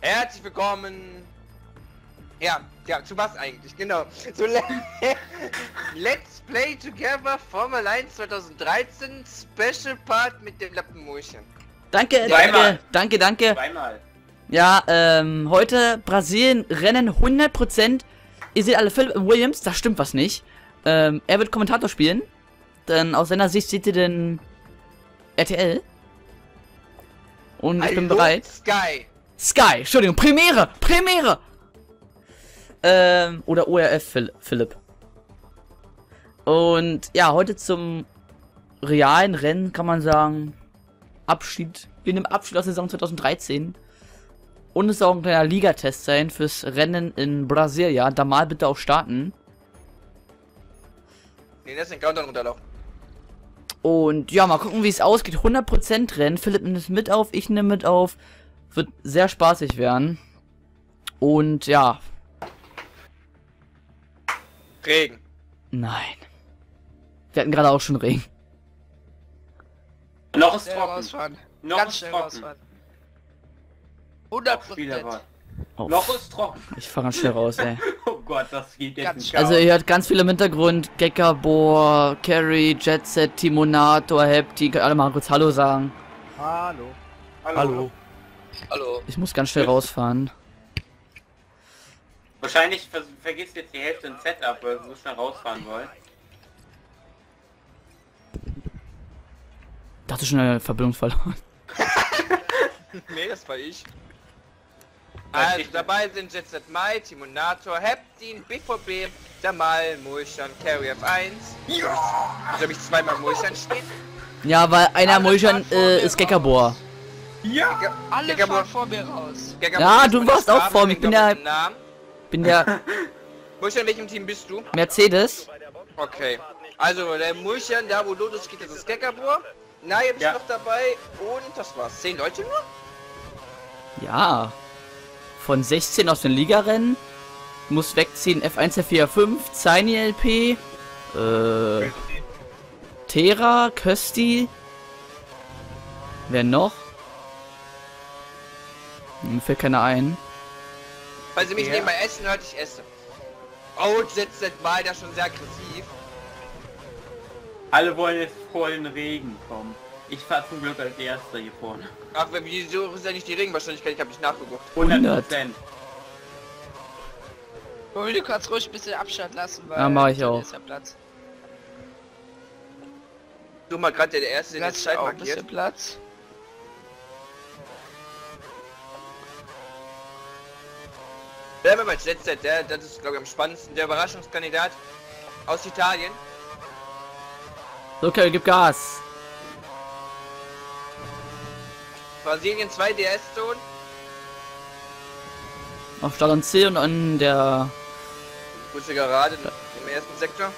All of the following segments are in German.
Herzlich willkommen. Ja, zu was eigentlich? Genau. So Let's Play Together Formel 1 2013 Special Part mit dem Lappenmäulchen. Danke, danke. Zweimal. Ja, heute Brasilien Rennen 100%. Ihr seht alle Philip Williams, da stimmt was nicht. Er wird Kommentator spielen. Denn aus seiner Sicht seht ihr den RTL. Und ich bin bereit. Sky, Entschuldigung, Premiere! Oder ORF, Philipp. Und ja, heute zum realen Rennen kann man sagen, Abschied. Wir nehmen Abschied aus der Saison 2013. Und es soll auch ein kleiner Ligatest sein fürs Rennen in Brasilia. Da mal bitte auch starten. Nee, das ist ein Countdown runterlaufen. Und ja, mal gucken, wie es ausgeht. 100% Rennen. Philipp nimmt es mit auf, ich nehme mit auf. Wird sehr spaßig werden. Und ja. Regen. Nein. Wir hatten gerade auch schon Regen. Noch ist trocken. Noch Ganz ist schnell trocken. rausfahren. 100%. Oh, Noch ist trocken. ich fahre ganz schnell raus, ey. Oh Gott, das geht jetzt Ganz nicht. Also ihr hört ganz viel im Hintergrund. Gekabor, Carry, Jetset, Timonator, Hepti. Alle mal kurz Hallo sagen. Hallo. Hallo. Hallo. Ich muss ganz schnell rausfahren. Wahrscheinlich vergisst jetzt die Hälfte ein Setup, weil wir so schnell rausfahren wollen. Da hatte schon eine Verbindung verloren. Nee, das war ich. Also dabei sind Jetset Mai, Timonator, Heptin, BVB, Jamal, Mulchan, Carry F1. Ja! Also habe ich zweimal Mulchan stehen. Ja, weil einer Mulchan ist Gekabor. Ja! Alle fahren vor mir raus. Ja, du warst auch vor mir. Ich bin der Mulchan, in welchem Team bist du? Mercedes. Okay. Also der Mulchan, da wo Lotus geht, das ist Gekabor. Naja, bist noch dabei und das war's. 10 Leute nur? Ja. Von 16 aus den Ligarennen. Muss wegziehen F1, F4, F5, Zini LP. Tera, Kösti. Wer noch? Mir fällt keiner ein. Weil sie mich nebenbei essen, hört ich esse. Oh, Jetset Mai, der schon sehr aggressiv. Alle wollen jetzt vor den Regen kommen. Ich fahr zum Glück als Erster hier vorne. Ach, wieso ist ja nicht die Regenwahrscheinlichkeit? Ich habe nicht nachgeguckt. 100%. Du kannst ruhig ein bisschen Abstand lassen, weil Ja, mach ich auch. ist ja Platz. Du mal gerade der Erste, der Lass jetzt Zeit auch ein markiert. bisschen Platz. Bleiben wir bei Jetset, das ist glaube ich am spannendsten. Der Überraschungskandidat aus Italien. Okay, gib Gas. Brasilien 2 DS-Zone. Auf Start und C und an der... Kurze Gerade im ersten Sektor.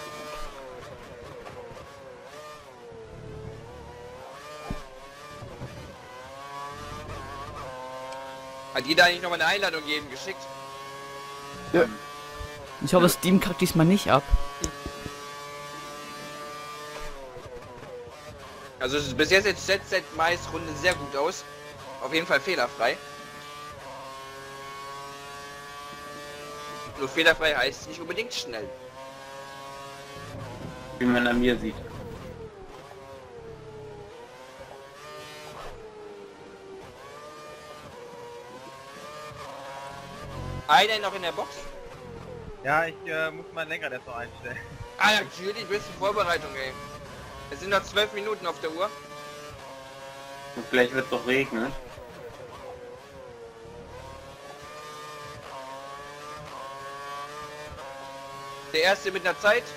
Hat jeder eigentlich noch mal eine Einladung geben geschickt? Ja. Ich hoffe, Steam kackt diesmal nicht ab. Also es ist bis jetzt Jetset Mais Runde sehr gut aus. Auf jeden Fall fehlerfrei. Nur fehlerfrei heißt nicht unbedingt schnell. Wie man an mir sieht. Einer noch in der Box? Ja, ich muss mein Lenkrad erst noch einstellen. Ah, natürlich, beste Vorbereitung, ey. Es sind noch 12 Minuten auf der Uhr. Und vielleicht wird es doch regnen. Der erste mit einer Zeit.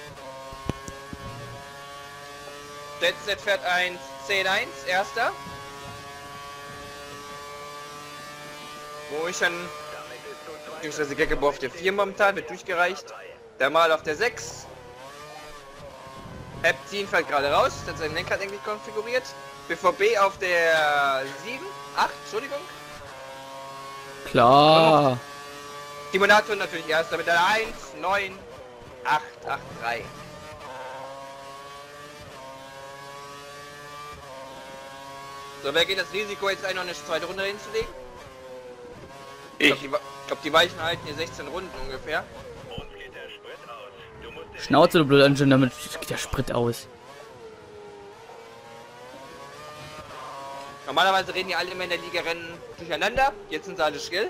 Jetset fährt 1, 10-1, erster. Wo ich dann, beziehungsweise Gekebo auf der 4 momentan, wird durchgereicht. Der Mal auf der 6. Heptin fällt gerade raus, hat sein Lenkrad eigentlich konfiguriert. BVB auf der 7, 8, Entschuldigung. Klar. Timonator natürlich erster mit der 1, 9, 8, 8, 3. So, wer geht das Risiko jetzt noch eine zweite Runde hinzulegen? Ich glaube, die Weichen halten hier 16 Runden ungefähr. Schnauze, du blöder Engine, damit geht der Sprit aus. Normalerweise reden die alle immer in der Liga Rennen durcheinander. Jetzt sind sie alle still.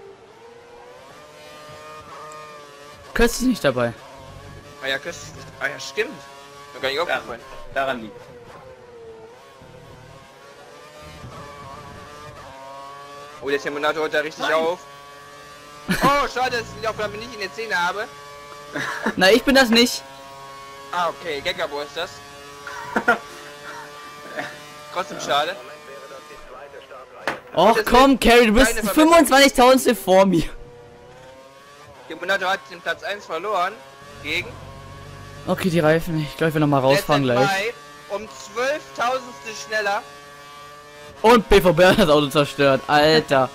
Köst ist nicht dabei. Ah ja, Köst ist nicht. Ah ja, stimmt. Mir gar nicht aufgefallen. Daran liegt. Oh, der Terminator holt da richtig auf. Oh, schade, dass ich die Aufnahme nicht in der Szene habe. Na, ich bin das nicht. Ah, okay, Gekabo ist das. Trotzdem schade. Och komm, Carrie, du bist 25.000 vor mir. Der Terminator hat den Platz 1 verloren. Gegen Okay, die Reifen. Ich glaube, ich will noch mal rausfahren gleich. um 12.000 schneller. Und BVB hat das Auto zerstört. Alter.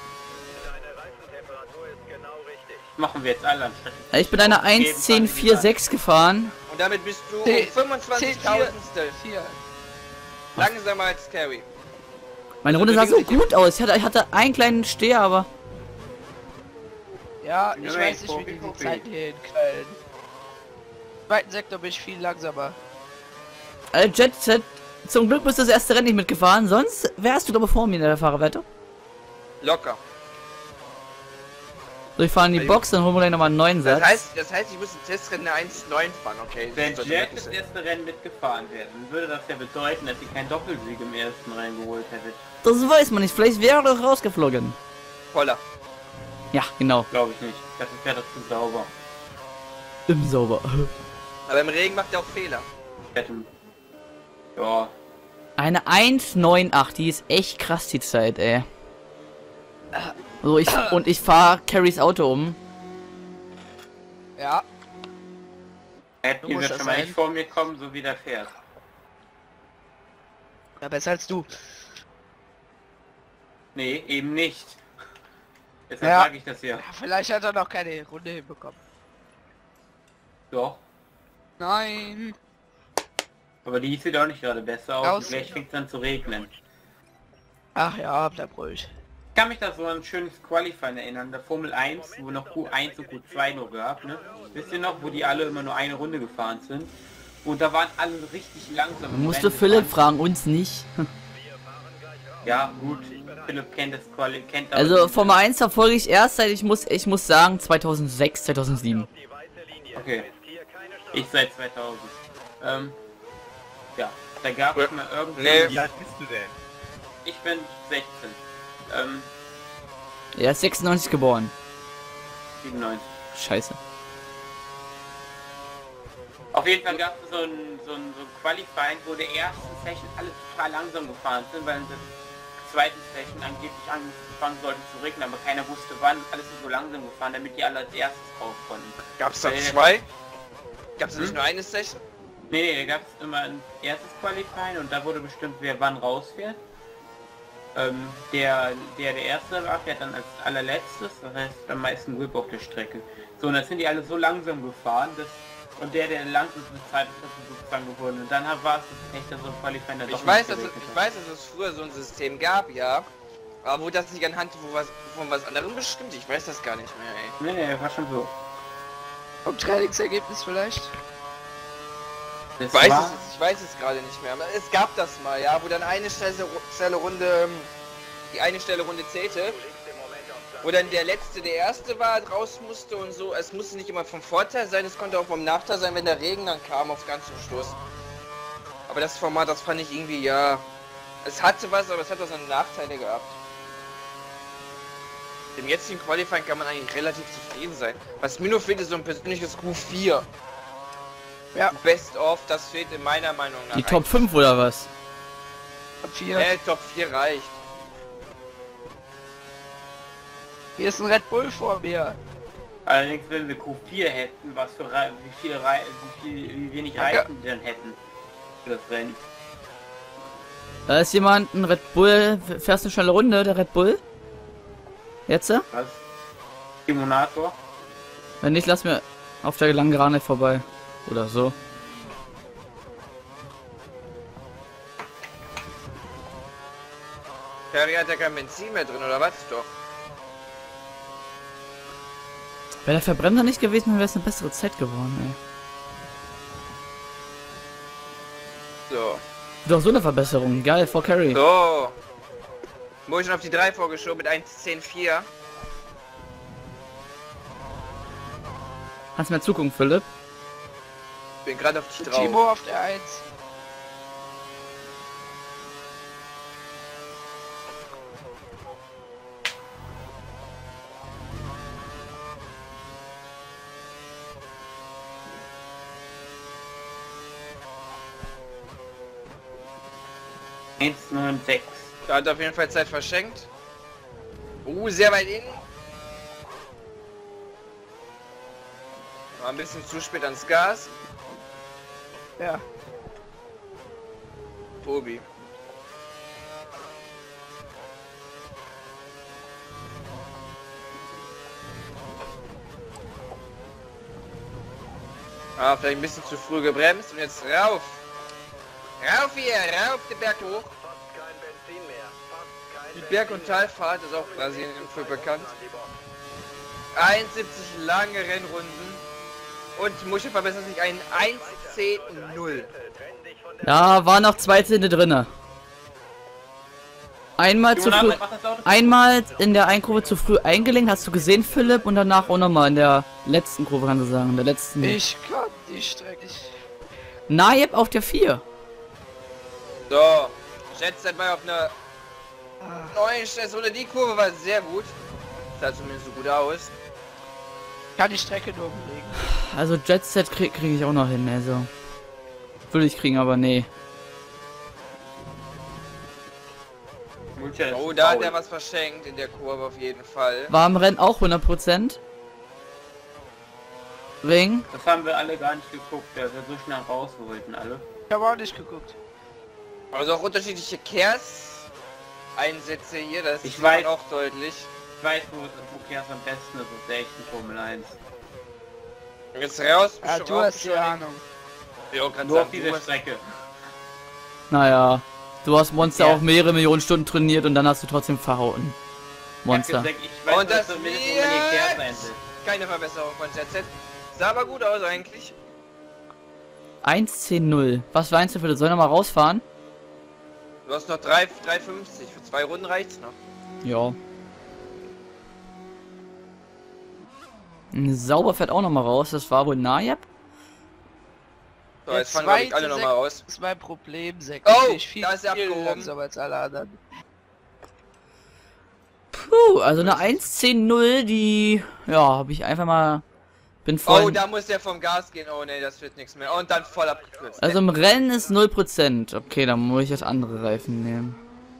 Machen wir jetzt alle anstatt. Ich bin eine 1.10.46 gefahren. Und damit bist du um 10, 25.000 4. langsamer als Carrie. Meine Runde sah so gut aus. Ich hatte einen kleinen Steher, aber... Ja, ich Ja, weiß nicht, wie Profi, die Profi. Zeit hier hinknallen. Im zweiten Sektor bin ich viel langsamer. Jet Set, zum Glück bist du das erste Rennen nicht mitgefahren, sonst wärst du glaube vor mir in der Fahrerwette. Locker. So, ich fahre in die Box, dann holen wir gleich nochmal einen neuen Satz. Das heißt, ich muss im Testrennen eine 1.9 fahren, okay? Wenn das Jet sollte das möglich sein. erste Rennen mitgefahren wäre, dann würde das ja bedeuten, dass sie keinen Doppelsieg im ersten Rennen geholt hätte. Das weiß man nicht, vielleicht wäre er doch rausgeflogen. Voller. Ja, genau. Glaube ich nicht. Das wäre doch zu sauber. Im Sauber. Aber im Regen macht er auch Fehler. Hätte... Ja. Eine 1.98, die ist echt krass die Zeit, ey. So, ich fahre Carries Auto um. Ja, Hätte muss wird das schon mal sein. nicht vor mir kommen, so wie der fährt. ja, besser als du. Nee, eben nicht. Deshalb Ja. sage ich das hier. Ja, vielleicht hat er noch keine Runde hinbekommen. Doch. Nein. Aber die sieht auch nicht gerade besser aus. Raus. Und gleich fängt es an zu regnen. Ach ja, bleib ruhig. Ich kann mich da so an ein schönes Qualifying erinnern, der Formel 1, wo noch Q1 und Q2 nur gab, ne? Wisst ihr noch, wo die alle immer nur eine Runde gefahren sind? Und da waren alle richtig langsam. im Musst du Rennen Philipp gefahren. fragen, uns nicht. Ja, gut. Philipp kennt das kennt aber Also die- Formel 1 verfolge ich erst seit, ich muss sagen, 2006, 2007. Okay. Ich seit 2000. Ja, da gab es mal irgendwie... Nee. Wie alt bist du denn? Ich bin 16. Er ist 96 geboren. 97. Scheiße. Auf jeden Fall gab es so ein Qualifying, wo der ersten Session alle total langsam gefahren sind, weil in der zweiten Session angeblich angefangen sollte zu regnen, aber keiner wusste wann. Alles ist so langsam gefahren, damit die alle als erstes raus konnten. Gab's da Nee. zwei? Gab's da nicht nur eine Session? Nee, da gab es immer ein erstes Qualifying und da wurde bestimmt, wer wann rausfährt. Der erste war, fährt dann als allerletztes, das heißt am meisten Whip auf der Strecke. So, und das sind die alle so langsam gefahren, dass und der langsamste Zeit ist sozusagen gewonnen. Und dann war es das echt so ein Qualifying. Ich weiß, dass es früher so ein System gab, ja. Aber wo das nicht anhand von was anderem bestimmt, ich weiß das gar nicht mehr, ey. Nee, war schon so. Vom Trainingsergebnis vielleicht? Das Ich weiß war, es gerade nicht mehr, aber es gab das mal, ja, wo dann eine schnelle Runde, die eine schnelle Runde zählte, wo dann der letzte der erste war, raus musste und so. Es musste nicht immer vom Vorteil sein, es konnte auch vom Nachteil sein, wenn der Regen dann kam auf ganz zum Schluss. Aber das Format, das fand ich irgendwie, ja, es hatte was, aber es hat auch seine Nachteile gehabt. Dem jetzigen Qualifying kann man eigentlich relativ zufrieden sein. Was mir nur fehlt, ist so ein persönliches Q4. Ja. Best of, das fehlt in meiner Meinung nach. Die Top 5 oder was? Top 4. Top 4 reicht. Hier ist ein Red Bull vor mir. allerdings, wenn wir Q4 hätten, was für wie wenig Reifen die dann hätten für das Rennen. Da ist jemand, ein Red Bull, fährst eine schnelle Runde, der Red Bull? Jetzt? Was? Simulator? Wenn nicht, lass mir auf der langen Gerade vorbei. Oder so. Terry hat ja kein Benzin mehr drin, oder was? Doch. Wäre der Verbremser nicht gewesen, wäre es eine bessere Zeit geworden, ey. So. Doch so eine Verbesserung. Geil, vor Carry. So. Wurde schon auf die 3 vorgeschoben mit 1.10.4. Hast du mehr Zukunft, Philipp? Bin gerade auf dich drauf. Timo auf der 1. .196. Da hat auf jeden Fall Zeit verschenkt. Sehr weit innen. War ein bisschen zu spät ans Gas. Ja. Tobi. Vielleicht ein bisschen zu früh gebremst und jetzt rauf. Rauf hier, rauf den Berg hoch. Die Berg- und Talfahrt ist auch Brasilien für bekannt. 71 lange Rennrunden. Und Musche verbessert sich einen 1.10.0. Ja, war noch 2 Zehnte drinne. Einmal zu früh, einmal in der einen Kurve zu früh eingelenkt, hast du gesehen, Philipp, und danach auch nochmal in der letzten Kurve, kannst du sagen, in der letzten. Ich kann die Strecke. Najeb auf der 4. So, Jetset mal auf einer neuen Station. Die Kurve war sehr gut. Sah zumindest so gut aus. Kann die Strecke nur belegen. Also Jetset krieg ich auch noch hin, also. Würde ich kriegen, aber nee. Oh, da hat er was verschenkt in der Kurve auf jeden Fall. War im Rennen auch 100%. Ring. Das haben wir alle gar nicht geguckt, der wird so schnell rausgeholt alle. Ich habe auch nicht geguckt. Also auch unterschiedliche Kehrs-Einsätze hier, das Ich sieht weiß. man auch deutlich. Ich weiß, wo Kers am besten ist, das ist der echten Formel 1. Jetzt raus. Ja, du hast die Ahnung. Ja, kann Nur auf sagen, dieser du hast... Strecke. Naja. Du hast Monster Ja. auch mehrere Millionen Stunden trainiert und dann hast du trotzdem verhauen. Monster. Ich weiß, Und das zumindest, wo man die Kers wird einsetzt. keine Verbesserung von ZZ. Sah aber gut aus eigentlich. 1.10.0. Was meinst du, Philipp? Soll ich noch mal rausfahren? Du hast noch 3,50. Für 2 Runden reicht's noch. Ja. Sauber fährt auch noch mal raus. Das war wohl Najeb. So, Der jetzt fahren wir alle zweite noch mal raus. Das ist mein Problem, Sek. Oh, Ich viel, da ist er viel abgehoben. langsamer als alle anderen. Puh, also eine 1.10.0, die... Ja, habe ich einfach mal... Bin voll... Oh, da muss der vom Gas gehen. Oh ne, das wird nichts mehr. Und dann voll abgekürzt. Also im Rennen ist 0%. Okay, dann muss ich jetzt andere Reifen nehmen.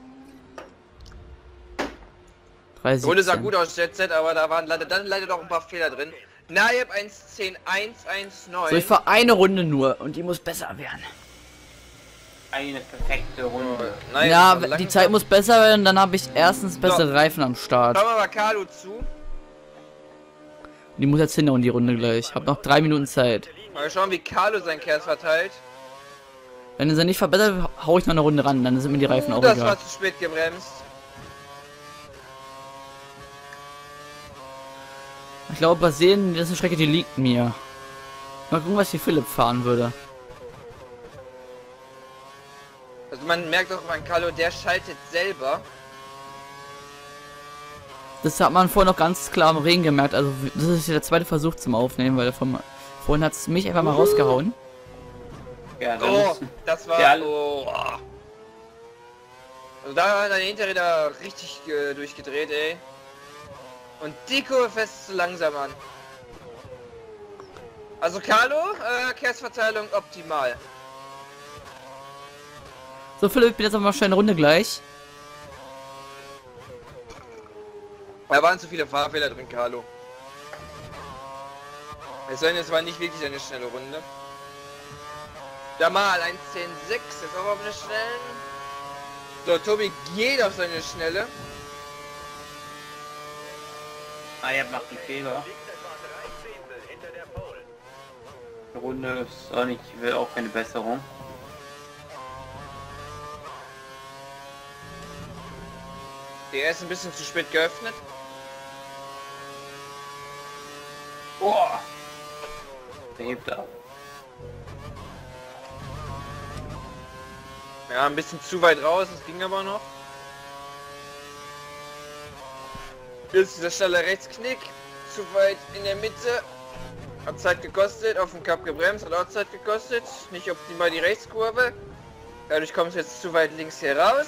Die Runde sah 3,17. gut aus, ZZ, aber da waren leider doch ein paar Fehler drin. Najeb 1.10.119. So, ich fahre eine Runde nur und die muss besser werden. Eine perfekte Runde. Najeb Ja, ist noch die langsam. Zeit muss besser werden, dann habe ich erstens bessere Reifen am Start. Schauen wir mal Carlo zu. Die muss jetzt hinhauen, die Runde gleich. Hab noch 3 Minuten Zeit. Mal schauen, wie Carlo sein Kers verteilt. Wenn es nicht verbessert, hau ich noch eine Runde ran, dann sind mir die Reifen auch Das egal. war zu spät gebremst. Ich glaube, Brasilien, das ist eine Strecke, die liegt mir. Mal gucken, was die Philipp fahren würde. Also man merkt auch an Carlo, der schaltet selber. Das hat man vorhin noch ganz klar am Regen gemerkt. Also das ist der zweite Versuch zum Aufnehmen, weil vorhin hat es mich einfach mal rausgehauen. Ja, da Oh, mussten- das war... Ja. Oh. Also da waren deine Hinterräder richtig durchgedreht, ey. Und die Kurve fest zu langsam an. Also Carlo, Kersverteilung optimal. So, Philipp, ich bin jetzt aber mal schnell eine Runde gleich. Da waren zu viele Fahrfehler drin, Carlo. Es sei denn, es war nicht wirklich eine schnelle Runde. Da mal 1.10.6, jetzt auch auf eine schnellen. So, Tobi geht auf seine Schnelle. Ah, ihr macht die Fehler. Die Runde ist auch nicht, will auch keine Besserung. Der ist ein bisschen zu spät geöffnet. Boah! Der hebt ab. Ja, ein bisschen zu weit raus, das ging aber noch. Jetzt dieser schnelle Rechtsknick, zu weit in der Mitte. Hat Zeit gekostet, auf dem Cup gebremst, hat auch Zeit gekostet. Nicht optimal die Rechtskurve. Dadurch kommt es jetzt zu weit links hier raus.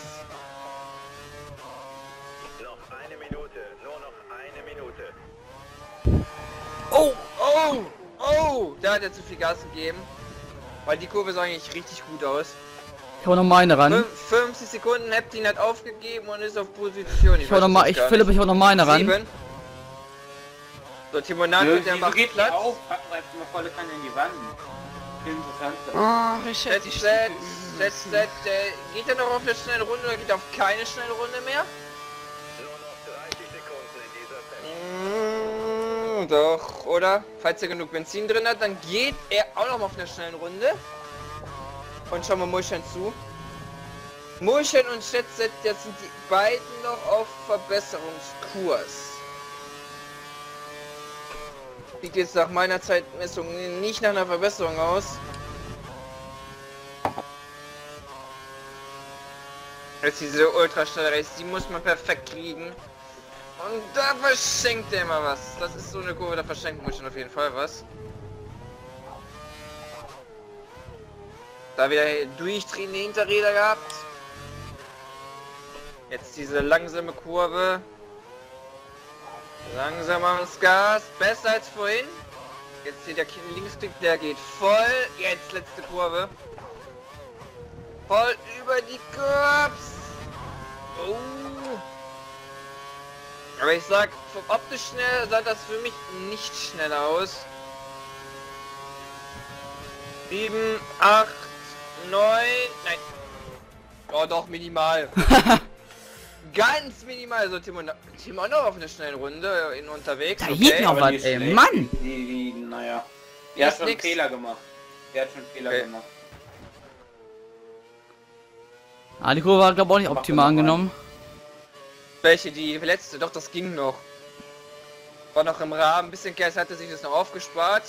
Noch eine Minute, nur noch eine Minute. Oh, oh, oh! Da hat er zu viel Gas gegeben. Weil die Kurve sah eigentlich richtig gut aus. Ich hau noch mal eine ran. 50 Sekunden, Heptin hat aufgegeben und ist auf Position. Ich hau noch mal, Philipp, ich hau noch mal eine ran. 7. So, Timonato, der macht geht Platz. auf, packt einfach mal volle Kanne in die Wand. Interessant. Oh, ich hätte die Geht er noch auf eine schnelle Runde oder geht er auf keine schnelle Runde mehr? Nur noch 30 Sekunden in dieser Session. Doch, oder? Falls er genug Benzin drin hat, dann geht er auch noch mal auf eine schnelle Runde. Und schauen wir Mulchen zu. Mulchen und Schätzet, jetzt sind die beiden noch auf Verbesserungskurs. Wie geht's nach meiner Zeitmessung nicht nach einer Verbesserung aus? Jetzt diese ultraschnelle Race, die muss man perfekt kriegen. Und da verschenkt er immer was. Das ist so eine Kurve, da verschenkt Mulchen auf jeden Fall was. Da wieder durchdrehende Hinterräder gehabt. Jetzt diese langsame Kurve. Langsam ans Gas. Besser als vorhin. Jetzt hier der Linksklick, der geht voll. Jetzt letzte Kurve. Voll über die Curbs. Oh. Aber ich sag, vom optisch schnell sah das für mich nicht schnell aus. 7, 8, 9, nein. Oh doch, minimal. Ganz minimal, so Timo noch auf eine schnelle Runde unterwegs. Da geht noch was, ey, schlecht. Mann! Naja. Der hat Ist schon einen nix. Fehler gemacht. Der hat schon einen Fehler gemacht. Ah, die Kurve war, glaube ich, auch nicht optimal angenommen. Welche, die letzte? Doch, das ging noch. War noch im Rahmen, ein bisschen Gas hatte sich das noch aufgespart.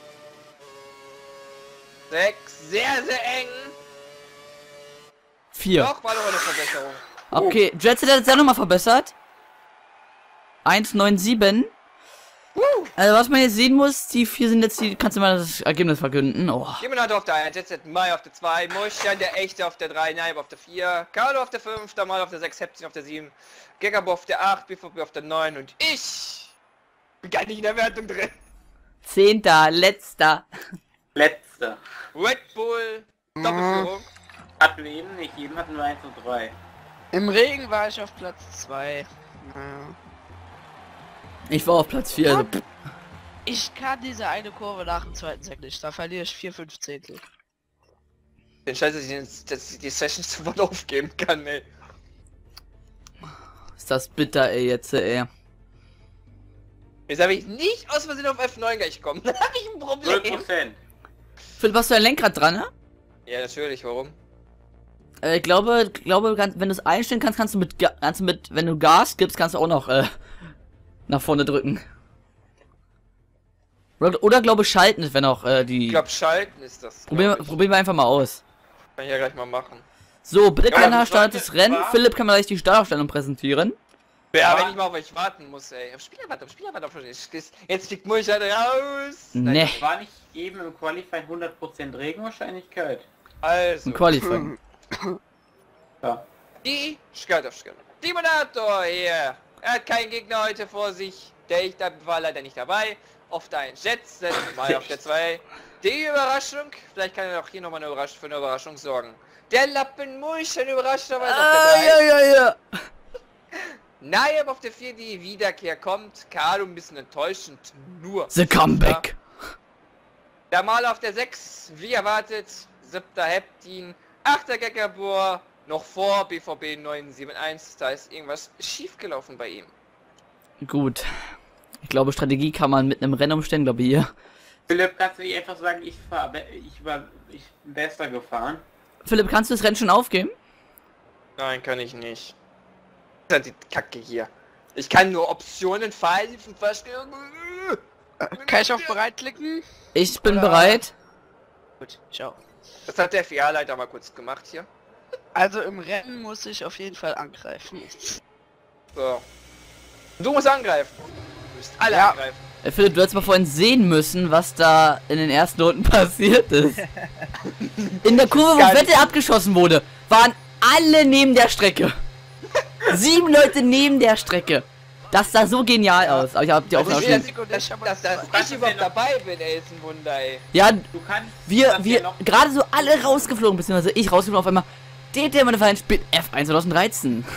6, sehr, sehr eng. 4. Doch, war noch eine Verbesserung. Okay, Jetset hat es ja nochmal verbessert. 1,97. Also was man jetzt sehen muss, die 4 sind jetzt die, kannst du mal das Ergebnis verkünden. Oh. Jemand auf der 1, jetzt Mai auf der 2, Moschan, der echte auf der 3, Naib auf der 4, Carlo auf der 5, Mal auf der 6, Heptin auf der 7, Gegabo auf der 8, BVB auf der 9 und ich bin gar nicht in der Wertung drin. 10. letzter. Letzter. Red Bull, Doppelführung. Hatten wir eben nicht, jedem hatten wir 1 und 3. Im Regen war ich auf Platz 2. Ich war auf Platz 4. Also, Ich kann diese eine Kurve nach dem zweiten Sekt nicht. Da verliere ich 4/5 Zehntel. Den Scheiß, dass ich die Sessions sofort aufgeben kann, ey. ist das bitter, ey, jetzt, ey. Jetzt habe ich nicht aus Versehen auf F9 gleich kommen. Da habe ich ein Problem. 0%. Philipp, hast du ein Lenkrad dran, ne? Ja, natürlich, warum? Ich glaube, wenn du es einstellen kannst, kannst du mit, wenn du Gas gibst, kannst du auch noch, nach vorne drücken. Oder glaube schalten ist, wenn auch, die... Ich glaube, schalten ist das. Probieren wir einfach mal aus. Kann ich ja gleich mal machen. So, bitte Ja, keiner du startet das solltest Rennen. warten. Philipp kann mir gleich die Startaufstellung präsentieren. Ja, wenn ich mal auf euch warten muss, ey. Auf Spieler warten. Jetzt fliegt Mulch raus. Ne, War nicht eben im Qualifying 100% Regenwahrscheinlichkeit? Also, im Qualifying. Ja. die Startaufstellung. Timonato hier. Er hat keinen Gegner heute vor sich. Der war leider nicht dabei. Auf der 1 Jetset, mal auf der 2. Die Überraschung. Vielleicht kann er auch hier nochmal für eine Überraschung sorgen. Der Lappen Mulch, überraschenderweise auf der 3. Ja. Naib auf der 4, die Wiederkehr kommt. Carlo ein bisschen enttäuschend, nur. The Comeback. Der Mal auf der 6, wie erwartet. 7. Heptin, 8. Gekkerbor, noch vor BVB 971. Da ist irgendwas schief gelaufen bei ihm. Gut. Ich glaube, Strategie kann man mit einem Rennen umstellen, glaube ich, hier. Philipp, kannst du nicht einfach sagen, ich bin besser gefahren? Philipp, kannst du das Rennen schon aufgeben? Nein, kann ich nicht. Das ist die Kacke hier. Ich kann nur Optionen, Verhalten, Verstellung. Kann ich auf bereit klicken? Ich bin Oder- bereit. Gut, ciao. Das hat der FIA-Leiter mal kurz gemacht hier. Also im Rennen muss ich auf jeden Fall angreifen. So. Du musst angreifen. Du musst alle Ja. angreifen. Philipp, du hättest mal vorhin sehen müssen, was da in den ersten Runden passiert ist. In der Kurve, wo Geil. Vettel abgeschossen wurde, waren alle neben der Strecke. 7 Leute neben der Strecke. Das sah so genial aus. Aber ich hab die Also Aufnahme ich will, schon. dass ich überhaupt dabei bin, ey, ist ein Wunder, ey. Ja, Du kannst... wir kannst ja noch... gerade so alle rausgeflogen, beziehungsweise ich rausgeflogen auf einmal. DTM und Verein spielt F1 2013.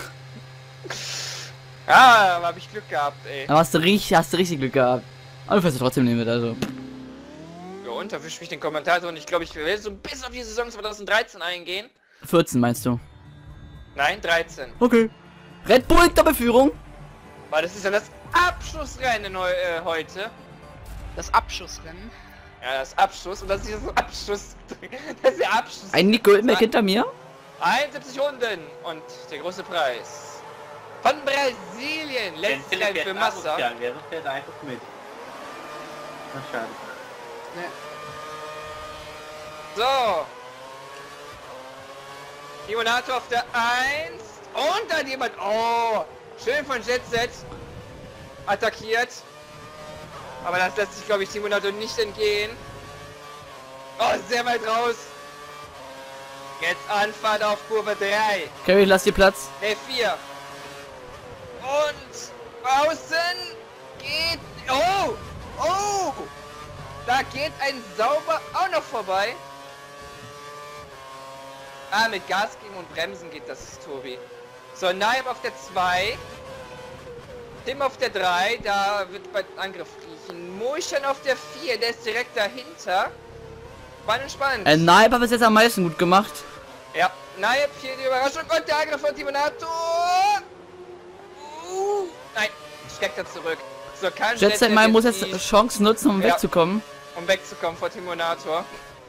Ah, aber hab ich Glück gehabt, ey. Da hast du richtig Glück gehabt. Aber du fährst ja trotzdem nicht mit, also. Ja, und da wisch mich den Kommentator und ich glaube, ich will so ein bisschen auf die Saison 2013 eingehen. 14 meinst du? Nein, 13. Okay. Red Bull Doppelführung. Weil das ist ja das Abschlussrennen heute. Das Abschussrennen. Ja, das Abschluss und das ist das Abschluss. Das ist der Abschluss. Ein Nico Hülkenberg hinter mir. 71 Runden und der große Preis. Von Brasilien, Wenn letztes Philipp Rennen jetzt für Massa. asozial wäre, fährt er einfach mit. Na schade. So. Timonato auf der 1. Und dann jemand. Oh. Schön von Jetset. Attackiert. Aber das lässt sich, glaube ich, Timonato nicht entgehen. Oh, sehr weit raus. Jetzt Anfahrt auf Kurve 3. Carrie, lass dir Platz. Ne, 4. Und außen geht... Oh! Oh! Da geht ein Sauber auch noch vorbei. Ah, mit Gas geben und Bremsen geht das, Tobi. So, Naib auf der 2. Tim auf der 3, da wird bald ein Angriff riechen. Moichan auf der 4, der ist direkt dahinter. Spannend. Naib hat es jetzt am meisten gut gemacht. Ja, Naib hier die Überraschung und der Angriff von Timonato. Nein, steckt er zurück. So, kann Jetset Mai muss jetzt nicht, Chancen nutzen, um Ja. wegzukommen. um wegzukommen vor Timonator.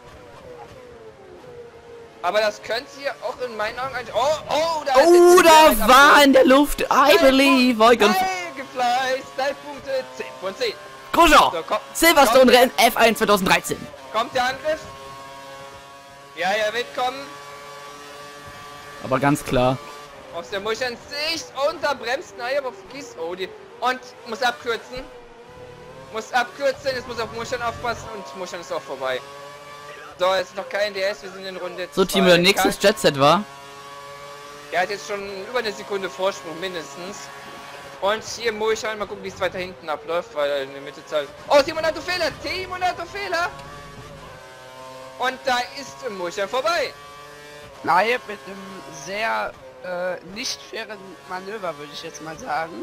Aber das könnte hier auch in meinen Augen... Oh, da Oh, da war in der Luft. I believe. Gefleißt, 3 Punkte, 10 von 10. Grosjean. So, komm, Silverstone Rennen F1 2013. kommt der Angriff. Ja, er wird kommen. Aber ganz klar. Aus der Muscheln Sicht und da bremst Naja auf Kies. Oh, die. Und muss abkürzen. Muss abkürzen, jetzt muss auf Muscheln aufpassen und Muscheln ist auch vorbei. So, jetzt noch kein DS, wir sind in Runde 2. So, Team, der nächste Jetset war. Der hat jetzt schon über eine Sekunde Vorsprung mindestens. Und hier Muscheln, mal gucken, wie es weiter hinten abläuft, weil er in der Mitte zahlt. Oh, Timonato Fehler! Timonato Fehler! Und da ist Muscheln vorbei. Naja, mit einem sehr nicht fairen Manöver, würde ich jetzt mal sagen.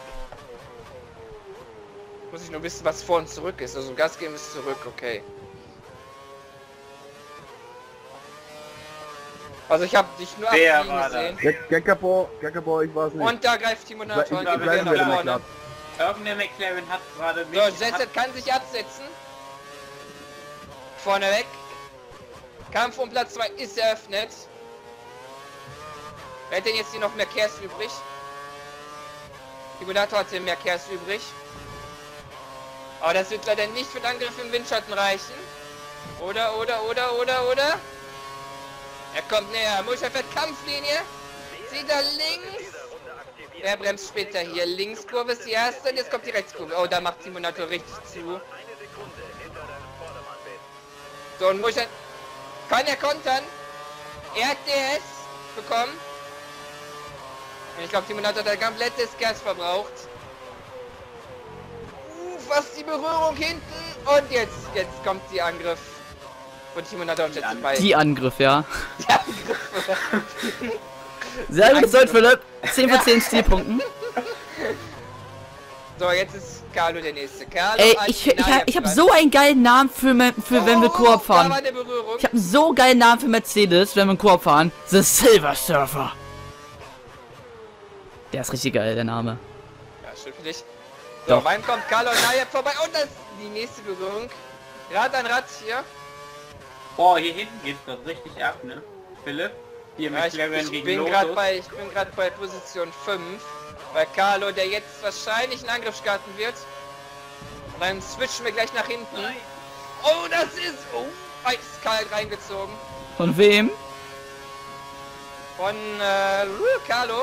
Muss ich nur wissen, was vor und zurück ist. Also Gas geben ist zurück, okay. Also ich habe dich nur Wer abfliegen war gesehen. Gekabo, ich weiß nicht. Und da greift Timonato Ich- und ich wir weiß werden nicht, wer nach der vorne. Irgendein McLaren hat gerade So, Jetset kann sich absetzen. Vorne weg. Kampf um Platz 2 ist eröffnet. Wer hat denn jetzt hier noch mehr Kers übrig? Timonato hatte mehr Kers übrig. Aber das wird leider nicht für den Angriff im Windschatten reichen. Oder? Er kommt näher. Muscha fährt Kampflinie. Sieht er links. Er bremst später hier. Linkskurve ist die erste und jetzt kommt die Rechtskurve. Oh, da macht Timonato richtig zu. So, und Muscha kann er kontern. Er hat DS bekommen. Und ich glaube, Timonato hat ein komplettes Gas verbraucht. Was die Berührung hinten. Und jetzt kommt die Angriff von Timonato und Jetset bei. Die Angriff, ja. Sehr gut, Sold Philipp. 10 von 10 Stilpunkten. So, jetzt ist Carlo der nächste. Carlo Ey, als ich hab Finale- so einen geilen Namen für wenn wir Koop Da war fahren. eine Berührung. Ich habe einen so geilen Namen für Mercedes, wenn wir Koop fahren. The Silver Surfer. Der ist richtig geil, der Name. Ja, stimmt für dich. So, Doch. wann kommt Carlo Nayev vorbei? Und das ist die nächste Berührung. Rad an Rad hier. Boah, hier hinten geht's doch richtig ab, ne? Philipp? Hier Ja, ich McLaren gegen bin Lotus. gerade bei Position 5. Bei Carlo, der jetzt wahrscheinlich einen Angriff starten wird. Und dann switchen wir gleich nach hinten. Oh, das ist... Oh, eiskalt reingezogen. Von wem? Von Carlo.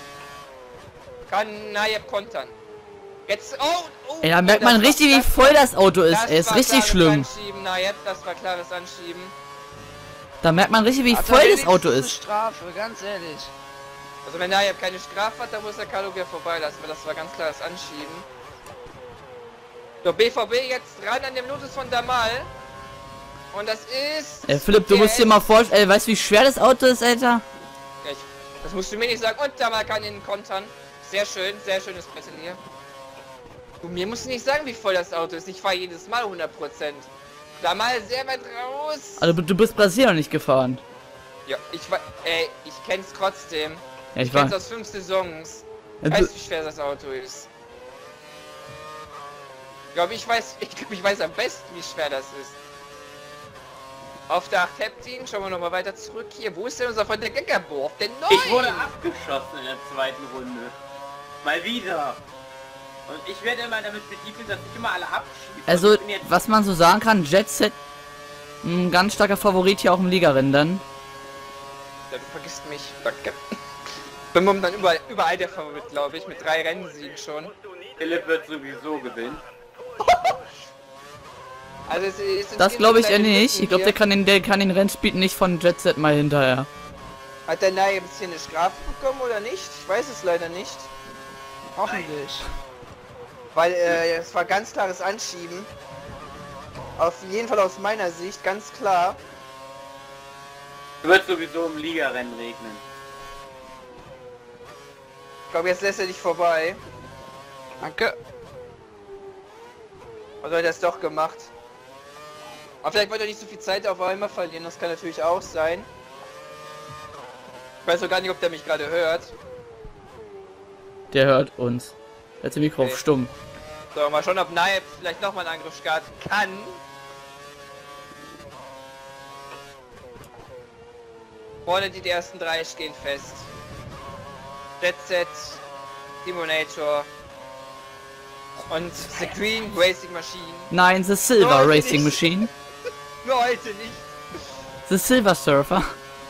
Kann Nayeb kontern. Jetzt... Oh, Ey, da merkt man richtig, wie voll das Auto ist. Ey, ist richtig schlimm. Anschieben, Nayeb, das war klares Anschieben. Da merkt man richtig, wie Hat er voll das wenigstens Auto eine ist. Strafe, ganz ehrlich. Also wenn Nayeb keine Strafe hat, dann muss der Carlo wieder vorbeilassen, weil das war ganz klares Anschieben. So, BVB jetzt ran an dem Lotus von Damal. Und das ist... Ey, Philipp, du musst dir mal vorstellen, weißt du, wie schwer das Auto ist, Alter? Ja, das musst du mir nicht sagen. Und Damal kann ihn kontern. Sehr schönes Präsentieren. Du, mir musst du nicht sagen, wie voll das Auto ist. Ich fahre jedes Mal 100%. Damal sehr weit raus. Also du bist Brasilien noch nicht gefahren. Ja, ich kenn's trotzdem. Ja, Ich kenn's aus 5 Saisons. Ich Ja, weiß, wie schwer das Auto ist. Ich glaube, ich weiß am besten, wie schwer das ist. Auf der 8 Heptin, schauen wir nochmal weiter zurück hier. Wo ist denn unser Freund der Geckerborg? Der 9! Ich wurde abgeschossen in der zweiten Runde. Mal wieder. Und ich werde immer damit betitelt, dass ich immer alle abschieße. Also, Ich bin jetzt was man so sagen kann, Jet Set, ein ganz starker Favorit hier auch im Ligarennen dann. Ja, du vergisst mich. Danke. Bin momentan überall der Favorit, glaube ich, mit 3 Rennsiegen schon. Philipp wird sowieso gewinnen. Also es ist Das glaube ich eher kleine nicht. Lücken Ich glaube, hier. der kann den Rennspeed nicht von Jet Set mal hinterher. Hat der Nahe ein bisschen eine Strafe bekommen oder nicht? Ich weiß es leider nicht. Hoffentlich. Weil es war ganz klares Anschieben. Auf jeden Fall aus meiner Sicht, ganz klar. Wird sowieso im Ligarennen regnen. Ich glaube, jetzt lässt er dich vorbei. Danke. Oder hat er es doch gemacht? Aber vielleicht wollte er nicht so viel Zeit auf einmal verlieren, das kann natürlich auch sein. Ich weiß auch gar nicht, ob der mich gerade hört. Der hört uns. Jetzt im Mikro auf Okay. stumm. So, mal schauen, ob Naib vielleicht nochmal einen Angriff starten kann. Vorne die ersten 3 stehen fest. Jet Set, Demonator und The Green Racing Machine. Nein, The Silver Heute Racing nicht. Machine. Nur heute nicht. The Silver Surfer.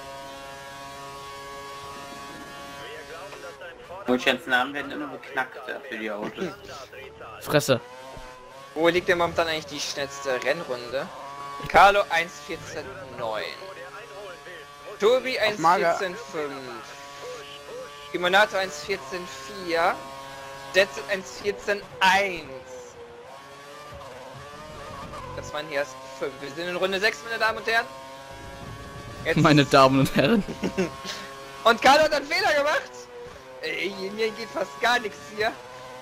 Deutschlands Namen werden immer beknackter für die Autos. Fresse. Wo liegt denn momentan eigentlich die schnellste Rennrunde? Carlo 1.14.9. Tobi Mager. 1.14.5. Imonato 1.14.4. Jetset 1.14.1. Das waren die ersten 5. Wir sind in Runde 6, meine Damen und Herren. Jetzt Meine Damen und Herren. Und Carlo hat einen Fehler gemacht. Ey, mir geht fast gar nichts hier.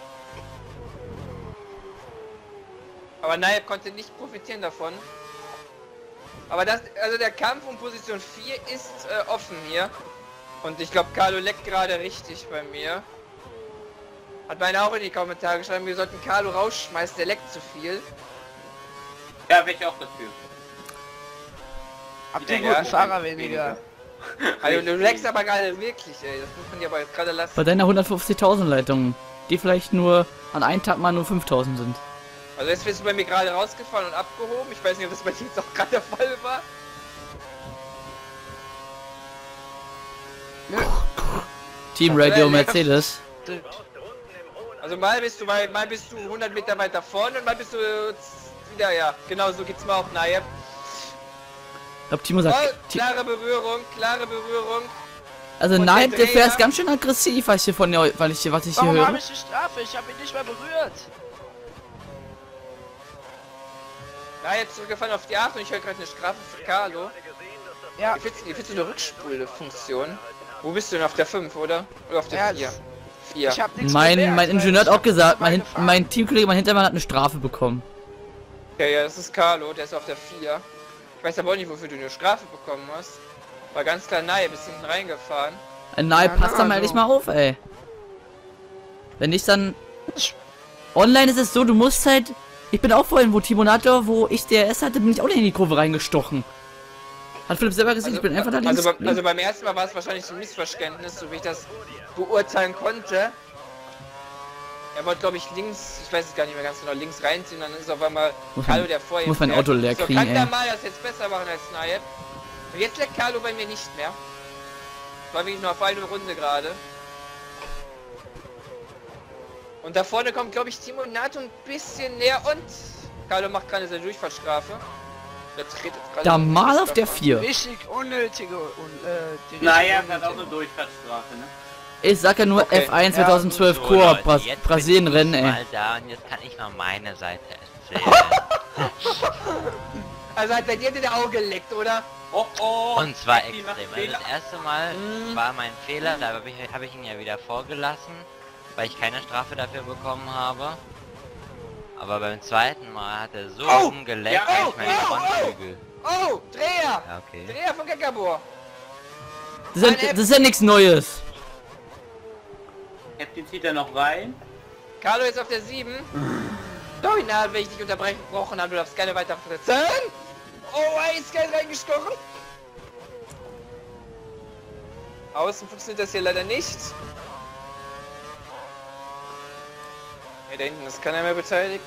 Aber Naib konnte nicht profitieren davon. Aber also der Kampf um Position 4 ist offen hier. Und ich glaube, Carlo leckt gerade richtig bei mir. Hat meine auch in die Kommentare geschrieben, wir sollten Carlo rausschmeißen, der leckt zu viel. Ja, wäre ich auch dafür. Habt ihr Ja, guten Fahrer weniger? Also du leckst aber gerade wirklich, ey. Das muss man dir aber jetzt gerade lassen. Bei deiner 150.000 Leitung, die vielleicht nur an einem Tag mal nur 5.000 sind. Also jetzt bist du bei mir gerade rausgefahren und abgehoben. Ich weiß nicht, ob das bei dir jetzt auch gerade der Fall war. Team Radio Mercedes. Also mal bist du 100 Meter weiter vorne und mal bist du wieder, ja. Genau so geht's mir auch, Naib. Ich glaube, Timo Oh, sagt... klare Berührung, klare Berührung. Also und nein, der der Fair Dreher- ist ganz schön aggressiv, was ich hier was ich hier Warum höre. habe ich die Strafe? Ich habe ihn nicht mal berührt. Naib zurückgefallen auf die 8 und ich höre gerade eine Strafe für Carlo. Ja, Wie findest du eine Rückspule-Funktion? Wo bist du denn? Auf der 5, oder? Oder auf der ja, 4? 4. ich habe nichts Mein gemerkt, Ingenieur weil hat auch ich gesagt, hab mal gefahren. mein Teamkollege, mein Hintermann hat eine Strafe bekommen. Okay, ja, das ist Carlo, der ist auf der 4. Ich weiß aber auch nicht, wofür du eine Strafe bekommen hast. War ganz klar Naib, bis hinten reingefahren. Nein, Ja, passt da na, mal also. ehrlich mal auf, ey. Wenn nicht, dann... Online ist es so, du musst halt... Ich bin auch vorhin, wo Timonator, wo ich DRS hatte, bin ich auch nicht in die Kurve reingestochen. Hat Philipp selber gesehen, ich bin einfach da links. Also beim ersten Mal war es wahrscheinlich so ein Missverständnis, so wie ich das beurteilen konnte. Er wollte, glaube ich, links, ich weiß es gar nicht mehr ganz genau, links reinziehen, dann ist auf einmal Muss Carlo, mein- der vor ihm muss mein fährt. Auto leer So, kriegen, kann der ey. mal das jetzt besser machen als Nayeb. Und jetzt leckt Carlo bei mir nicht mehr. War wirklich nur auf eine Runde gerade. Und da vorne kommt, glaube ich, Timonato ein bisschen näher und Carlo macht gerade seine Durchfahrtsstrafe. Der tritt jetzt gerade Da so mal richtig auf der davon. 4. Richtig unnötige und die Naja, richtig hat auch eine unnötige. Durchfahrtsstrafe, ne? Ich sag ja nur Okay. F1 2012 So, Koop, Leute, Bras jetzt Brasilien bin ich Rennen, ey. mal da und jetzt kann ich mal meine Seite erzählen. Also hat bei dir den Auge geleckt, oder? Oh oh! Und zwar Die macht extrem. Also Fehler. das erste Mal war mein Fehler, da habe ich ihn ja wieder vorgelassen, weil ich keine Strafe dafür bekommen habe. Aber beim zweiten Mal hat er so Oh! rumgeleckt, Ja, dass oh, ich meine oh, Frontflügel. Oh, Dreher! Ja, okay. Dreher von Gekabor! Das ist ja nichts Neues. Captain zieht er noch rein. Carlo jetzt auf der 7. Sorry, na, wenn ich dich unterbrochen habe, du darfst gerne weiter verletzen. Oh, eiskalt reingestochen. Außen funktioniert das hier leider nicht. Hier da hinten ist keiner mehr beteiligt.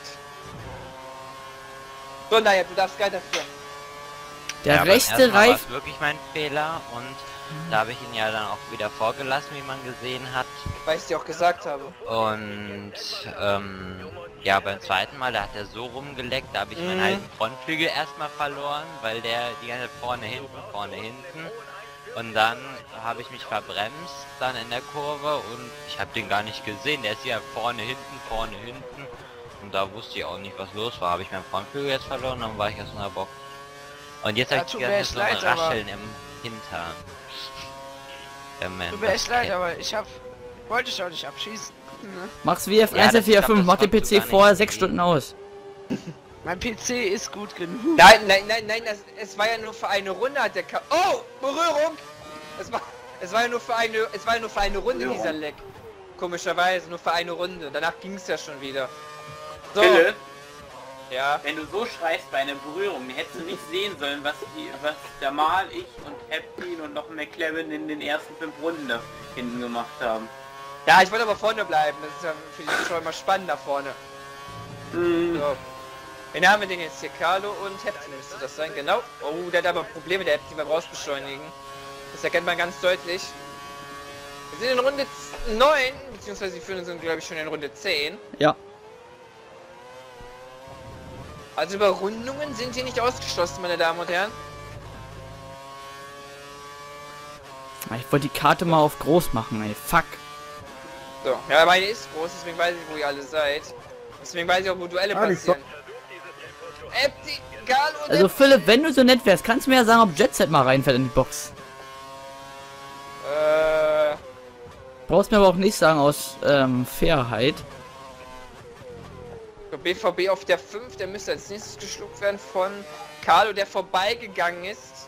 So, naja, du darfst weiter führen. Der Ja, beim rechte ersten Mal war Reifen. es wirklich mein Fehler und da habe ich ihn ja dann auch wieder vorgelassen, wie man gesehen hat. Weil ich dir auch gesagt habe. Und ja, beim zweiten Mal, da hat er so rumgeleckt, da habe ich meinen alten Frontflügel erstmal verloren, weil der die ganze Zeit vorne, hinten. Und dann habe ich mich verbremst, dann in der Kurve und ich habe den gar nicht gesehen. Der ist ja vorne, hinten. Und da wusste ich auch nicht, was los war. Habe ich meinen Frontflügel jetzt verloren, dann war ich erst in der Box. Und jetzt Ja, habe ich die tut mir ganze echt Zeit so ein leid, aber- Rascheln im Hintern. Tut mir echt leid, aber wollte ich auch nicht abschießen. Ne? Mach's wie F1, Ja, das- ich F4, glaub, 5, das mach den konntest du PC gar vorher nicht 6 sehen. Stunden aus. Mein PC ist gut genug. Nein, es war ja nur für eine Runde, hat der Oh, Berührung! Es war ja nur für eine Runde, dieser Leck. Komischerweise, nur für eine Runde. Danach ging es ja schon wieder. So, Philipp, ja. wenn du so schreist bei einer Berührung, dann hättest du nicht sehen sollen, was der Mal, ich und Captain und noch McLaren in den ersten 5 Runden da hinten gemacht haben. Ja, ich wollte aber vorne bleiben. Das ist ja für die Zuschauer immer spannend da vorne. So. Wen haben wir denn jetzt hier? Carlo und Heptin müsste das sein, genau. Oh, der hat aber Probleme, der Heptin beim Rausbeschleunigen. Das erkennt man ganz deutlich. Wir sind in Runde 9, beziehungsweise die führen sind, glaube ich, schon in Runde 10. Ja. Also Überrundungen sind hier nicht ausgeschlossen, meine Damen und Herren. Ich wollte die Karte mal auf groß machen, ey. Fuck. So, ja, meine ist groß, deswegen weiß ich, wo ihr alle seid. Deswegen weiß ich auch, wo Duelle Ah, die passieren. Heptin, Carlo und Also Philipp, wenn du so nett wärst, kannst du mir ja sagen, ob Jet Set mal reinfällt in die Box. Brauchst mir aber auch nicht sagen aus Fairheit. BVB auf der 5, der müsste als nächstes geschluckt werden von Carlo, der vorbeigegangen ist.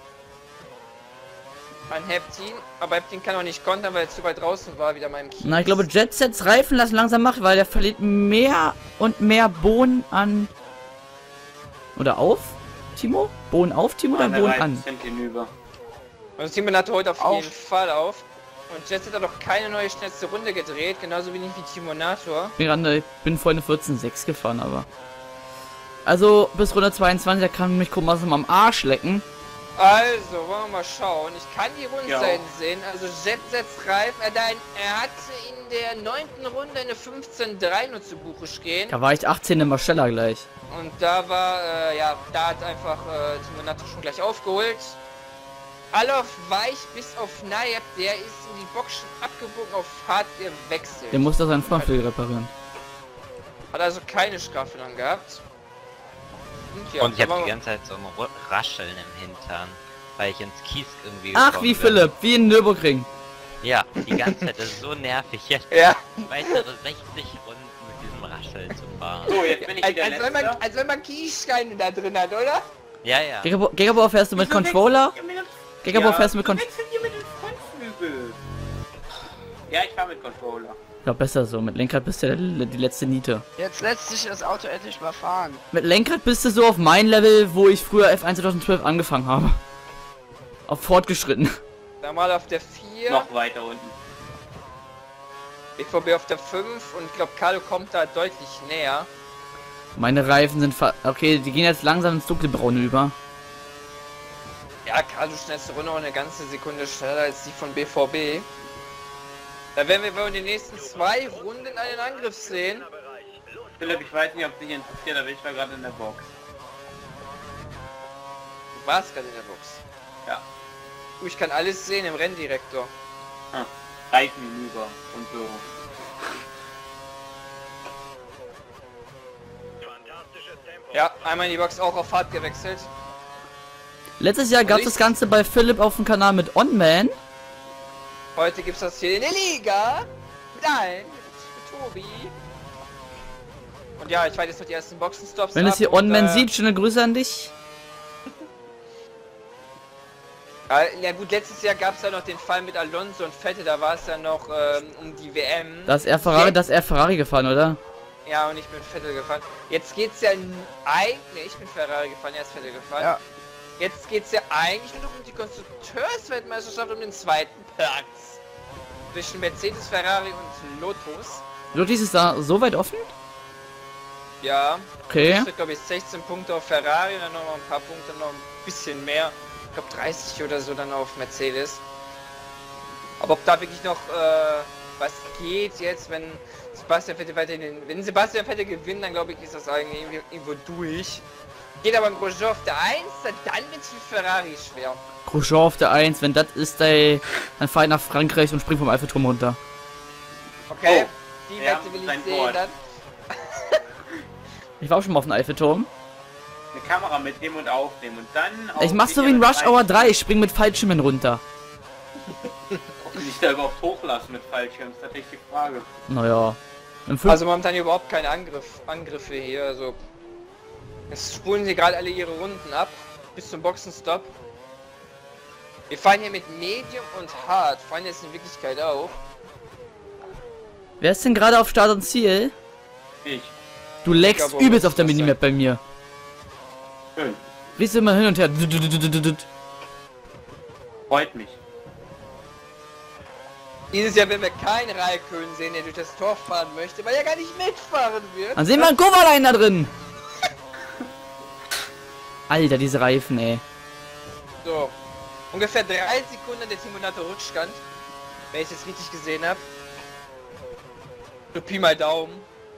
An Heptin, aber Heptin kann auch nicht kontern, weil er zu weit draußen war, wieder meinem Kies. Na, ich glaube, Jet Sets Reifen lassen langsam machen, weil der verliert mehr und mehr Bohnen an. Oder auf? Timo? Bohnen auf, Timo, oder Bohnen an? Hinüber. Also Timon hatte heute auf Auf. jeden Fall auf. Und Jet hat auch keine neue schnellste Runde gedreht, genauso wenig wie Timonator. Ich bin vorhin 14,6 gefahren, aber. Also, bis Runde 22, da kann mich Komassum am Arsch lecken. Also, wollen wir mal schauen. Ich kann die Rundenzeiten Ja. sehen. Also Jet setzt Reifen. Er hatte in der 9. Runde eine 15,3 nur zu Buche stehen. Da war ich 18 im Marcella gleich. Und da war, ja, da hat einfach Timonato schon gleich aufgeholt. Alle auf weich, bis auf Nayeb, der ist in die Box schon abgebogen auf hart gewechselt. Der muss da seinen Frontflügel reparieren. Hat also keine Strafe dann gehabt. Ja, Und ich habe aber- die ganze Zeit so ein Rascheln im Hintern, weil ich ins Kies irgendwie Ach, gekommen wie bin. Philipp, wie in Nürburgring. Ja, die ganze Zeit, das ist so nervig, jetzt Ja, weitere 60 Runden mit diesem Rascheln zu fahren. So, jetzt bin ich wieder letzter. als wenn man Kiessteine da drin hat, oder? Ja, ja. Gegabor fährst du mit Controller? Gegabor fährst du mit Controller? Wechselt ihr mit dem Frontflügel? Ja, ich fahr mit Controller. Ja, besser so. Mit Lenkrad bist du die letzte Niete. Jetzt lässt sich das Auto endlich mal fahren. Mit Lenkrad bist du so auf mein Level, wo ich früher F1 2012 angefangen habe. Auf fortgeschritten. Da mal auf der 4. Noch weiter unten. BVB auf der 5 und ich glaube Carlo kommt da deutlich näher. Meine Reifen sind okay, die gehen jetzt langsam ins Dunkelbraune über. Ja, Carlo schnellste Runde auch eine ganze Sekunde schneller als die von BVB. Da werden wir wohl in den nächsten 2 Runden einen Angriff sehen. Philipp, ich weiß nicht, ob dich interessiert, aber ich war gerade in der Box. Du warst gerade in der Box. Ja. Ich kann alles sehen im Renndirektor. Reifen hinüber und so. Ja, einmal in die Box auch auf Fahrt gewechselt. Letztes Jahr gab es das Ganze bei Philipp auf dem Kanal mit On-Man. Heute gibt's das hier in der Liga. Nein, mit Tobi. Und ja, ich weiß jetzt noch die ersten Boxenstops. Wenn es hier On-Man sieht, schöne Grüße an dich. Ja gut, letztes Jahr gab es ja noch den Fall mit Alonso und Vettel, da war es ja noch um die WM. Da ist er Ferrari gefahren, oder? Ja, und ich bin Vettel gefahren. Jetzt geht's ja eigentlich, ich bin Ferrari gefahren, er ist Vettel gefahren. Ja. Jetzt geht's ja eigentlich nur um die Konstrukteursweltmeisterschaft, um den 2. Platz. Zwischen Mercedes, Ferrari und Lotus. Lotus ist da so weit offen? Ja. Okay. Ich glaube ich 16 Punkte auf Ferrari und dann noch ein paar Punkte, noch ein bisschen mehr. Ich glaube 30 oder so dann auf Mercedes. Aber ob da wirklich noch was geht jetzt, wenn Sebastian Vettel wenn Sebastian Vettel gewinnt, dann glaube ich, ist das eigentlich irgendwo durch. Geht aber ein Grosjean auf der 1, dann wird es für Ferrari schwer. Grosjean auf der 1, wenn das ist, dann fahr ich nach Frankreich und spring vom Eiffelturm runter. Okay, die Wette will ich sehen dann. Ich war auch schon mal auf dem Eiffelturm. Eine Kamera mitnehmen und aufnehmen und dann... Ich mach so wie in Rush Hour 3, ich spring mit Fallschirmen runter. Ob die sich da überhaupt hochlassen mit Fallschirmen, ist natürlich die Frage. Naja. Also momentan überhaupt keine Angriffe hier, also... Jetzt spulen sie gerade alle ihre Runden ab, bis zum Boxenstopp. Wir fahren hier mit Medium und Hard, fahren jetzt in Wirklichkeit auch. Wer ist denn gerade auf Start und Ziel? Ich. Du leckst übelst auf der Minimap bei mir. Schön. Riechst immer hin und her. Freut mich. Dieses Jahr werden wir keinen Raikön sehen, der durch das Tor fahren möchte, weil er gar nicht mitfahren wird. Dann sehen wir einen Kovalainen da drin. Alter, diese Reifen, ey. So. Ungefähr 3 Sekunden der Simulator Rückstand. Wenn ich es jetzt richtig gesehen habe. So Pi mal Daumen.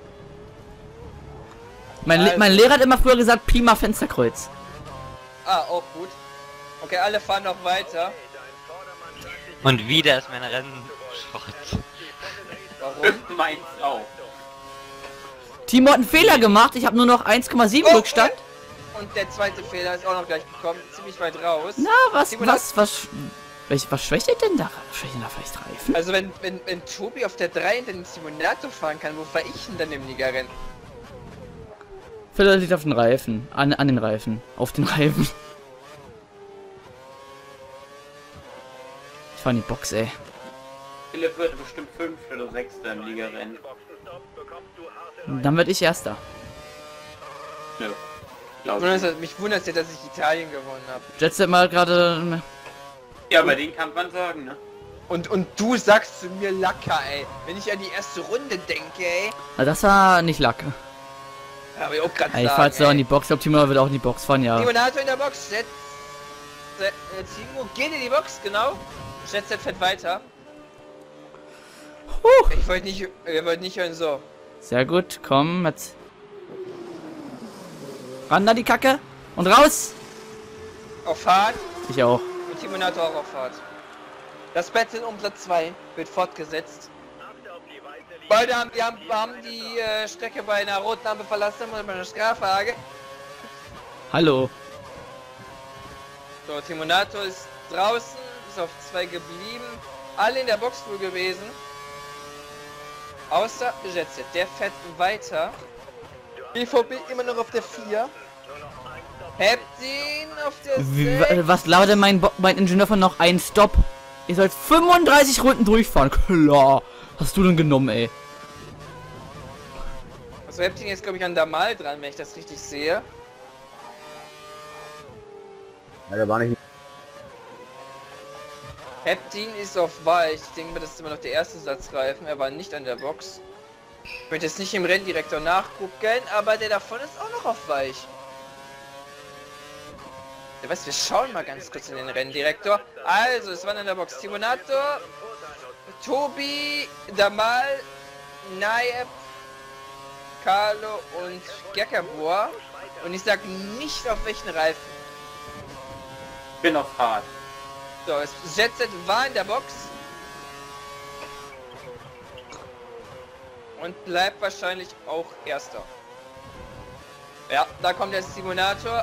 Mein Lehrer hat immer früher gesagt, Pi mal Fensterkreuz. Ah, auch gut. Okay, alle fahren noch weiter. Und wieder ist mein Rennen Schrott. Warum? Meins auch. Timo hat einen Fehler gemacht, ich habe nur noch 1,7 Rückstand. Und der zweite Fehler ist auch noch gleich gekommen, ziemlich weit raus. Na, was schwächt ihr denn da? Schwächt ihr da vielleicht Reifen? Also wenn Tobi auf der 3 in den Simulator fahren kann, wo fahr ich denn dann im Liga-Rennen? Philipp liegt auf den Reifen. An den Reifen. Auf den Reifen. Ich fahr in die Box, ey. Philipp wird bestimmt 5. oder 6. im Liga-Rennen. Dann werd ich Erster. Ja. Mich wundert ja, dass ich Italien gewonnen habe. Jetset mal gerade... Ja, bei denen kann man sagen, ne? Und du sagst zu mir Lacker, ey. Wenn ich an die erste Runde denke, ey. Na, das war nicht Lacke. Ja, aber ich auch gerade Ich fahr jetzt auch in die Box. Ich glaube, Timo wird auch in die Box fahren, ja. Timonato in der Box. Timo geht in die Box, genau. Jetset fährt weiter. Ich wollte nicht, wir wollten nicht hören, so. Sehr gut, komm, jetzt. Ran da die Kacke. Und raus. Auf Fahrt. Ich auch. Und Timonato auch auf Fahrt. Das Battle um Platz 2 wird fortgesetzt. Beide haben die Strecke bei einer roten Ampel verlassen und bei einer Strafrage. Hallo. So, Timonato ist draußen, ist auf 2 geblieben. Alle in der Box wohl gewesen. Außer Jetset, der fährt weiter. BVB immer noch auf der 4. Heptin auf der 6. Was lautet mein Ingenieur von noch ein Stopp? Ihr sollt 35 Runden durchfahren. Klar. Hast du denn genommen, ey? Also Heptin ist glaube ich an Damal dran, wenn ich das richtig sehe. Ja, der war nicht. Heptin ist auf weich. Ich denke mir, das ist immer noch der erste Satzreifen. Er war nicht an der Box. Ich möchte jetzt nicht im Renndirektor nachgucken, aber der davon ist auch noch auf weich. Ja, was, wir schauen mal ganz kurz in den Renndirektor. Also, es waren an der Box Timonator, Tobi, Damal, Naeb, Carlo und Gekabor. Und ich sag nicht auf welchen Reifen. Bin auf hart. So, Jetset war in der Box. Und bleibt wahrscheinlich auch Erster. Ja, da kommt der Simulator.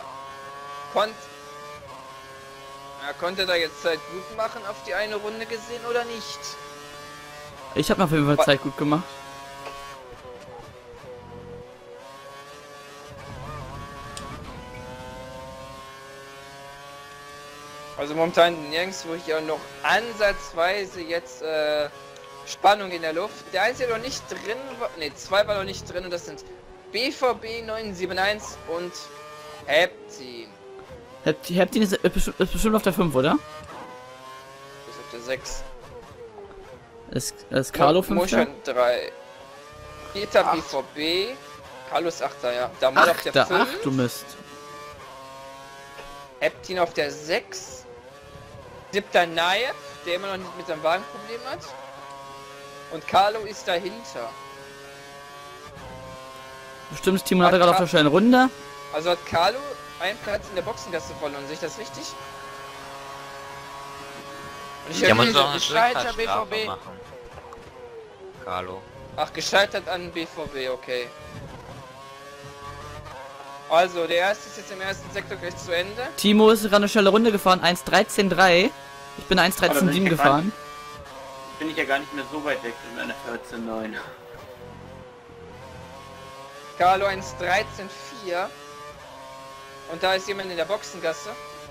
Konnte da jetzt Zeit gut machen auf die eine Runde gesehen oder nicht? Ich habe auf jeden Fall Zeit gut gemacht. Also momentan nirgendwo hier noch ansatzweise jetzt Spannung in der Luft. Der einzige noch nicht drin war, ne, zwei war noch nicht drin und das sind BVB 971 und Heptin. Heptin ist bestimmt auf der 5, oder? Ist auf der 6. Ist Carlo 5? Motion 3. Vierter BVB. Carlo ist 8. Ja. Da mal auf der 5. Ach du Mist. Heptin auf der 6. 7. Naeb, der immer noch nicht mit seinem Wagen Probleme hat. Und Carlo ist dahinter. Bestimmt das Team hat gerade auf der schnellen Runde. Also hat Carlo einen Platz in der Boxengasse verloren, sehe ich das richtig? Und Der muss doch eine gescheiter Rückfahrtsstrafe BVB. machen. Carlo. Ach, gescheitert an BVB, okay. Also, der erste ist jetzt im ersten Sektor gleich zu Ende. Timo ist gerade eine schnelle Runde gefahren, 1.13.3. Ich bin 1.13.7 gefahren. Bin ich ja gar nicht mehr so weit weg in meiner 14.9. Carlo 1.13.4. Und da ist jemand in der Boxengasse.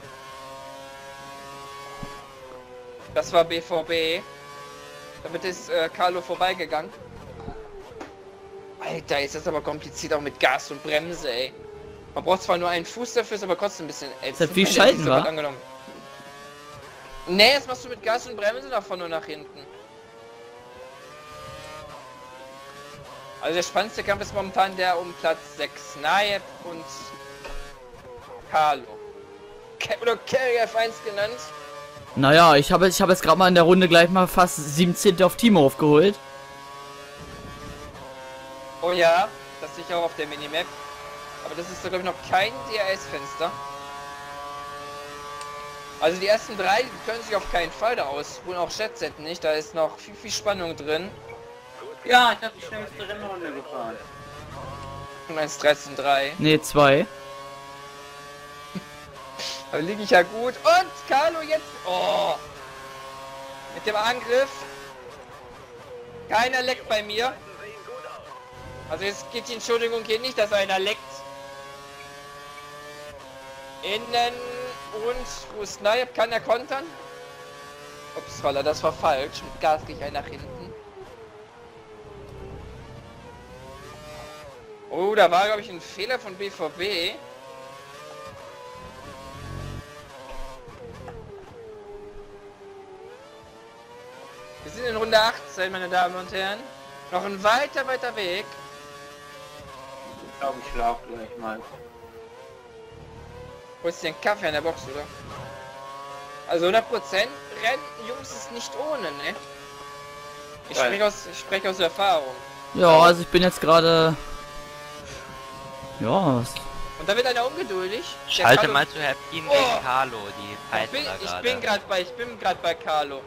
Das war BVB. Damit ist Carlo vorbeigegangen. Alter, ist das aber kompliziert auch mit Gas und Bremse, ey. Man braucht zwar nur einen Fuß dafür, ist aber trotzdem ein bisschen... Wie schalten wir? Nee, jetzt machst du mit Gas und Bremse nach vorne und nach hinten. Also der spannendste Kampf ist momentan der um Platz 6. Naeb und Carlo. Oder Carry F1 genannt. Naja, ich habe jetzt gerade mal in der Runde gleich mal fast 17. auf Timo aufgeholt. Oh ja, das sehe ich auch auf der Minimap. Aber das ist da glaube ich noch kein DRS-Fenster. Also die ersten 3 können sich auf keinen Fall da ausruhen, auch Jetset nicht, da ist noch viel Spannung drin. Ja, ich habe die schnellste Rennrunde gefahren. Und 1.13.3. Ne, 2. Da liege ich ja gut. Und Carlo jetzt... Oh! Mit dem Angriff. Keiner leckt bei mir. Also jetzt geht die Entschuldigung hier nicht, dass einer leckt. Innen und wo ist Naeb? Kann er kontern? Ups, weil das war falsch. Mit Gas gehe ich ein nach hinten. Oh, da war glaube ich ein Fehler von BVB. Wir sind in Runde 18, meine Damen und Herren. Noch ein weiter Weg. Ich glaube, ich schlaf gleich mal. Holst dir einen Kaffee an der Box, oder? Also 100% Rennen, Jungs, ist nicht ohne, ne? Ich spreche aus Erfahrung. Ja, also ich bin jetzt gerade... Ja, was? Und da wird einer ungeduldig. Der Schalte Carlo... mal zu Heptin Oh! gegen Carlo, die fighten da Ich gerade. bin gerade bei Carlo.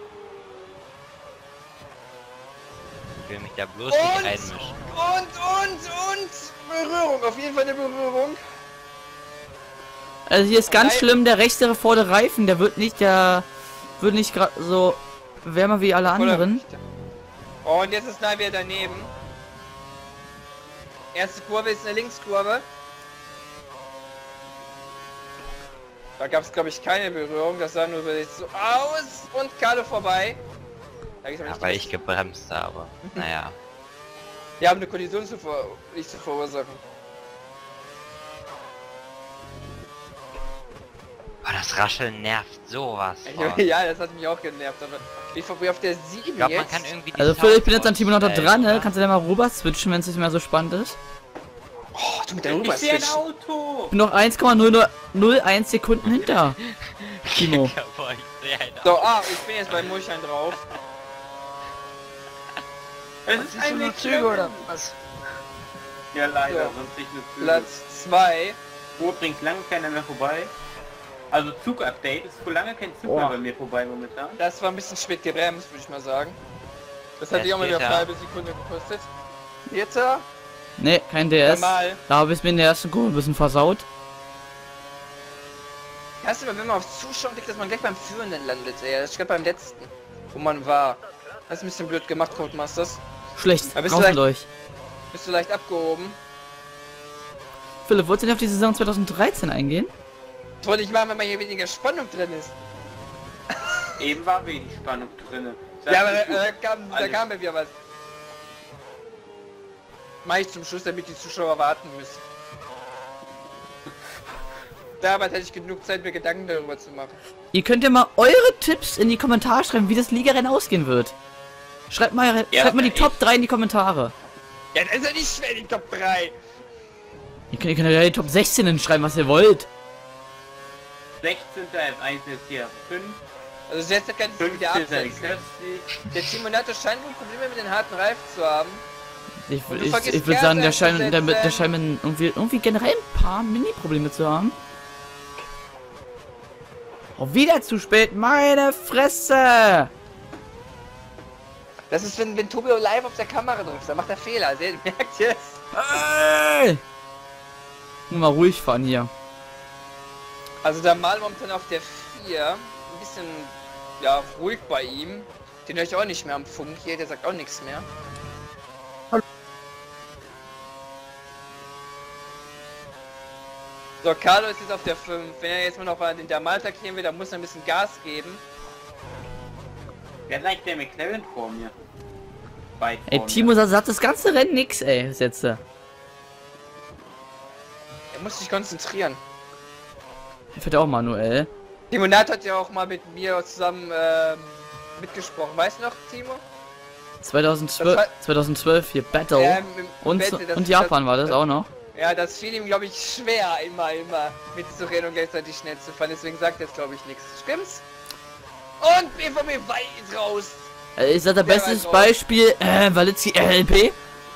Ich will mich da bloß Und- nicht einmischen. Und Berührung, auf jeden Fall eine Berührung. Also hier ist ganz Nein. schlimm, der rechtere vordere Reifen, der wird nicht gerade so wärmer wie alle anderen. Oh, und jetzt ist Nein wieder daneben. Erste Kurve ist eine Linkskurve. Da gab es glaube ich keine Berührung, das sah nur so aus und Carlo vorbei. Da gibt's aber Ja, nicht weil die- ich gebremst habe. Naja. Wir haben eine Kollision nicht zu verursachen. Aber das Rascheln nervt sowas. Ja, das hat mich auch genervt, aber BVB auf der 7 Ich glaube, man jetzt. kann irgendwie die Also Phil, ich bin jetzt an Sounds Timo noch dran, ne? ausstellen, Kannst du da mal rüber switchen, wenn es nicht mehr so spannend ist? Oh, du mit der Ich sehe ein Rüber-Switch. Auto! Ich bin noch 1,001 Sekunden hinter. Timo. Ja, boah, ich sehe ein So, ich bin jetzt bei Mulchern drauf. Es Was ist ist so ein eine Züge oder was? Ja, leider, So. sonst nicht eine Züge. Platz 2. Wo bringt lange keiner mehr vorbei? Also Zug-Update, ist vor lange kein Zug mehr bei mir vorbei momentan. Das war ein bisschen spät gebremst, würde ich mal sagen. Das hat Ja, dich auch mal wieder später. eine halbe Sekunde gekostet. Jetzt da? Ne, kein DS. Normal. Da habe ich mir in der ersten Kurve ein bisschen versaut. Hast du mal, wenn man auf Zuschauen klickt, dass man gleich beim Führenden landet, ey. Das ist gerade beim letzten, wo man war. Das ist ein bisschen blöd gemacht, Codemasters. Schlecht, Aber bist du raus mit leicht- euch. Bist du leicht abgehoben? Philipp, wolltest du denn auf die Saison 2013 eingehen? Das wollte ich machen, wenn mal hier weniger Spannung drin ist. Eben war wenig Spannung drin. Ja, aber da kam mir wieder was. Mach ich zum Schluss, damit die Zuschauer warten müssen. Damals hätte ich genug Zeit, mir Gedanken darüber zu machen. Ihr könnt ja mal eure Tipps in die Kommentare schreiben, wie das Ligarennen ausgehen wird. Schreibt mal die Top 3 in die Kommentare. Ja, das ist ja nicht schwer, die Top 3. Ihr könnt ja die Top 16 hinschreiben, was ihr wollt. 16. F1 ist hier 5. Also jetzt kann ich wieder 15. absetzen. Kirsty. Der Timonato scheint wohl Probleme mit den harten Reifen zu haben. Ich Und du vergisst würde sagen, der Kerze scheint irgendwie generell ein paar Mini-Probleme zu haben. Oh, wieder zu spät, meine Fresse! Das ist, wenn Tobio live auf der Kamera drauf ist, dann macht er Fehler. Also, ihr merkt jetzt. Ey! Nur mal ruhig fahren hier. Also der Mal momentan auf der 4. Ein bisschen, ja, ruhig bei ihm. Den höre ich auch nicht mehr am Funk hier, der sagt auch nichts mehr. So, Carlo ist jetzt auf der 5. Wenn er jetzt mal noch den Jamal attackieren will, dann muss er ein bisschen Gas geben. Wer leicht der McLaren vor mir? Weit Ey, vor Timo sagt das ganze Rennen nix, ey, bis jetzt. Er muss sich konzentrieren. Ich fährt auch manuell. Timonat hat ja auch mal mit mir zusammen mitgesprochen. Weißt du noch, Timo? 2012 hier, Battle. Im Und Battle, das- Japan war das auch noch. Ja, das fiel ihm, glaube ich, schwer, immer mitzureden und gleichzeitig schnell zu fahren. Deswegen sagt er jetzt, glaube ich, nichts. Stimmt's? Und BVB weit raus. Ist das das Der bestes war Beispiel, Walitzki LLP?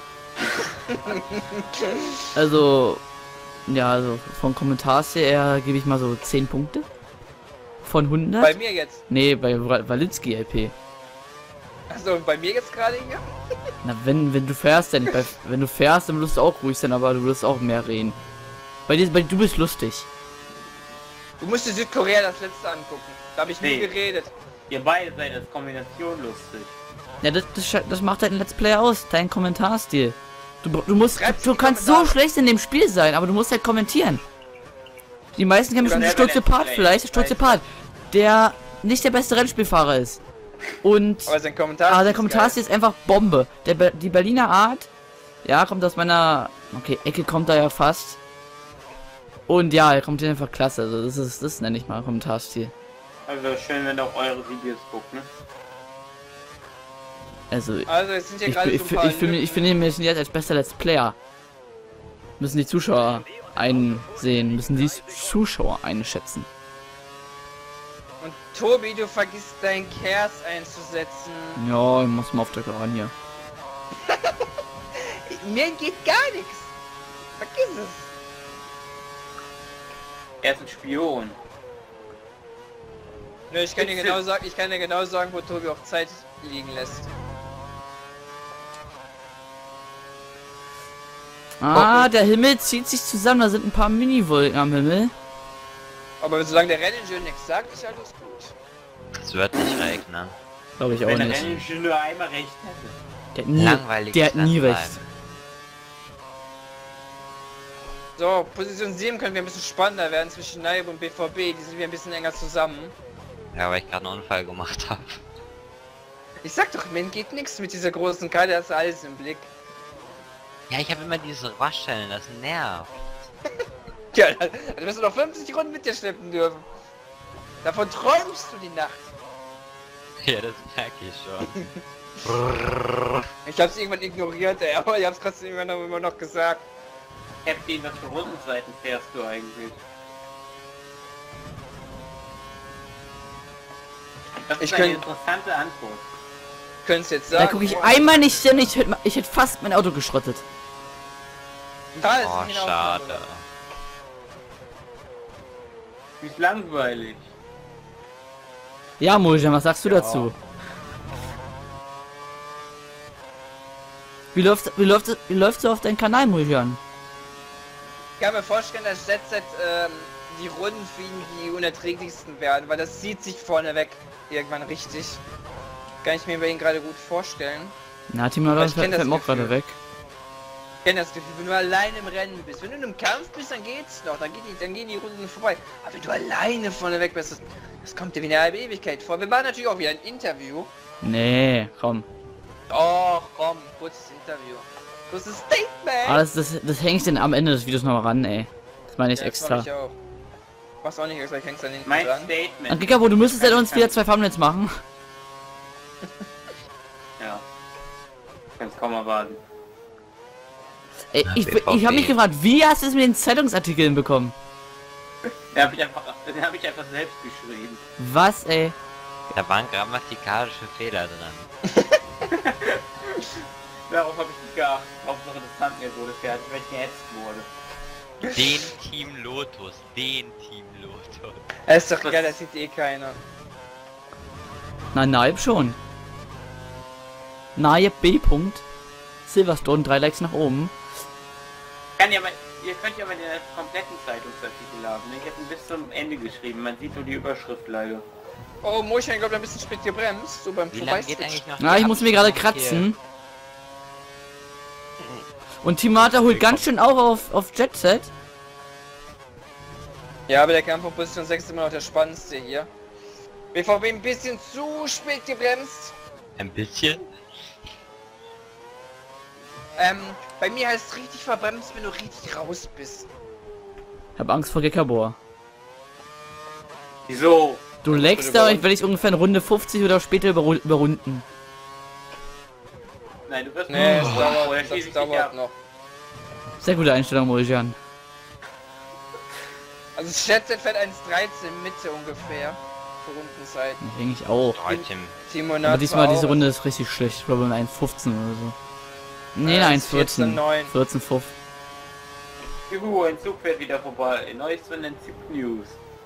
Also, ja, also von Kommentars her gebe ich mal so 10 Punkte. Von 100? Bei mir jetzt. Nee, bei Walitzki LP. Achso, und bei mir jetzt gerade hier? Na, wenn du fährst, dann wenn du fährst, dann wirst du auch ruhig sein, aber du wirst auch mehr reden. Du bist lustig. Du musst dir Südkorea das letzte angucken. Da habe ich nie Nee. geredet. Ihr beide seid als Kombination lustig. Ja, das macht halt ein Let's Play aus, dein Kommentarstil. Schreib's Du in die kannst so Kommentare. schlecht in dem Spiel sein, aber du musst halt kommentieren. Die meisten kennen bestimmt den selber Stolze Let's Part Play, vielleicht, der Stolze weiß Part, der nicht der beste Rennspielfahrer ist. Und Aber sein Kommentar. der Kommentarstil ist einfach Bombe. Die Berliner Art, ja, kommt aus meiner, okay, Ecke kommt da ja fast. Und ja, er kommt hier einfach klasse, also das nenne ich mal Kommentarstil. Also schön, wenn ihr auch eure Videos guckt, ne? Also, Also, jetzt sind hier gerade so ein paar ich finde, wir sind jetzt als bester Let's Player. Müssen die Zuschauer einsehen, müssen die Zuschauer einschätzen. Und Tobi, du vergisst dein Kers einzusetzen. Ja, ich muss mal auf der Gran hier. Mir geht gar nichts. Vergiss es. Er ist ein Spion. Nö, ich kann dir genau sagen, wo Tobi auch Zeit liegen lässt. Ah, der Himmel zieht sich zusammen, da sind ein paar Mini-Wolken am Himmel. Aber solange der Renningenieur nichts sagt, ist alles gut. Es wird nicht regnen. Glaube ich auch Wenn der nicht. Renningenieur einmal recht hätte. Langweilig Der hat nie bleiben. recht. So, Position 7 können wir ein bisschen spannender werden zwischen Naib und BVB. Die sind wir ein bisschen enger zusammen. Ja, weil ich gerade einen Unfall gemacht habe. Ich sag doch, mir geht nichts mit dieser großen Karte, das ist alles im Blick. Ja, ich habe immer diese Waschstellen, das nervt. Ja, also wirst du noch 50 Runden mit dir schleppen dürfen. Davon träumst du die Nacht. Ja, das merke ich schon. Ich hab's irgendwann ignoriert, ey, aber ich hab's trotzdem immer noch gesagt. Captain, was für Rundenseiten fährst du eigentlich? Das ist eine interessante Antwort. Könnt's jetzt sagen. Da gucke ich einmal nicht hin, ich hätte fast mein Auto geschrottet. Da ist Oh, es schade. Wie langweilig. Ja, Muljan, was sagst du dazu? Wie läuft so auf deinem Kanal, Muljan? Ich kann mir vorstellen, dass ZZ die Runden für ihn die unerträglichsten werden, weil das sieht sich vorne weg irgendwann richtig. Kann ich mir bei ihm gerade gut vorstellen. Na, Team Nordrhein fällt mir auch gerade weg. Ich kenne das Gefühl, wenn du allein im Rennen bist. Wenn du in einem Kampf bist, dann geht's noch, dann gehen die Runden vorbei. Aber wenn du alleine vorne weg bist, das kommt dir wie eine halbe Ewigkeit vor. Wir machen natürlich auch wieder ein Interview. Nee, komm. Oh, komm, kurzes Interview. Kurzes Statement! Ah, das häng ich denn am Ende des Videos noch mal ran, ey. Das meine ich Ja, das extra. mach ich auch. Mach's auch nicht, ich häng's dann hinten Mein dran. Statement. Angekabo, du müsstest ja uns wieder 2 Thumbnails machen. Ja. Kannst kaum erwarten. Ey, ich hab mich gefragt, wie hast du es mit den Zeitungsartikeln bekommen? Den hab ich einfach selbst geschrieben. Was, ey? Da waren grammatikalische Fehler dran. Darauf habe ich nicht geachtet. Hauptsache das Thumbnail wurde fertig, weil ich gehetzt wurde. Den Team Lotus, den Team Lotus. Ist doch egal, das sieht eh keiner. Nein, schon. Naib B. Silverstone, 3 Likes nach oben. Ihr könnt ja mal den kompletten Zeitungsartikel haben. Ich habe ihn bis zum Ende geschrieben. Man sieht nur die Überschrift leider. Oh, Motion, ich glaube, ein bisschen spät gebremst, so beim Wie lange geht eigentlich noch? Na, ich muss mir gerade kratzen. Und Timata holt ganz schön auf Jet Set. Ja, aber der Kampf auf Position 6 ist immer noch der spannendste hier. BVB ein bisschen zu spät gebremst. Ein bisschen? Bei mir heißt es richtig verbremst, wenn du richtig raus bist. Ich hab Angst vor Gekabor. Wieso? Du leckst da, ich werde dich ungefähr in Runde 50 oder später überrunden. Nein, du wirst Nee, noch. das dauert noch. Sehr gute Einstellung, Morijan. Also ich schätze, fährt 1,13 Mitte ungefähr. Für Rundenzeit. Denke ich auch. 13. Simonato Aber diesmal diese auch. Runde ist richtig schlecht. Ich glaube 1,15 oder so. Nee, Ja, das ist 1,14. 14,9. 14,5. Juhu, ein Zug fährt wieder vorbei. Neues von den Zug News.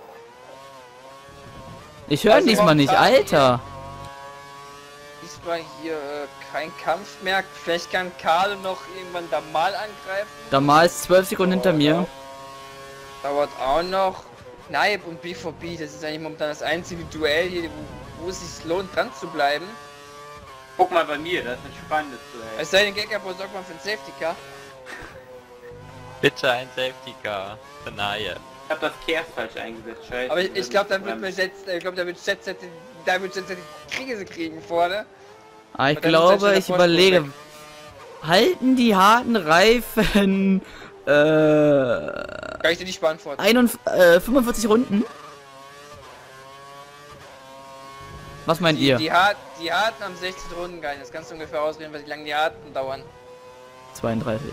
Ich höre Also, diesmal nicht, momentan Alter. Diesmal hier kein Kampf mehr. Vielleicht kann Karl noch irgendwann da mal angreifen. Damal ist 12 Sekunden hinter mir. Dauert auch noch. Naib und BVB, das ist eigentlich momentan das einzige Duell hier, wo es sich lohnt, dran zu bleiben. Guck mal bei mir, das ist ein spannendes Duell. Es sei denn, Gekabo sorgt mal für einen Safety Car. Bitte ein Safety Car. Benahe. Ich hab das Kehrs falsch eingesetzt, scheiße. Aber ich glaube, da wird mir jetzt, da wird jetzt die Krise kriegen vorne. Ah, ich Und dann ist halt schon glaube, der ich Vorsprung überlege. weg. Halten die harten Reifen Kann ich dir nicht beantworten. 45 Runden? Was meint ihr? Die Harten haben 16 Runden gehalten. Das kannst du ungefähr ausreden, wie lange die Harten dauern. 32.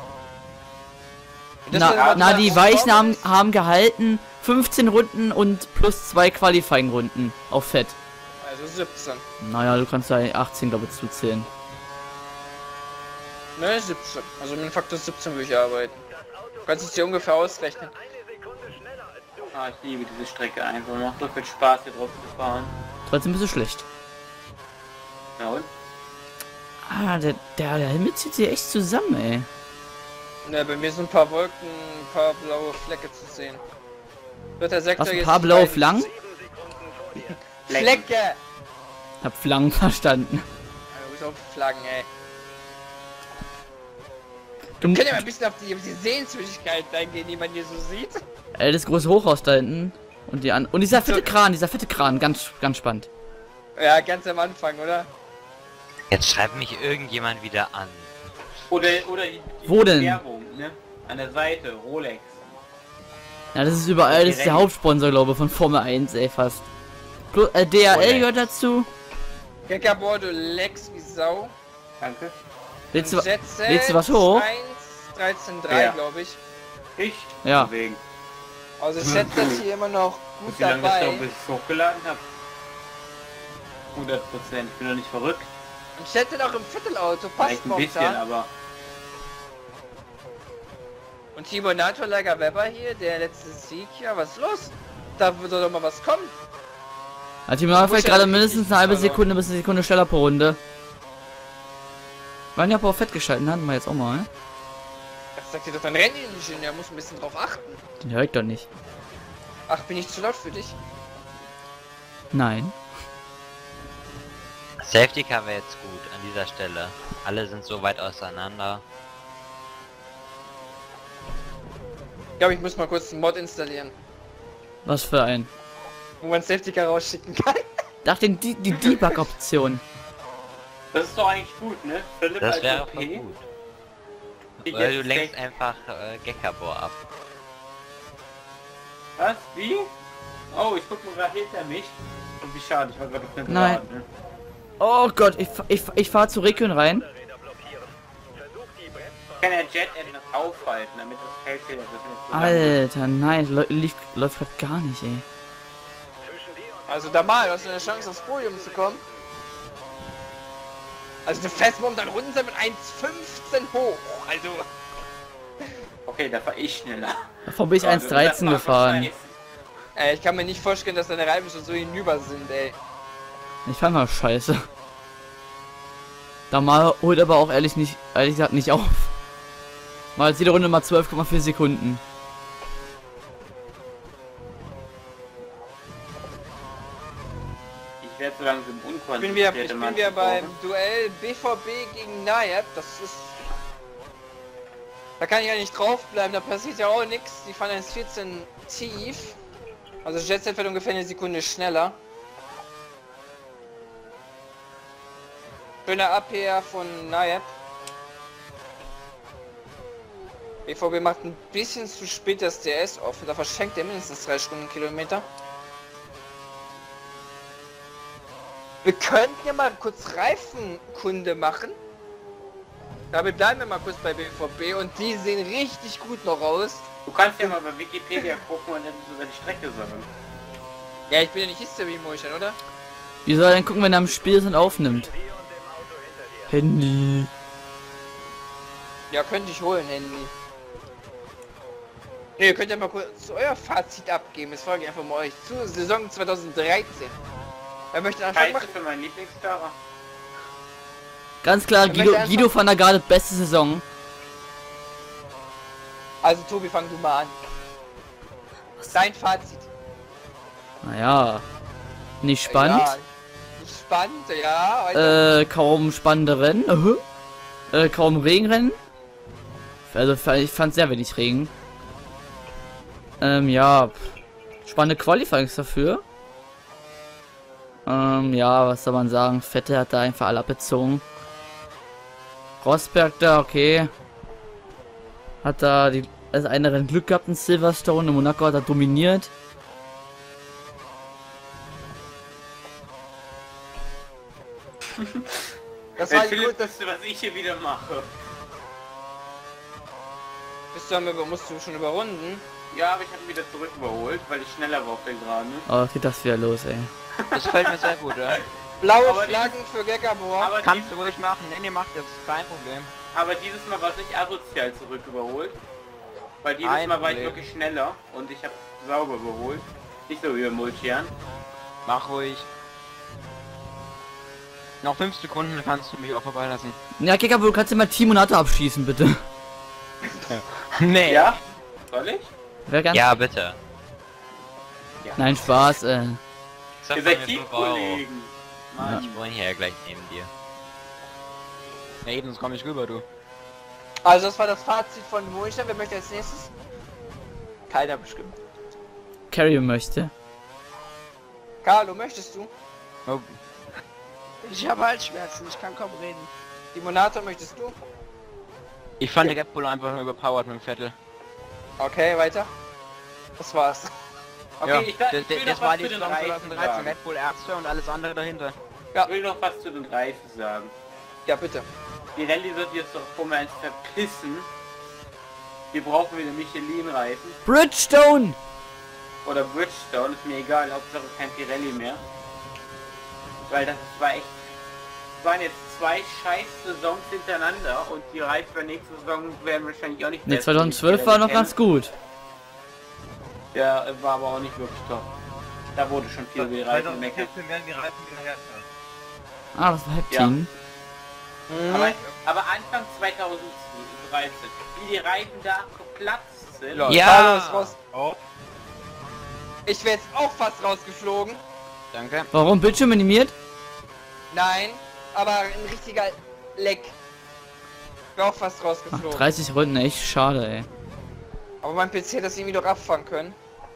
Und das wird Na, die Weichen haben haben gehalten 15 Runden und plus 2 Qualifying-Runden auf Fett. Also 17. Naja, du kannst da 18, glaube ich, zuzählen. Ne, 17. Also mit dem Faktor 17 würde ich arbeiten. Du kannst es dir ungefähr ausrechnen. Ah, ich liebe diese Strecke einfach. Macht so viel Spaß hier drauf zu fahren. Trotzdem bist du schlecht. Ja und? Ah, der Himmel zieht sich echt zusammen, ey. Ne, bei mir sind ein paar Wolken, ein paar blaue Flecke zu sehen. Wird der Sektor Was, ein jetzt paar blaue Flanken? Flecke! Hab Flanken verstanden. Also auf Flaggen, ey. Du Könnt ihr mal ein bisschen auf die Sehenswürdigkeit eingehen, die man hier so sieht? das große Hochhaus da hinten. Und dieser fette Kran, ganz spannend. Ja, ganz am Anfang, oder? Jetzt schreibt mich irgendjemand wieder an. Oder die Wo denn? Werbung, ne? An der Seite, Rolex. Ja, das ist überall, das ist der Hauptsponsor, glaube ich, von Formel 1, ey, fast. DRL gehört dazu. Gekabor, du leckst wie Sau. Danke. Lädst du ZZ was hoch? 1.13.3, Ja. glaube ich. Ich? Ja. Deswegen. Also ZZ hier immer noch gut Wie lange das dabei. dauert, bis ich es hochgeladen habe? 100%. Ich bin doch nicht verrückt. Und ZZ auch im Viertelauto, passt Vielleicht ein bisschen, momentan. aber... Und Timo Naturlager Weber hier, der letzte Sieg hier, was ist los? Da wird doch mal was kommen. Also Timo fährt ja gerade richtig mindestens eine halbe verloren. Sekunde bis eine Sekunde schneller pro Runde. Waren ja aber auch fett geschalten, hatten wir jetzt auch mal, ne? Das sagt dir doch dein Renningenieur, muss ein bisschen drauf achten. Den höre ich doch nicht. Ach, bin ich zu laut für dich? Nein. Safety Car wäre jetzt gut an dieser Stelle. Alle sind so weit auseinander. Ich glaube, ich muss mal kurz einen Mod installieren, Was für ein. wo man Safety Car rausschicken kann. Dachte die Debug-Option. Das ist doch eigentlich gut, ne? Philipp Das als wäre OP. voll gut. Ich Oder du jetzt lenkst denk- einfach Gekabor ab. Was? Wie? Oh, ich guck mal gerade hinter mich. Und wie schade, ich war gerade auf der Nein. Geraden, ne? Oh Gott, ich fahr zu Rekün rein. Kann der Jet etwas aufhalten, damit das Feld hier so Alter, nein, läuft grad gar nicht, ey. Also da mal, du hast eine Chance aufs Podium zu kommen. Also du fährst momentan runter mit 1,15 hoch. Also... Okay, da fahr ich schneller. Davor bin ich Also, das 1,13 war gefahren. scheiße. Ich kann mir nicht vorstellen, dass deine Reifen schon so hinüber sind, ey. Ich fand mal scheiße. Da mal holt aber auch ehrlich gesagt nicht auf. Mal jede Runde mal 12,4 Sekunden. Ich werde so langsam Ich bin wieder unkonzentriert. beim Duell BVB gegen Nayab. Das ist... Da kann ich ja nicht drauf bleiben, da passiert ja auch nichts. Die fahren 1,14 tief. Also Jetset wird ungefähr eine Sekunde schneller. Schöner Abwehr von Nayab. BVB macht ein bisschen zu spät das DS offen, da verschenkt er mindestens 3 Stundenkilometer. Wir könnten ja mal kurz Reifenkunde machen. Damit bleiben wir mal kurz bei BVB und die sehen richtig gut noch aus. Du kannst ja mal bei Wikipedia gucken und dann über die Strecke sagen. Ja, ich bin ja nicht History Motion, oder? Wie soll er denn gucken, wenn er am Spiel ist und aufnimmt? Handy. Ja, könnte ich holen, Handy. Ne, ihr könnt ja mal kurz euer Fazit abgeben. Es folge ich einfach mal euch zu Saison 2013. Wer möchte den Anfang Scheiße machen? für meinen Lieblingsfahrer. Ganz klar, Wer möchte Guido van der Garde, beste Saison. Also Tobi, fang du mal an. Dein Fazit. Naja. Nicht spannend. Ja, nicht spannend, ja. Weiter. Kaum spannende Rennen. Kaum Regenrennen. Also ich fand sehr wenig Regen. Ja. Spannende Qualifyings dafür. Ja, was soll man sagen? Vettel hat da einfach alle abgezogen. Rosberg da, okay. Hat da das eine Rennen Glück gehabt in Silverstone. In Monaco hat er dominiert. Das war Philipp, gut, dass was ich hier wieder mache. musst du schon überrunden. Ja, aber ich habe ihn wieder zurück überholt, weil ich schneller war auf der Geraden. Oh, geht das wieder los, ey. Das gefällt mir sehr gut, ja. Blaue Aber Flaggen für Gekabor. Aber, Kannst du ruhig machen. Nee, macht das. Kein Problem. aber dieses Mal war es nicht asozial zurück überholt. Weil dieses Kein Mal war ich Problem. wirklich schneller und ich habe sauber überholt. Nicht so wie beim Multian. Mach ruhig. Noch 5 Sekunden kannst du mich auch vorbeilassen. Ja, Kekabo, du kannst ja mal Team und Nato abschießen, bitte. Nee. Ja? Soll ich? Wer ganz Ja, bitte. Nein, Spaß, Ich sag Ihr von seid mir 5 Euro. Teamkollegen. Mann. Ich wohne hier ja gleich neben dir. Ja, eben, sonst komm ich rüber, du. Also das war das Fazit von Moisha. Wer möchte als nächstes? Keiner bestimmt. Carry möchte. Carlo, möchtest du? Oh. Ich habe Halsschmerzen, ich kann kaum reden. Limonato, möchtest du? Ich fand der Red Bull einfach nur überpowered mit dem Vettel. Okay, weiter. Das war's. Okay, Ja, ich will noch das was war zu die den 2013 Reifen sagen. Red Bull Erste und alles andere dahinter. Ich will noch was zu den Reifen sagen. Ja, bitte. Die Rallye wird jetzt doch vor mir eins verpissen. Wir brauchen wieder Michelin-Reifen. Bridgestone! Oder Bridgestone, ist mir egal, Hauptsache kein Pirelli mehr. Weil das war echt... Es waren jetzt 2 scheiß Saisons hintereinander und die Reifen für nächste Saison werden wahrscheinlich auch nicht Ne, besser, 2012 die war ich noch kenne. ganz gut. Ja, war aber auch nicht wirklich top. Da wurde schon viel über die Reifen gemeckert. 2014 werden die Reifen wieder herstellen. Ah, das war Heptin. Aber Anfang 2013, wie die Reifen da geplatzt sind. Ja. Carlo ist raus. Oh. Ich wäre jetzt auch fast rausgeflogen. Danke. Warum? Bildschirm minimiert? Nein, aber ein richtiger Leck. Ich wäre auch fast Ach, rausgeflogen. 30 Runden, echt schade, ey. Aber mein PC hat das irgendwie doch abfangen können.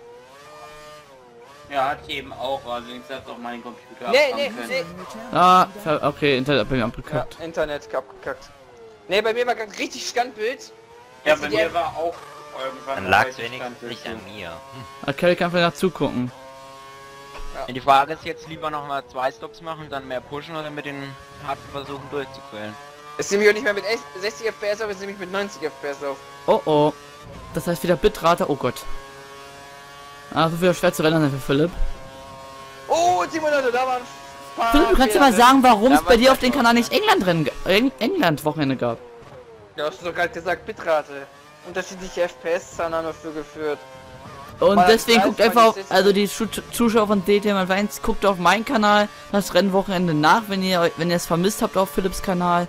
Ja, hatte ich eben auch, also ich hab's auch meinen Computer Nee, abfangen nee, können. nee. Ah, okay, Internet hat bei mir Ja, abgekackt. Internet abgekackt. Nee, bei mir war gerade richtig Standbild. Ja, Als bei die mir war auch irgendwann... Dann lag's heute wenigstens Standbild nicht an so. mir. Ah, Kelly kann vielleicht zugucken. Die Frage ist jetzt lieber noch mal 2 Stops machen, dann mehr pushen oder mit den harten Versuchen durchzuquälen. Es nehme ich auch nicht mehr mit 60 FPS auf, es nehme ich mit 90 FPS auf. Oh oh. Das heißt wieder Bitrate, oh Gott. Ah, so viel schwer zu rennen für Philipp. Oh, Simulator, da waren ein paar Philipp, kannst du Fehler mal sagen, warum es Ja, bei dir was auf dem Kanal nicht England-Wochenende gab? drin. Ja, hast du doch gerade gesagt, Bitrate. Unterschiedliche FPS-Zahlen haben dafür geführt. Und Mal deswegen das guckt Preis, einfach mal auf, die 60. also die Zuschauer von DTM 1, guckt auf meinen Kanal das Rennwochenende nach, wenn ihr es vermisst habt auf Philipps Kanal.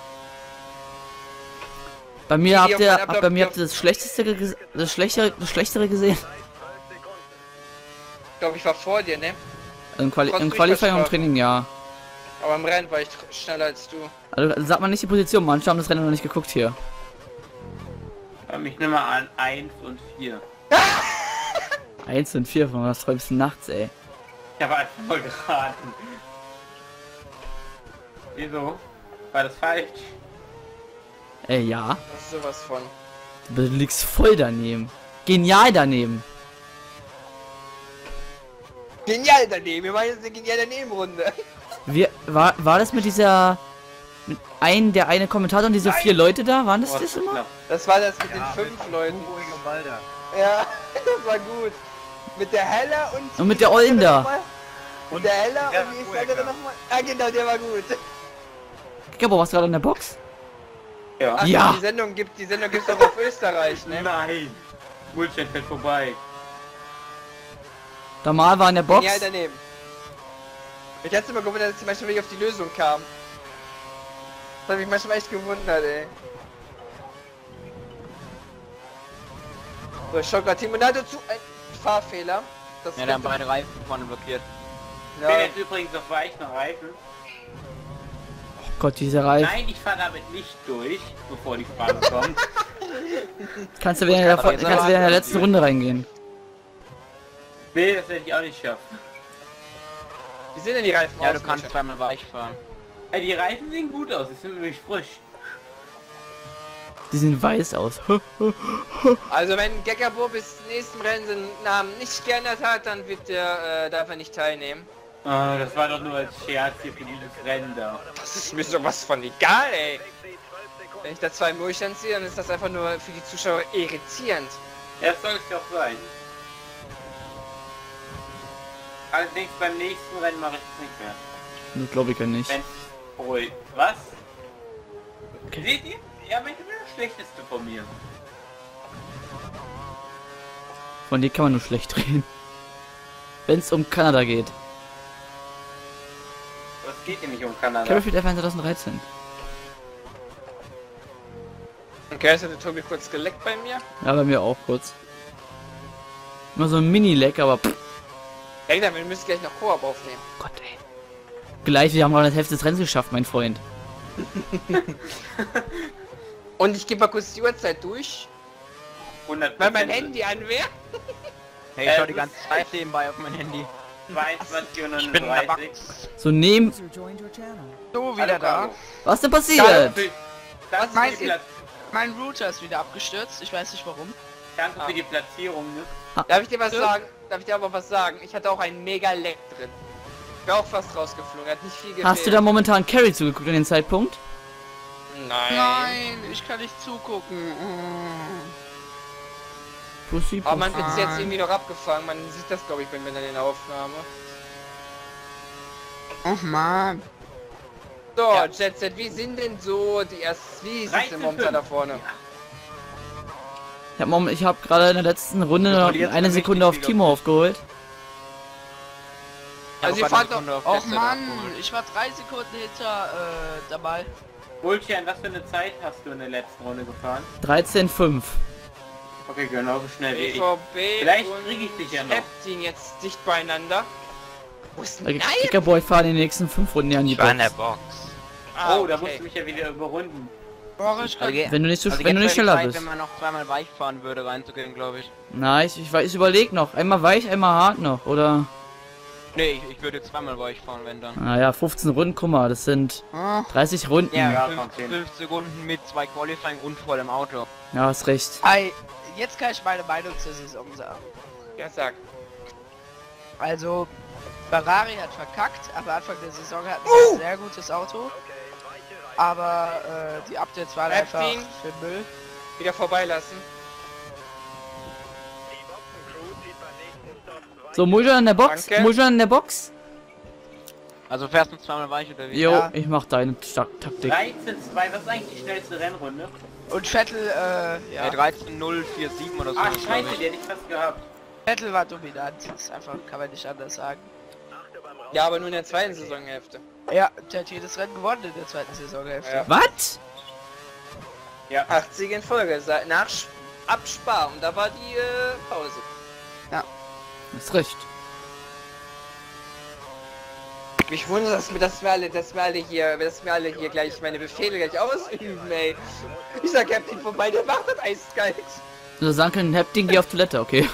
Bei mir Die habt auf ihr, meinen Upload- bei mir habt ihr das Schlechtere gesehen. Ich glaube, ich war vor dir, ne? Im Trotzdem Qualifying und Durchfallstrafe. Training, ja. Aber im Rennen war ich schneller als du. Also sagt man nicht die Position, manche haben das Rennen noch nicht geguckt hier. Ich nehme mal an 1 und 4. 1 und 4, von was träumst du nachts, ey? Ich habe einfach mal geraten. Wieso? War das falsch? Ja. Das ist sowas von. Du liegst voll daneben. Genial daneben. Genial daneben, wir meinen jetzt eine genial daneben Runde. War das mit dieser... der eine Kommentator und diese 4 Leute da? Waren das Oh, das immer? knapp. Das war das mit Ja, den 5 Leuten. Ruhig und Walder. Ja, das war gut. Mit der Hella und... Und mit der Ollen da. Und der Hella Ja, und wie ist der Ruhecker. andere nochmal? Ah genau, der war gut. Gabo, warst du gerade in der Box? Ja. Ach, Ja. Die Sendung gibt's doch auf Österreich, ne? Nein! Bullshit fällt vorbei. Der Mal war in der Box. Genial daneben. Ich hatte immer gewundert, dass ich manchmal nicht auf die Lösung kam. Das hat mich manchmal echt gewundert, ey. So, ich schau grad Timonado zu. Ein Fahrfehler. Das Ja, da haben beide Reifen vorne blockiert. Ich bin jetzt übrigens auf weichen Reifen. Oh Gott, dieser Reif. Nein, ich fahre damit nicht durch, bevor die Frage kommt. Kannst du wieder in der letzten Runde reingehen. Nee, das werde ich auch nicht schaffen. Wie sehen denn die Reifen Ja, aus? du kannst zweimal weich fahren. Ey, die Reifen sehen gut aus, die sind nämlich frisch. Die sehen weiß aus. Also wenn Gekabo bis zum nächsten Rennen seinen Namen nicht geändert hat, dann wird darf er nicht teilnehmen. Ah, das war doch nur als Scherz hier für dieses Rennen da. Das ist mir sowas von egal, ey. Wenn ich da 2 Mulchern ziehe, dann ist das einfach nur für die Zuschauer irritierend. Ja, das soll es ja auch sein. Allerdings beim nächsten Rennen mache ich es nicht mehr. Das glaube ich ja nicht. Wenn's ruhig. Was? Okay. Seht ihr? Ja, mein das schlechteste von mir. Von dir kann man nur schlecht reden. Wenn es um Kanada geht. Das geht hier nicht um Kanada. Carrierfield F1 2013. Okay, jetzt hat der Tobi kurz geleckt bei mir. Ja, bei mir auch kurz. Nur so ein Mini-Leck, aber pff, Ja, genau, wir müssen gleich noch Koop aufnehmen. Gott ey. Gleich, wir haben gerade das Hälfte des Rennens geschafft, mein Freund. Und ich gebe mal kurz die Uhrzeit durch, 100%. weil mein Handy an wäre. Hey, ich schau die ganze Zeit nebenbei auf mein Handy. 22 und Ich bin in der 39. Box. So neben... So, wieder da. Was denn passiert? Das ist Mein- die Platz. Mein Router ist wieder abgestürzt, ich weiß nicht warum. Danke für die Platzierung, ne? Darf ich dir was sagen? Darf ich dir aber was sagen? Ich hatte auch einen mega Leck drin. Ich wäre auch fast rausgeflogen, hat nicht viel gefehlt. Hast du da momentan Carry zugeguckt an den Zeitpunkt? Nein. Nein, ich kann nicht zugucken. Pussy, Aber man Pussy. wird jetzt irgendwie noch abgefangen. Man sieht das, glaube ich, wenn wir dann in der Aufnahme. Oh Mann. So, Ja. Jet Set, wie sind denn so die ersten... Wie ist es 13,5. denn momentan da vorne? Ich hab gerade in der letzten Runde Du noch verlierst eine richtig Sekunde auf viel Timo aufgeholt. Also ihr fahrt doch... Och Mann, ich war 3 Sekunden hinter dabei. Bullchen, was für eine Zeit hast du in der letzten Runde gefahren? 13,5. Okay, genau so schnell wie ich. BVB Vielleicht und kriege ich dich ja noch. Captain jetzt dicht beieinander. Wo ist denn... Kickerboy fahren in den nächsten 5 Runden ja an die Ich war in der Box. Box. Ah, Oh, da musst okay. du mich ja wieder überrunden. Boah, ich kann... Wenn du nicht so, Also wenn du nicht jetzt wäre die schneller Zeit, bist. wenn man noch zweimal weich fahren würde, reinzugehen, glaube ich. Nein, ich überleg noch. Einmal weich, einmal hart noch. Oder... Nee, ich würde zweimal weich fahren, wenn dann. Naja, 15 Runden, guck mal, das sind Ah, 30 Runden. Ja, Ja, 5 kommt hin. Sekunden mit 2 Qualifying und voll im Auto. Ja, hast recht. ei, jetzt kann ich meine Meinung zur Saison sagen. Ja, sag. Also, Ferrari hat verkackt. Am Anfang der Saison hatten sie ein sehr gutes Auto. Aber die Updates waren einfach Captain. für Müll. Wieder vorbeilassen. So, Mulder in der Box? Danke. Mulder in der Box? Also fährst du zweimal weich oder wie? Jo, Ja. ich mach deine Taktik. 13,2, was ist eigentlich die schnellste Rennrunde? Und Vettel, ja, 13.047 oder so. Ach glaub scheiße, ich. der hätte ich fast gehabt. Vettel war dominant. Das ist einfach, kann man nicht anders sagen. Ja, aber nur in der zweiten Saisonhälfte. Ja, der hat jedes Rennen gewonnen in der zweiten Saisonhälfte. Ja. Was? Ja. 8 Siege in Folge, nach Abspar. Und da war die Pause. Ist recht. Mich wundert, dass wir alle hier gleich meine Befehle gleich ausüben, ey. Ich sag Captain vorbei, der macht das eiskalt. So sagen können, Hepting, geh auf Toilette, okay.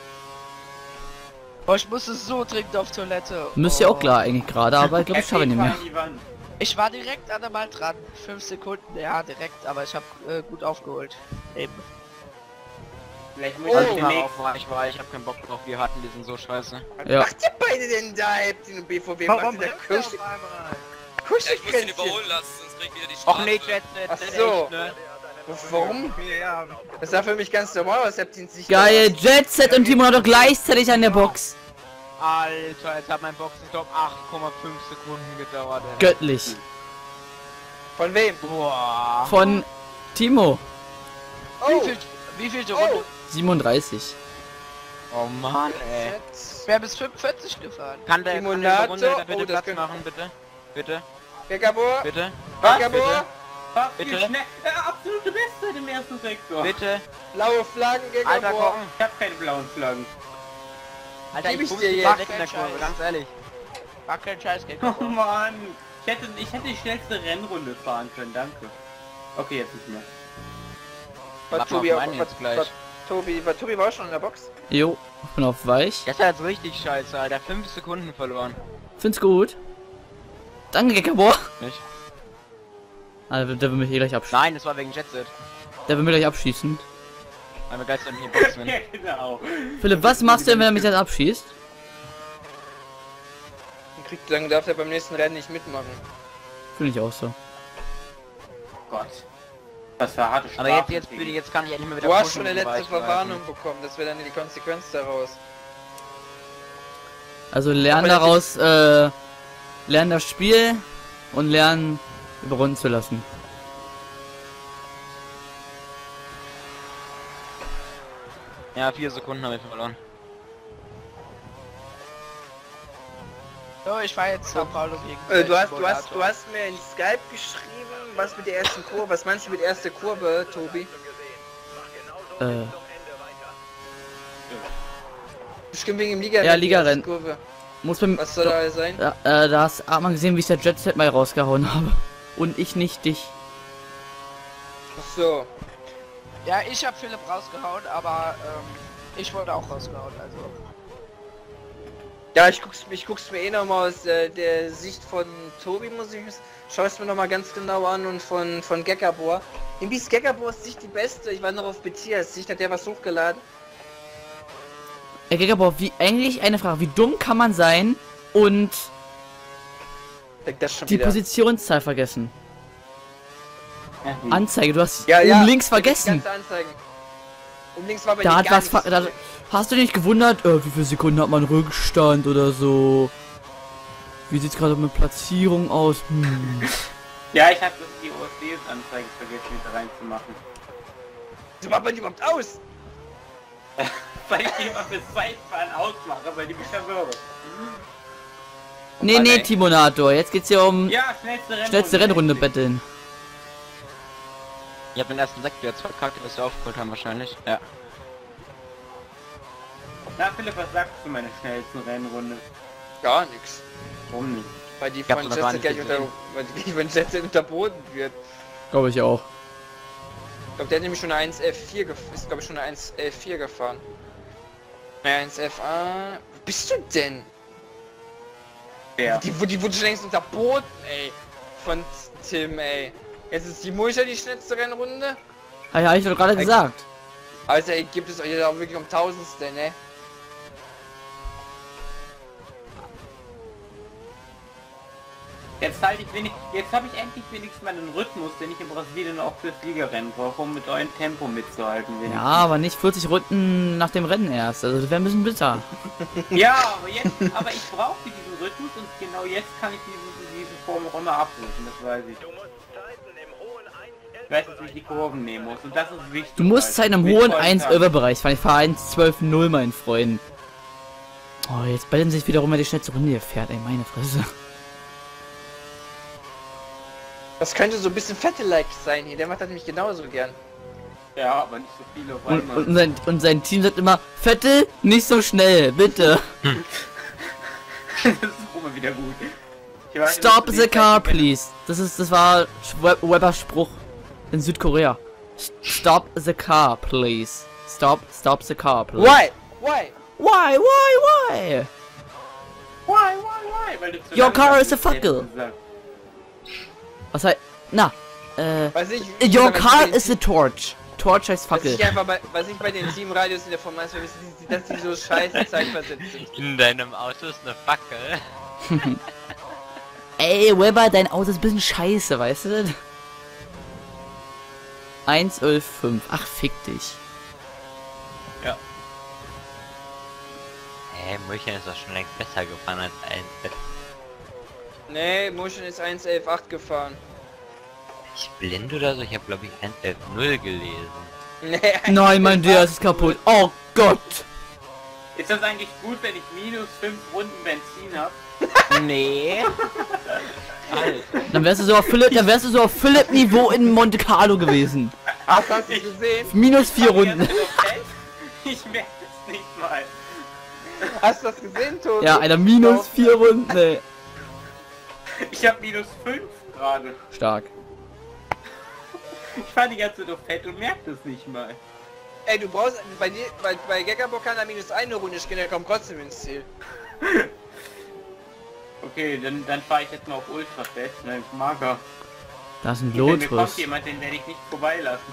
Boah, ich musste so dringend auf Toilette. Müsste ja auch klar eigentlich gerade, aber ich glaube, ich schaffe nicht mehr. Fahr in die Wand. Ich war direkt an der Ball dran. 5 Sekunden, ja, direkt, aber ich habe gut aufgeholt. Eben. Vielleicht muss Also ich ich den mach nächsten. auch weich, weil ich hab keinen Bock drauf, wir hatten, die sind so scheiße. Was Ja. macht ihr beide denn da, Captain und BVB? Warum Macht ihr bremst da der auf einmal? Kuschelkränzchen? lassen, sonst krieg ich wieder die Strafe. Och nee, Jet, Ach das ist so. echt, ne? Warum? Okay, ja. Das sah für mich ganz normal aus, Captain sich. Geil, Jet Set und Timo doch gleichzeitig an der Box. Alter, jetzt hat mein Boxenstopp 8,5 Sekunden gedauert, ey. Göttlich. Von wem? Boah. Von Timo. Oh! Wie viel Runde? 37. Oh Mann, ey. Wer bis 45 gefahren? Kann der Simulator? Runde da bitte Oh, das Platz könnte- machen, bitte? Bitte? Gekabor? Bitte? Gekabor? Ach, viel Bitte? schnell. Absolute Bestzeit im ersten Sektor. Bitte? Blaue Flaggen, Alter, Gekabor. komm. Ich hab keine blauen Flaggen. Alter, Gib ich ich muss dir die jetzt. weg in der Kurve, ganz ehrlich. War kein Scheiß gegen Oh Mann. Ich hätte die schnellste Rennrunde fahren können, danke. Okay, jetzt nicht mehr. War Mach Tobi mal auch, meinen jetzt gleich. Tobi war auch schon in der Box? Jo, ich bin auf weich. Das ist jetzt richtig scheiße, Alter. 5 Sekunden verloren. Find's gut. Danke, Gekabor. Nicht? Also, der will mich eh gleich abschießen. Nein, das war wegen Jetset. Der will mich gleich abschießen. Weil wir gleich nicht in die Box sind. Ja, genau. Philipp, was machst du denn, wenn er mich jetzt abschießt? Dann darf er beim nächsten Rennen nicht mitmachen. Finde ich auch so. Gott. Was für harte Aber Strafen jetzt kriegen. jetzt kann ich endlich mal wieder Du hast pushen schon eine und letzte weich bleiben. Verwarnung bekommen, das wäre dann die Konsequenz daraus. Also lernen Aber das daraus, lernen das Spiel und lernen überrunden zu lassen. Ja, 4 Sekunden habe ich verloren. So, ich war jetzt Sao Paulo gegen Du hast Simulator. mir in Skype geschrieben, was mit der ersten Kurve, was meinst du mit erster Kurve, Tobi? Bestimmt wegen dem Ligarennen. Ja, die Ligarennen. erste Kurve. Muss beim... Was soll da alles sein? Ja, da hat man gesehen, wie ich der Jet Set mal rausgehauen habe. Und ich nicht dich. Ach so. Ja, ich habe Philipp rausgehauen, aber ich wurde auch rausgehauen, also. Ja, ich guck's mir eh nochmal aus der Sicht von Tobi, schau es mir nochmal ganz genau an und von Gekabor. Irgendwie ist Gekabors Sicht die beste. Ich war noch auf Beziehers Sicht, hat der was hochgeladen. Ey, Gekabor, eigentlich eine Frage, wie dumm kann man sein und Das schon die wieder. Positionszahl vergessen? Ja, Anzeige, du hast Ja, oben links vergessen. Ganze Anzeigen. Oben links war bei Da dir hat gar was nichts. da, hast du dich nicht gewundert, wie viele Sekunden hat man Rückstand oder so? Wie sieht's gerade mit Platzierung aus? Ja, ich habe die OSD-Anzeige vergessen wieder reinzumachen. So macht man die überhaupt aus? Weil ich die immer fürs Zeitfahren ausmache, weil die mich verwirren. Nee, Timonator, jetzt geht's hier um Ja, schnellste Rennrunde betteln. Ich hab den ersten Sektor jetzt verkackt, was wir aufgeholt haben wahrscheinlich. Ja. Na Philipp, was sagst du meiner schnellsten Rennrunde? Gar nichts. Warum nicht? Weil die Ich hab's von noch gar Jessica nicht weil die von Jessica unterboten wird. Glaube ich auch. Ich glaube, der hat nämlich schon eine 1F4 ist glaube ich schon eine 1F4 gefahren. Naja, 1FA. Wo bist du denn? Wer? Die wurde schon längst unterboten, ey. Von Tim, ey. Jetzt ist die Mulcher die schnellste Rennrunde. Ah ja, ich doch gerade gesagt. Also ey, gibt es euch jetzt auch wirklich um Tausendste, ne? Jetzt habe ich endlich wenigstens mal einen Rhythmus, den ich in Brasilien auch fürs Ligarennen brauche, um mit eurem Tempo mitzuhalten. Ja, wenigstens. aber nicht 40 Runden nach dem Rennen erst. Also das wäre ein bisschen bitter. Ja, aber ich brauche diesen Rhythmus und genau jetzt kann ich diese Form auch immer abrufen, das weiß ich. Ich weiß jetzt, wie ich die Kurven nehmen muss und das ist wichtig. Du musst Zeit im Mit hohen vollen 1 Tagen. Bereich fahren. Ich fahre 1.12.0, mein Freund. Oh, jetzt ballen sich wiederum, wer die schnellste Runde hier fährt, ey, meine Fresse. Das könnte so ein bisschen Fette-like sein hier, der macht das nämlich genauso gern. Ja, aber nicht so viele auf einmal. Und sein Team sagt immer, Vettel, nicht so schnell, bitte. Das ist immer wieder gut. Ich weiß, Stop dass the die car, Zeit- please. Das war Webbers Spruch in Südkorea. Stop the car, please. Stop the car, please. Why? Why? Why? Weil du zu Your langsam car is a bist, fucker. hättest du gesagt. Was heißt, na, Was ich... your car is a torch. Torch heißt Was Fackel. ich einfach was ich bei den Teamradios in der Formel 1 vermisse, dass die so scheiße zeitversetzt sind. In deinem Auto ist eine Fackel. Ey, Webber, dein Auto ist ein bisschen scheiße, weißt du das? 1.11.5. Ach, fick dich. Hey, München ist doch schon längst besser gefahren als 1. Nee, Motion ist 1.11.8 gefahren. Ich blind oder so? Ich habe glaube ich 1.11.0 gelesen. Nee, Nein, mein DS ist kaputt. Oh Gott. Ist das eigentlich gut, wenn ich minus 5 Runden Benzin habe? Nee. Dann wärst du so auf Philipp Niveau in Monte Carlo gewesen. Hast du es gesehen? Minus 4 Runden. Ich merke es nicht mal. Hast du das gesehen, Tobi? Ja, Alter, minus 4 Runden, ey. Ich habe minus 5 gerade. Stark. Ich fahre die ganze Zeit auf Fett und merke das nicht mal. Ey, du brauchst bei Gekabor kann er minus 1 Runde gehen, der kommt trotzdem ins Ziel. Okay, dann fahre ich jetzt mal auf Ultra Fett, ne, Marker. Da ist ein Wenn mir kommt Lotus. jemand, den werde ich nicht vorbeilassen.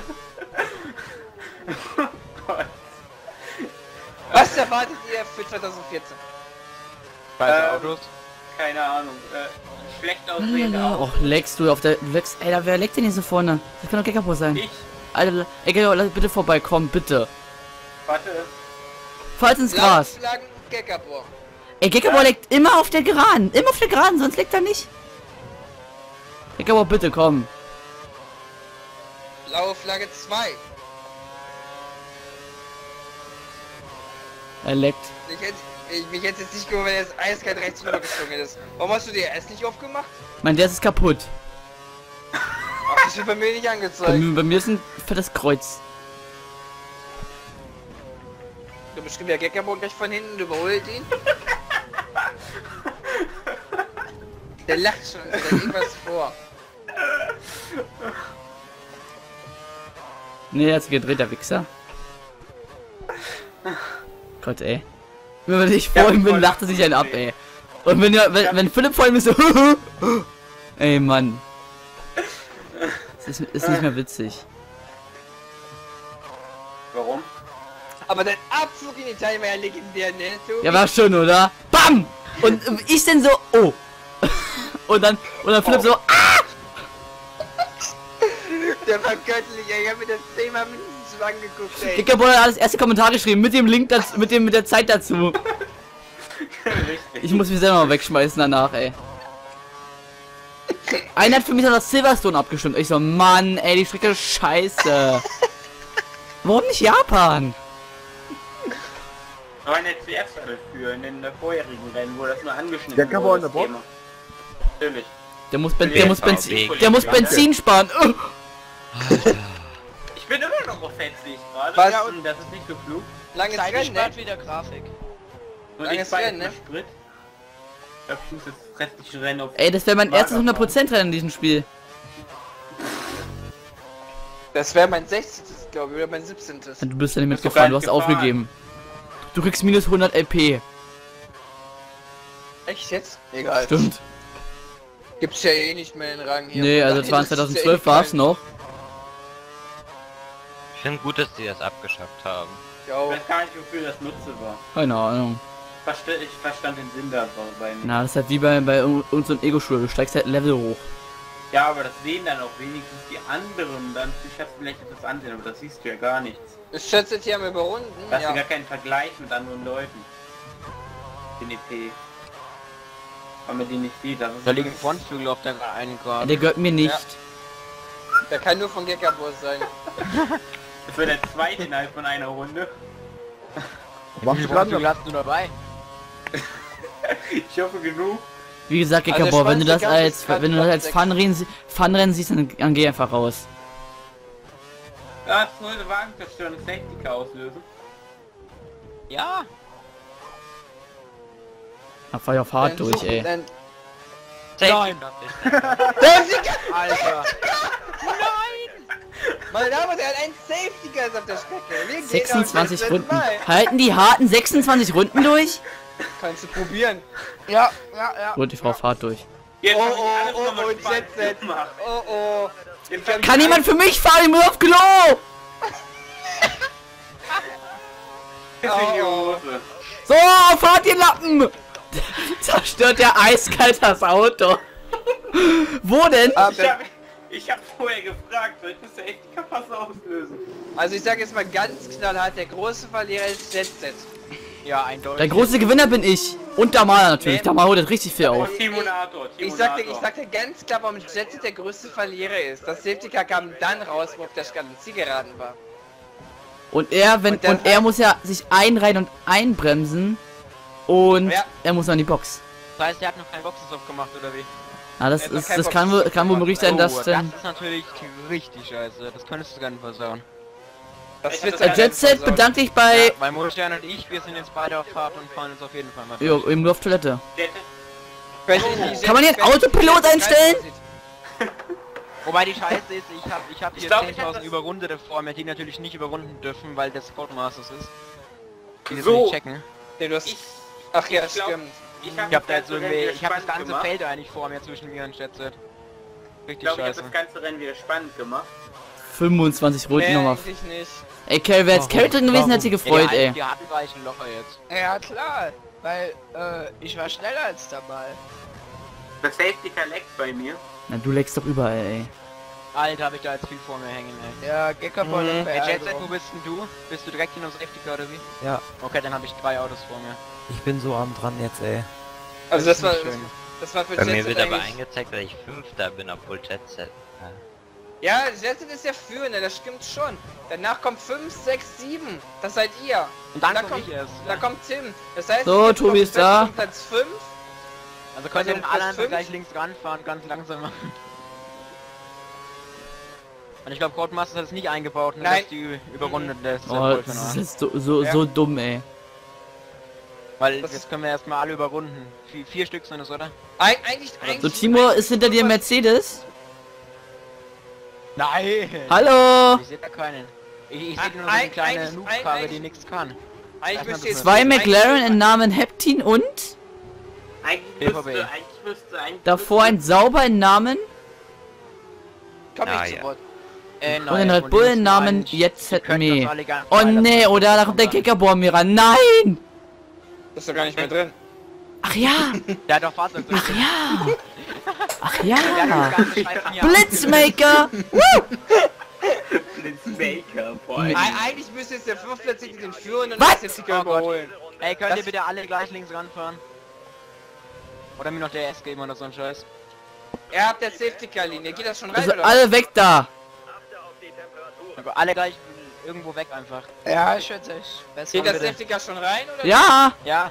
Oh Gott. Was erwartet ihr für 2014? Beide Autos. Keine Ahnung. Schlecht aussehende Och, Autos. leckst du auf der... Leckst, ey, wer leckt denn hier so vorne? Das kann doch Gekapur sein. Ich. Alter, ey, Gekapur, lass bitte vorbeikommen, bitte. Warte. Falls ins Gras. Lauflagen Gekabor. Ey, Gekapur leckt immer auf der Geraden. Immer auf der Geraden, sonst leckt er nicht. Gekapur, bitte, komm. Lauflage 2. Er leckt. Mich hätte jetzt nicht gewundert, wenn er jetzt eiskalt rechts rübergesprungen ist. Warum hast du dir erst nicht aufgemacht? Mein, der ist kaputt. Ach, das wird bei mir nicht angezeigt. Bei mir ist ein fettes Kreuz. Du bestimmt ja Gekabor gleich von hinten, du überholt ihn. Der lacht schon, da ist irgendwas vor. Nee, er hat sich gedreht, der Wichser. Gott, ey. Wenn ich vor ihm bin, lacht er sich einen ab, ey. Und wenn Philipp vor ihm ist so... Ey, Mann. Ist nicht mehr witzig. Warum? Aber dein Abflug in Italien war ja legendär, ne? Ja, war schon, oder? BAM! Und ich denn so... Oh. Und dann Philipp so... Ah! Der war göttlich, ey. Ich hab mir das 10-mal mindestens angeguckt, ey. Geckerboy hat das erste Kommentar geschrieben, mit dem Link dazu, mit der Zeit dazu. Ich muss mich selber mal wegschmeißen danach, ey. Einer hat für mich noch das Silverstone abgestimmt. Ich so, Mann, ey, die Strecke ist scheiße. Warum nicht Japan? Aber in der CS dafür, in der vorherigen Rennen, wo das nur angeschnitten Der kann wohl an der Thema. Natürlich. Der muss Benzin sparen. Ich bin immer noch auf Fetzig gerade. Was? Ja, und das ist nicht geflucht. Langes Zeit Rennen, ne? spart wieder Grafik. Und Langes ich fahre Rennen, jetzt ne? mit Sprit. Ich glaube, ich muss das restliche Rennen auf... Ey, das wäre mein erstes 100% Rennen in diesem Spiel. Das wäre mein 60. glaube ich, oder mein 17. Du bist ja nicht Bist du mitgefahren, du gar hast nicht aufgegeben. Du kriegst minus 100 LP. Echt jetzt? Egal. Stimmt. Gibt's ja eh nicht mehr den Rang hier. Nee, Von also daher das war ist es ja 2012 eh war's kein- noch. Ich finde gut, dass die das abgeschafft haben. Ich Jo. weiß gar nicht, wofür das Nutze war. Keine Ahnung. Ich verstand den Sinn da bei mir. Na, das ist halt wie bei unserem Ego-Schule. Du steigst halt ein Level hoch. Ja, aber das sehen dann auch wenigstens die anderen. Dann ich hab's vielleicht etwas ansehen, aber das siehst du ja gar nichts. Ich schätze, die haben überrunden. Da hast Ja. du gar keinen Vergleich mit anderen Leuten. Den EP. Weil man die nicht sieht. Das ist Da liegen Frontflügel auf der einen Grad. Der gehört mir nicht. Ja. Der kann nur von Gekabos sein. Das wird der zweite innerhalb von einer Runde. Machst du gerade Frontflügel hast du dabei? Ich hoffe genug. Wie gesagt, Also der Gekabor, wenn du das spannendste als Kampf ist wenn du das als gerade Funrennen siehst, dann geh einfach raus. Ja, das sollte Wagenverstörung Safety Car auslösen. Ja. Da fahr ich auf hart durch, ey. Dann, Nein! Alter. meine Damen und Herren, ein Safety Car ist auf der Strecke. Wir gehen 26 auf das Runden. Mal. Halten die harten 26 Runden durch? Kannst du probieren. Ja, ja, ja. Gut, ich fahr auf hart durch. Jetzt Oh, hab ich oh, alles oh, nochmal oh, spannend Jet Set. gemacht. Oh, oh. Jetzt hab ich Kann jemand für mich fahren? Ich muss auf Klo! alles in die Oh. Hose. So, fahrt ihr Lappen! Zerstört der eiskalt das Auto. Wo denn? Ich hab vorher gefragt, soll ich das Safety Car fast auslösen? Also ich sage jetzt mal ganz knallhart, der große Verlierer ist Jet Set. Ja, eindeutig. Der große Gewinner bin ich. Und Damala natürlich. Damala holt richtig viel auf. Timonator. Ich sagte ganz klar, warum Jet Set der größte Verlierer ist. Das Safety Car kam dann raus, wo auf der Zielgeraden war. Und er, Und dann- er muss ja sich einreihen und einbremsen. Und Ja. er muss noch in die Box. Das heißt, der hat noch keinen Boxenstopp gemacht, oder wie? Na, das Er hat noch ist, keinen das kann wohl möglich sein, dass das denn. ist natürlich richtig scheiße. Das könntest du gar nicht versauen. Das Ich wird hab sein das Jet Set, versaut. bedank dich bei. Weil Morian und ich, wir sind jetzt beide auf Fahrt und fahren jetzt auf jeden Fall mal. Jo, irgendwo auf Toilette. Kann man hier einen Autopilot einstellen? Wobei die Scheiße ist, ich hab hier glaub, ich hab 10.000 das- Überrundete vor mir, die natürlich nicht überrunden dürfen, weil das Codemasters ist. Die das So. nicht checken. Nee, du hast... Ich, Ach ja, ich glaub- stimmt. Ich hab da jetzt irgendwie, ich hab das ganze Feld eigentlich vor mir zwischen mir und Jet Set. Ich Richtig glaube, ich habe scheiße. das ganze Rennen wieder spannend gemacht. 25 Runden Nee, nochmal. eigentlich nicht. Ey, Carrie, wäre jetzt Carrie drin gewesen, hätte sie gefreut, ey. Die hatten gleich ein Locher jetzt. Ja, klar. Weil, ich war schneller als dabei. Das Safety Car leckt bei mir. Na, du leckst doch überall, ey. Alter, hab ich da jetzt viel vor mir hängen, ey. Ja, Gekabor Mhm. Hey, Jet Set, wo bist denn du? Bist du direkt in der Safety Car oder wie? Ja. Okay, dann habe ich 3 Autos vor mir. Ich bin so arm dran jetzt, ey. Also das war... Nicht schön. Das war für Bei mir Jet wird Set aber eigentlich... angezeigt, dass ich Fünfter bin, obwohl Jet Set. Ja, Jet Set ist der Führende, das stimmt schon. Danach kommt 5, 6, 7. Das seid ihr. Und dann Da komm kommt- ich erst. Da kommt Tim. Das heißt, So, jetzt Tobi kommt ist da. Platz 5. Also könnt ihr Also den alle Platz einfach 5? gleich links ranfahren, ganz langsam machen. Und ich glaube, Codemasters hat es nicht eingebaut, ne, Nein. dass die überrundet ist. Oh, das ist jetzt so dumm, ey. Weil das jetzt ist- können wir erstmal alle überrunden. 4 Stück sind es, oder? Eigentlich... So, Timo ist hinter dir Mercedes. Nein! Hallo! Ich sehe da keinen. Ich sehe nur so Eig- eine kleine eigentlich- Noobkarre, die eigentlich- nichts kann. Eigentlich müsste jetzt Zwei McLaren im Namen Heptin und Eigentlich müsste davor ein Sauber im Namen Komm Ah, nicht zu ja. Wort. und ein Red Bull im Namen Jetzt Me. Oh nee, oder da kommt der Kickerbohr mir ran. Nein! Das ist doch gar nicht mehr drin. Ach ja! Der hat doch Fahrzeug. Ach ja! Ach ja! Blitzmaker! Blitzmaker! Blitzmaker, Eigentlich müsste jetzt der 5. Platzierte den führen und Was? jetzt die Oh Gott. überholen. Ey, könnt Das- ihr bitte alle gleich links ranfahren? Oder mir noch der S geben oder so ein Scheiß? Er hat der Safety-Car-Linie. Geht das schon rein, Also oder? alle weg da! Aber alle gleich irgendwo weg einfach. Ja, ich schätze ich. Besser. Geht das bitte. Safety-Car schon rein, oder? Ja! Ja,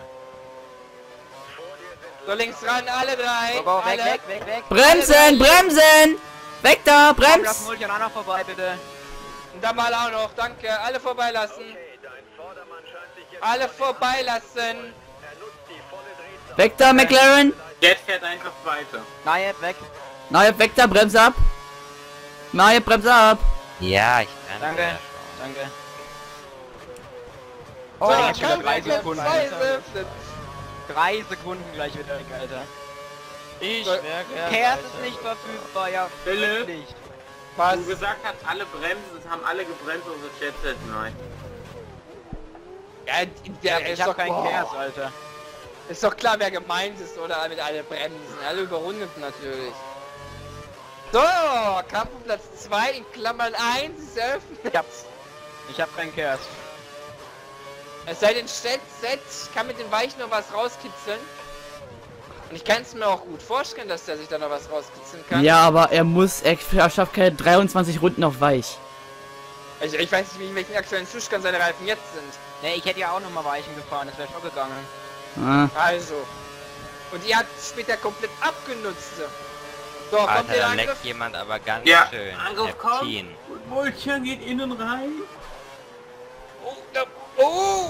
So, links ran, alle drei. go, weg, alle. weg. Bremsen! Bremsen! Weg da! Komm, lass Brems! Multi und Anna vorbei, bitte. Und dann mal auch noch, danke. Alle vorbeilassen. Alle vorbeilassen. Weg da, McLaren! Jetzt fährt einfach weiter. Nein, weg. Nein, weg da, Bremse ab! Nein, Bremse ab! Ja, ich bremse Danke. ja schon. Danke. So, jetzt wieder komm, 3 Platz Sekunden. 2 ist eröffnet. 3 Sekunden gleich wieder weg, Alter. Ich So. wäre Kers ist nicht verfügbar, ja. Philipp? Nicht. Was? Du gesagt hast, alle bremsen, es haben alle gebremst, unsere Chats neu. Ja, der Ich ist hab doch, keinen Kers, Alter. ist doch klar, wer gemeint ist, oder? Mit alle Bremsen. Alle überrundet natürlich. So, Kampf um Platz 2 in Klammern 1 ist eröffnet. Ich hab keinen Kers. Es sei denn, Set, ich kann mit dem Weich noch was rauskitzeln. Und ich kann es mir auch gut vorstellen, dass der sich da noch was rauskitzeln kann. Ja, aber er schafft keine 23 Runden auf weich. Ich weiß nicht, in welchen aktuellen Zustand seine Reifen jetzt sind. Ne, ich hätte ja auch noch mal Weichen gefahren, das wäre schon gegangen. Ah. Also. Und ihr habt später komplett abgenutzt. So, kommt Alter, der da Angriff? leckt jemand aber ganz Ja, schön. Angriff kommt. Heptin. Und Mulchen geht innen rein. Oh, da, oh!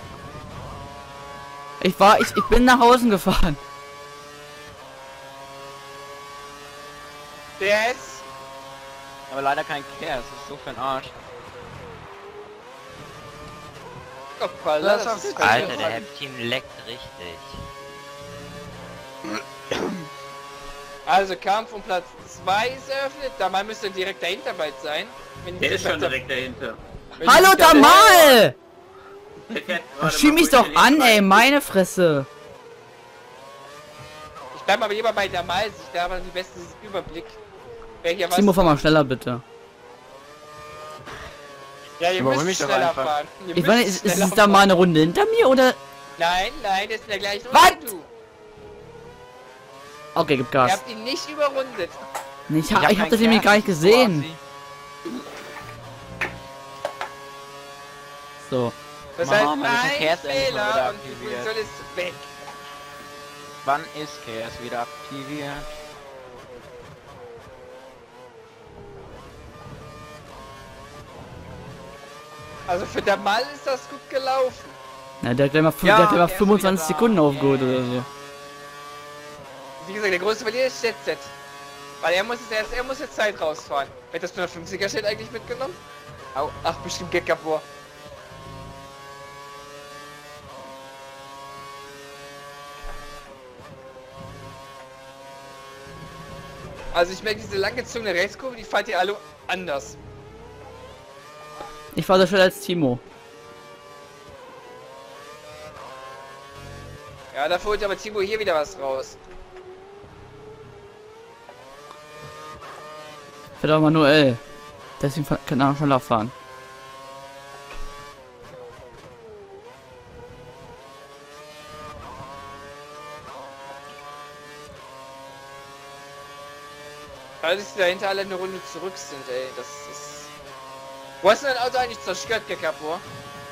Ich bin nach außen gefahren. Der ist. Aber leider kein Kers, das ist so für ein Arsch. Hoppala, Lass das uns- ist Alter, der Heptin leckt richtig. Also Kampf um Platz 2 ist eröffnet. Dabei müsste direkt dahinter bald sein. Wenn Der ich ist schon gesagt direkt dahinter. hab- wenn Hallo ich gesagt hab- Damal! Der fährt gerade Schieb mal mich doch Mulchen an, links ey, rein. meine Fresse. Ich bleib aber lieber bei der Mal, da war die beste Überblick. Wer hier Timo, was... fahr mal schneller, bitte. Ja, ihr Überhol mich müsst doch schneller einfach. fahren. Ihr Ich müsst meine, ist schneller es da mal fahren. eine Runde hinter mir, oder? Nein, der ist in der gleichen Was? Runde wie du. Okay, gib Ihr Gas. habt ihn nicht überrundet. Nee, ich hab keinen das nämlich Kers, gar nicht das ist gesehen. quasi- So. Das Mama, heißt, meine ein Verkehrsendung wird Fehler und die aktiviert. Position ist weg. Wann ist Kers wieder aktiviert? Also für der Mal ist das gut gelaufen. Na, der hat gleich mal, Ja, der hat gleich mal der ist 25 wieder da. Sekunden aufgeholt Yeah. oder so. Wie gesagt, der größte Verlierer ist Jet. Weil er muss jetzt Zeit rausfahren. Hätte das 150er Schild eigentlich mitgenommen? Au, ach bestimmt Gag vor. Also ich merke diese langgezogene Rechtskurve, die fahrt ihr alle anders. Ich war so schnell als Timo. Ja, da holt aber Timo hier wieder was raus. Fährt auch manuell. Deswegen kann er schneller fahren. Weil sie dahinter alle eine Runde zurück sind, ey. Das ist... Wo hast du dein Auto eigentlich zerstört, Gekapor?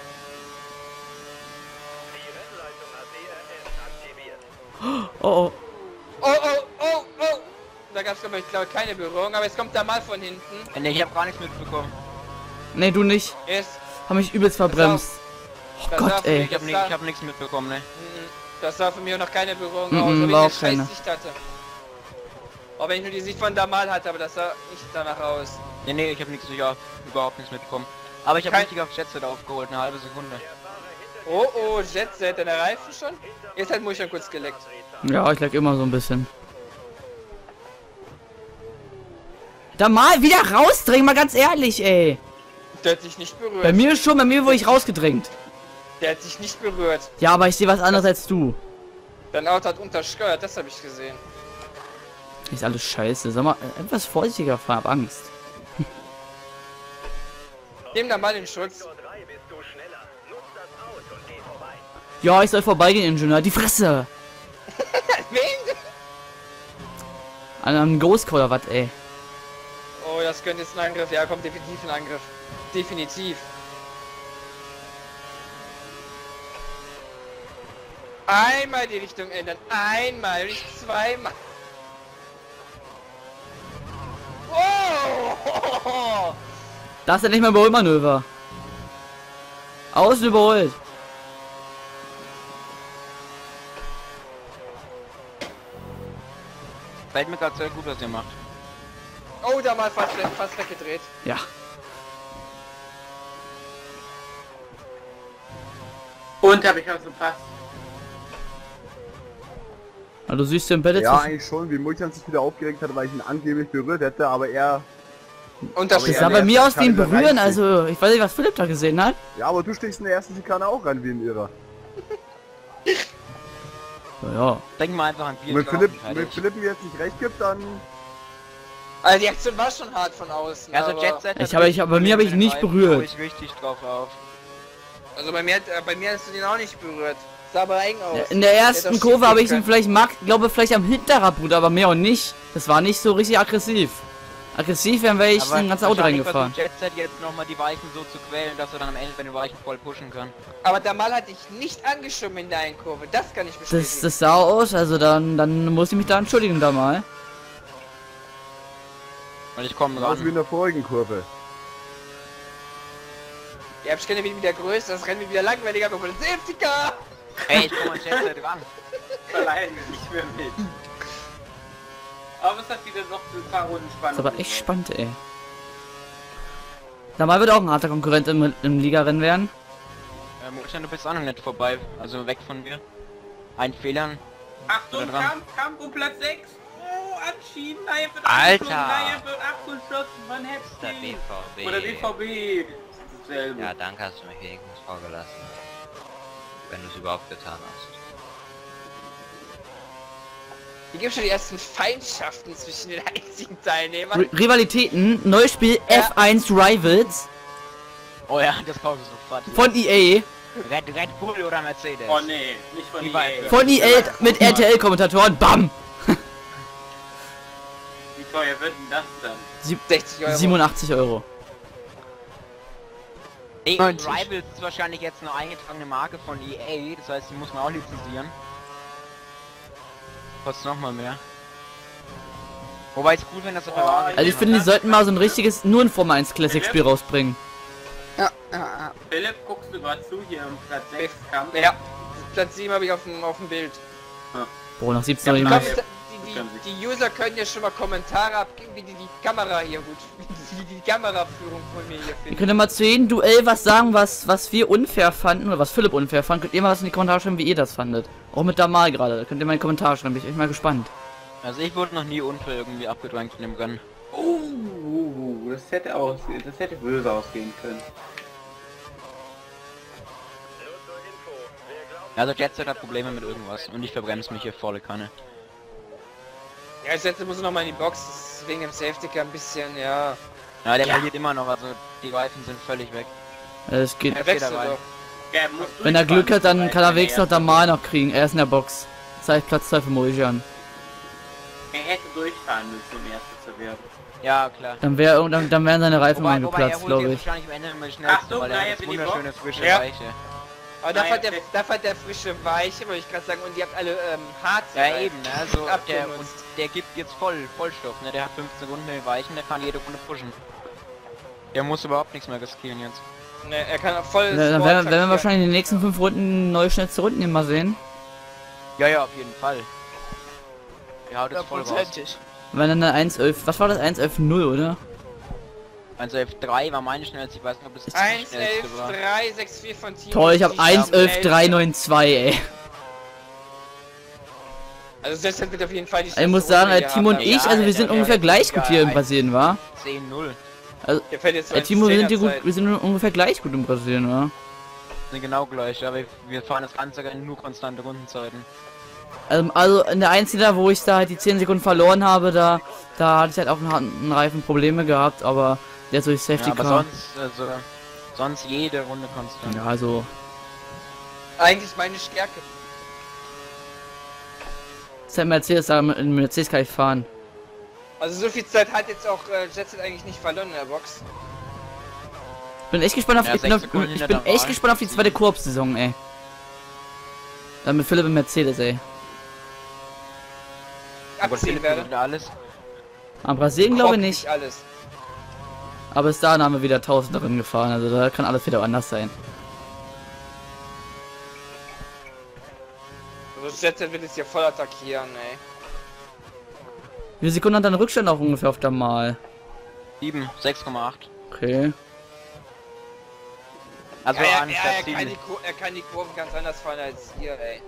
Oh, oh. Oh, oh, oh, oh! Da gab es, glaube ich, keine Berührung, aber jetzt kommt der mal von hinten. Ne, ich hab gar nichts mitbekommen. Nee, du nicht. Jetzt, Hab mich übelst verbremst. Oh das war Gott, für ey. mich- Ich hab nichts mitbekommen, ne. das sah für mich auch noch keine Berührung Mhm, aus, weil ich war eine auch keine. scheiß Sicht hatte. Auch wenn ich nur die Sicht von Damal hatte, aber das sah nicht danach aus. Ne, ich hab nichts, überhaupt nichts mitbekommen. Aber ich hab Kein- richtig auf Jetset aufgeholt, eine halbe Sekunde. Oh oh, Jet Set, deine Reifen schon? Jetzt hat Mulchan kurz geleckt. Ja, ich lag immer so ein bisschen. Da mal wieder rausdrängen, mal ganz ehrlich, ey. Der hat sich nicht berührt. Bei mir schon, bei mir wurde ich rausgedrängt. Der hat sich nicht berührt. Ja, aber ich sehe was anderes als du. Dein Auto hat untersteuert, das habe ich gesehen. Ist alles scheiße. Sag mal, etwas vorsichtiger fahren, hab Angst. Nimm da mal den Schutz. Ja, ich soll vorbeigehen, Ingenieur. Die Fresse! Wen? An einem Ghost oder was, ey. Oh, das könnte jetzt ein Angriff. Ja, kommt definitiv ein Angriff. Definitiv. Einmal die Richtung ändern. Einmal, nicht zweimal. Oh! Das ist ja nicht mehr Überholmanöver. Außen überholt. Fällt mir gerade sehr gut, was ihr macht. Oh, da mal fast weggedreht. Ja. Und habe ich auch so passt. Also du siehst den Battle Ja, eigentlich schon, wie Mulchan sich wieder aufgeregt hatte, weil ich ihn angeblich berührt hätte, aber er... Und das Das sah bei mir aus wie ein Berühren, also ich weiß nicht, was Philipp da gesehen hat. Ja, aber du stichst in der ersten Schikane auch rein wie ein Irrer. Ja. Denk mal einfach an Und wenn Philipp mir jetzt nicht recht gibt, dann... Also die Aktion war schon hart von außen. Also aber Jet Set Bei mir habe ich nicht berührt. Ich richtig drauf auf. also bei mir hast du den auch nicht berührt. Sah aber eng aus. Ja, in der ersten Hätte auch Kurve habe ich schief ihn vielleicht vielleicht am Hinterrad, Bruder, aber mehr und nicht. Das war nicht so richtig aggressiv. Aggressiv wäre ich Aber ein ganzes Auto wahrscheinlich reingefahren. versucht Jet Set jetzt nochmal die Weichen so zu quälen, dass er dann am Ende bei den Weichen voll pushen kann. Aber der Mal hat dich nicht angeschoben in der einen Kurve. Das kann ich bestätigen. Das sah aus, also dann muss ich mich da entschuldigen da mal. Und ich komme Das ist wie ran. in der vorigen Kurve. Die Abstände werden wieder größer, das Rennen wird wieder langweiliger, aber das Safety Car! Ey, ich komme an Jet Set ran. Verleihen wir nicht mehr mit. Aber es hat wieder noch ein paar Runden Das Spannung. ist aber echt spannend, ey. Da mal wird auch ein harter Konkurrent im Ligarennen werden. Mulchan, du bist auch noch nicht vorbei. Also weg von mir. Ein Fehlern. Achtung, Oder dran. Kampf um Platz 6. Oh, anschieben, Naya wird Alter! Naya wird abgeschlossen, man Der hätte BVB. Oder BVB. Dasselbe. Ja, danke, hast du mich wenigstens vorgelassen. Wenn du es überhaupt getan hast. Hier gibt schon die ersten Feindschaften zwischen den einzigen Teilnehmern. Rivalitäten, neues Spiel F1 Rivals Oh ja, das kaufe ich sofort. von EA. Red Bull oder Mercedes? Oh nee, nicht von Die EA. beiden. Von EA mit RTL-Kommentatoren. Bam! Wie teuer wird denn das dann? 60 Euro. 87 Euro. Nee, 90. Rivals ist wahrscheinlich jetzt eine eingetragene Marke von EA, das heißt, die muss man auch lizenzieren. Kostet noch mal mehr. Wobei es gut, wenn das auf der Waage Also ich finde, die sollten mal so ein richtiges, nur ein Form 1 Classic Spiel rausbringen. Ja. Philipp, guckst du gerade zu hier im Platz 6 Kampf? Ja, Platz 7 habe ich auf dem Bild. Boah, nach 17 Uhr Die, nicht Ja. die User können ja schon mal Kommentare abgeben, wie die Kamera hier gut, wie die Kameraführung von mir hier Ihr finden. könnt ja mal zu jedem Duell was sagen, was wir unfair fanden, oder was Philipp unfair fand. Könnt ihr mal was in die Kommentare schreiben, wie ihr das fandet. Auch mit Damal gerade, da könnt ihr mal in die Kommentare schreiben, bin ich echt mal gespannt. Also ich wurde noch nie unfair irgendwie abgedrängt in dem Rennen. Das hätte böse ausgehen können. Also Jet Set hat Probleme mit irgendwas und ich verbremse mich hier volle Kanne. Ja, jetzt muss noch mal in die Box, das ist wegen dem Safety Car ein bisschen, ja. Ja, der verliert immer noch, also die Reifen sind völlig weg. Es geht. Er wechselt dabei. doch. Ja, er muss Wenn er Glück hat, dann durchfahren, kann er weil wenigstens noch Damal noch kriegen. Er ist in der Box. Das heißt Platz 2 für Mulchan. Er hätte durchfahren müssen, um Erster zu werden. Ja, klar. Dann wären seine Reifen Wobei er angeplatzt, holt glaube jetzt ich. wahrscheinlich am Ende immer schnellste, Achtung, weil er Naya hat für das die wunderschöne Box. frische Ja. Weiche. Aber da fährt der frische Weiche, wollte ich gerade sagen, und die habt alle hart. Ja eben, ne? Also der, abgenutzt. und der gibt jetzt Vollstoff, ne? Der hat 15 Runden in den Weichen, der kann jede Runde pushen. Der muss überhaupt nichts mehr riskieren jetzt. Ne, er kann auch voll. Dann Sport werden wir taktieren. wahrscheinlich in den nächsten 5 Runden neue schnellste Runden immer sehen. Ja, auf jeden Fall. Der haut jetzt voll raus. Hundertprozentig. Wenn dann eine 1.11, was war das? 1.11.0, oder? Also F3 war meine schnellste, ich weiß nicht, ob das die 1, schnellste 11, war. 3, 6, 4 von Team. Toll, ich hab 1, 11, 3, 9, 2, ey. Also das wird auf jeden Fall die Ich muss sagen, Timo und ich. ich, also wir sind ungefähr gleich gut hier in Brasilien, wa? 10-0. Also, Hier fällt jetzt Timo, wir sind ungefähr gleich gut in Brasilien, wa? Sind genau gleich, aber wir fahren das Ganze nur konstante Rundenzeiten. Also in der Einzelne, wo ich da halt die 10 Sekunden verloren habe, da hatte ich halt auch einen Reifen Probleme gehabt, aber der durch Safety Ja, aber Car. sonst jede Runde konstant. Ja, also Eigentlich meine Stärke. das ist halt Mercedes, da mit Mercedes kann ich fahren. Also so viel Zeit hat jetzt auch Jetset eigentlich nicht verloren in der Box. Bin echt gespannt auf Ja, ich bin, 6 Sekunden ich hinter bin der echt Wahl. gespannt auf die zweite Koop-Saison, ey. Dann mit Philipp und Mercedes, ey. Abziehen werde. Wieder alles. Am Brasilien glaube ich Hoffentlich nicht, alles. aber bis dahin haben wir wieder 1000 darin gefahren, also da kann alles wieder anders sein. Also Jetset wird jetzt hier voll attackieren, ey. Wie viele Sekunden hat dein Rückstand auch ungefähr auf der Mal? 7, 6,8. Okay. Also Ja, an er kann die Kurven ganz anders fahren als ihr, ey.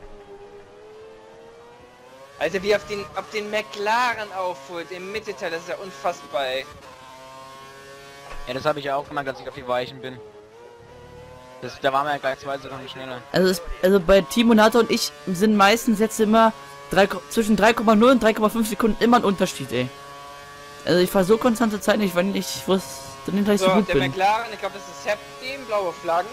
Also wie auf den McLaren aufholt, im Mittelteil, das ist ja unfassbar, ey. Ja, das habe ich ja auch gemacht, als ich auf die Weichen bin. Da waren wir ja gleich 2 Sekunden schneller. Also bei Timo, Nato und ich sind meistens jetzt immer zwischen 3,0 und 3,5 Sekunden immer ein Unterschied, ey. Also ich fahre so konstante Zeit nicht, weil ich wusste nicht, dass ich so gut der bin. McLaren, ich glaube das ist Septim, blaue Flaggen.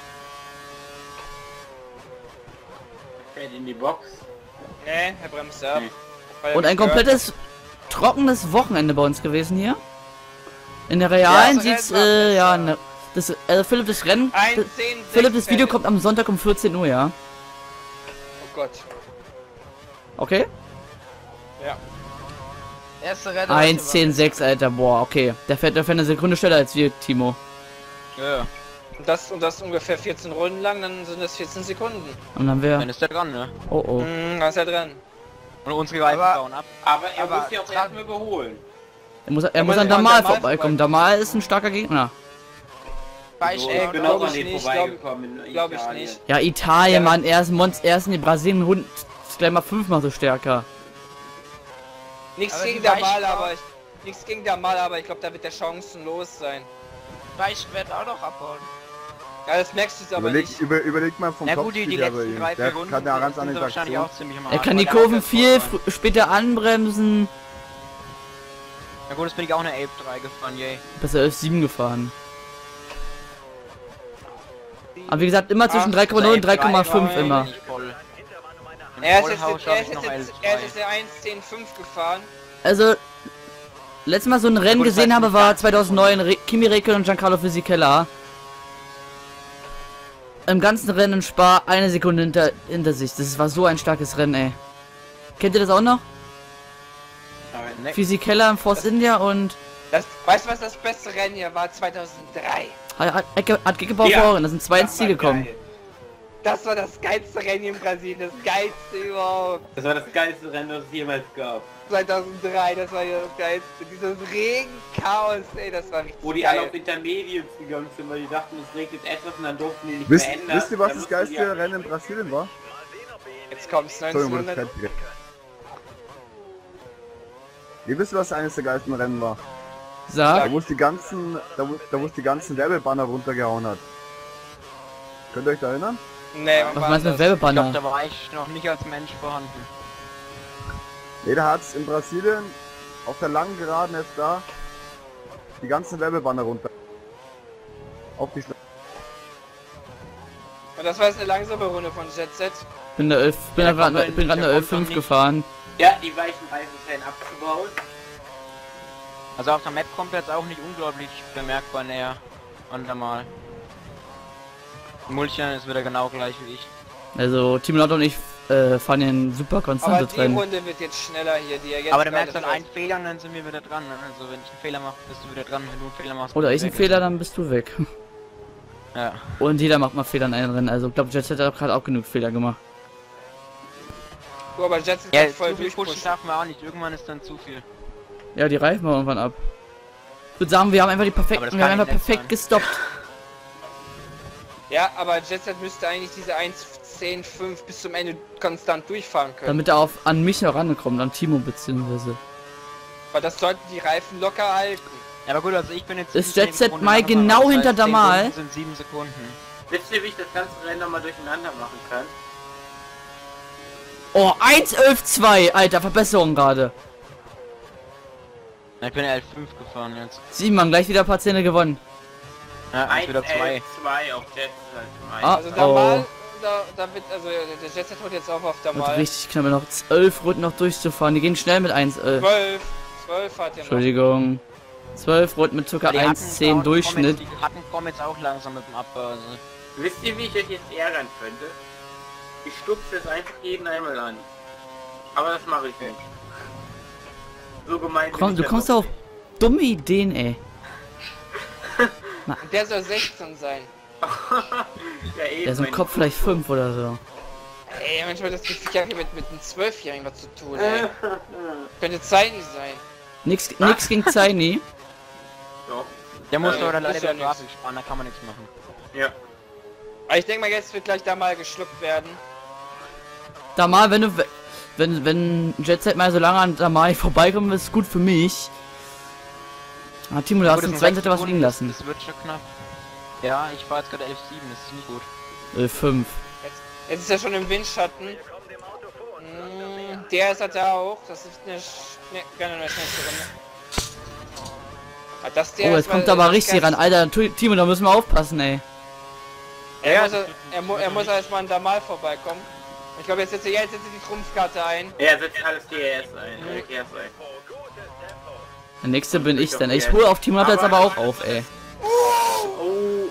Fährt in die Box. Nee, er bremst ab. Weil er Und ein mich gehört komplettes trockenes Wochenende bei uns gewesen hier. In der Realen Ja, sieht's, das war ja, besser. Philipp, das Rennen, hat. 1, 10, 6, Philipp, das Video 11. kommt am Sonntag um 14 Uhr, ja? Oh Gott. Okay? Ja. Erste Rennen. 1, 10, 6, Alter, boah, okay. Der fährt eine Sekunde schneller als wir, Timo. Ja. Und das ungefähr 14 Runden lang, dann sind das 14 Sekunden. Und dann wäre, Dann ist der dran, ne? oh oh. Da ist er dran. Und unsere Reifen Aber- bauen ab. Aber er Aber muss ja auch erstmal überholen. Er muss muss an an Damal Damal vorbeikommen. Damal ist ein starker Gegner. Beispiel. Ich bin glaub auch ich an den nicht, vorbeigekommen in glaub ich Italien. nicht. Ja, Italien, Ja. Mann, er ist in Brasilien Hund, ist gleich mal 5-mal so stärker. Nichts Aber gegen die der Weichen Mal, auch. nichts gegen der Mal, aber ich glaube, da wird der chancenlos sein. Beispiel werden auch noch abbauen. Ja, das merkst du jetzt aber nicht. Überleg mal vom Na Kopf. gut, die her bei letzten ihm. 3, 4 Der Runden kann ja ganz sind andere wahrscheinlich Aktion. auch ziemlich am Er Arsch, kann weil die der Kurven hat viel jetzt vorbei. später anbremsen. Na gut, das bin ich auch eine 11-3 gefahren, yay. Besser 11,7 gefahren. Aber wie gesagt, immer zwischen 3,0 und 3,5 immer. Er ist jetzt der 1.10.5 gefahren. Also, letztes Mal so ein Rennen gut, das gesehen heißt habe, nicht war ganz 2009 Kimi Räikkönen und Giancarlo Fisichella. Im ganzen Rennen in Spa eine Sekunde hinter sich. Das war so ein starkes Rennen, ey. Kennt ihr das auch noch? Ne, Fisichella im Force India und Weißt du, was das beste Rennen hier war? 2003. hat gebaut vorhin. Da sind 2 ins Ziel gekommen. Das war das geilste Rennen in Brasilien, das geilste überhaupt. Das war das geilste Rennen, das es jemals gab. 2003, das war ja das geilste. Dieses Regenchaos, ey, das war richtig Wo die alle auf Intermediates gegangen sind, weil die dachten, es regnet etwas und dann durften die nicht Wisst verändern. ihr, was Dann das mussten geilste die- Rennen in Brasilien war? Jetzt kommt's, Entschuldigung, 1900. Ihr wisst, was eines der geilsten Rennen war? Sag. Da wo es die ganzen Werbebanner runtergehauen hat. Könnt ihr euch da erinnern? Nee, Was meinst du mit ich glaube, Werbebanner? da war ich noch nicht als Mensch vorhanden. Jeder hat's in Brasilien auf der langen Geraden jetzt da die ganzen Werbebanner runter. Auf die Straße. Und das war jetzt eine langsame Runde von Jet Set. Bin gerade eine der kommt noch 11,5 nicht. gefahren. Ja, die weichen Reifen werden abgebaut. Also auf der Map kommt jetzt auch nicht unglaublich bemerkbar näher an der Mal. Mulchen ist wieder genau gleich wie ich. Also Team Lotto und ich fahren hier ein super Aber konstantes die Rennen. Runde wird jetzt schneller hier, die er jetzt Aber du gerade merkst dann fährt. einen Fehler und dann sind wir wieder dran. Ne? Also wenn ich einen Fehler mache, bist du wieder dran. Wenn du einen Fehler machst, Oder bist ich du einen weg. Fehler, dann bist du weg. Ja. Und jeder macht mal Fehler in einem Rennen. Also ich glaube, Jet Set hat gerade auch genug Fehler gemacht. Du, aber Jet Set Ja, kann voll zu viel pushen durchpushen. darf man auch nicht. Irgendwann ist dann zu viel. Ja, die Reifen waren irgendwann ab. Ich würde sagen, wir haben einfach die perfekt, Aber das wir haben kann einfach nicht perfekt sein. gestoppt. Ja, aber Jetset müsste eigentlich diese 1.10.5 bis zum Ende konstant durchfahren können. Damit er an mich noch rankommt, an Timo beziehungsweise. Weil das sollten die Reifen locker halten. Ja, aber gut, also ich bin jetzt... Ist 7 Jetset Sekunden mal langsamer, genau das hinter heißt, 10 Damal? Runden sind 7 Sekunden. Wisst ihr, wie ich das ganze Rennen nochmal durcheinander machen kann? Oh, 1.11.2, Alter, Verbesserung gerade. Ich bin 11.5 gefahren jetzt. 7 Mann, gleich wieder ein paar Zähne gewonnen. Ja, jetzt wieder 2. 2 auf Jetset. Ah, Also Damal, oh. da wird, also der Jetset holt jetzt auch auf Wird Damal. richtig knapp, noch 12 Runden noch durchzufahren. Die gehen schnell mit 1.11. 12 hat er noch. Entschuldigung. 12 Runden mit ca. 1.10 Durchschnitt. Die hatten kommen jetzt auch langsam mit dem Abbau. Also. Wisst ihr, wie ich euch jetzt ärgern könnte? Ich stupse es einfach jeden einmal an. Aber das mache ich nicht. So gemein bin Komm, ich du dann kommst doch auf dumme Ideen, ey. Und der soll 16 sein. nicht. Ja, eben, Der ist im mein Kopf vielleicht 5 oder so. Ey, manchmal das Gefühl, ich habe hier mit einem 12-Jährigen was zu tun, ey. Könnte Zeini sein. Nix gegen Zeini. Doch. Der muss Ja, doch das leider ist ja die Grafik sparen, da kann man nichts machen. Ja. Aber ich denke mal, jetzt wird gleich da mal geschluckt werden. Damal, wenn Jetset mal so lange an Damal vorbeikommt, ist es gut für mich. Ah, Timo, du hast den zweiten Seite was liegen lassen. Das wird schon knapp. Ja, ich war jetzt gerade 11.7, das ist nicht gut. 5. Jetzt ist er schon im Windschatten. Der ist halt da auch. Das ist gerne eine schnellste Runde. Ah, das der Oh, jetzt ist kommt mal- aber das richtig ran. Geilste. Alter, Timo, da müssen wir aufpassen, ey. Er muss erstmal an Damal vorbeikommen. Ich glaube, jetzt setzt er die Trumpfkarte ein. Er setzt alles DRS ein. DRS ein. Der nächste bin ich dann. Ich hole auf Timo jetzt aber auch auf, ey. Oh.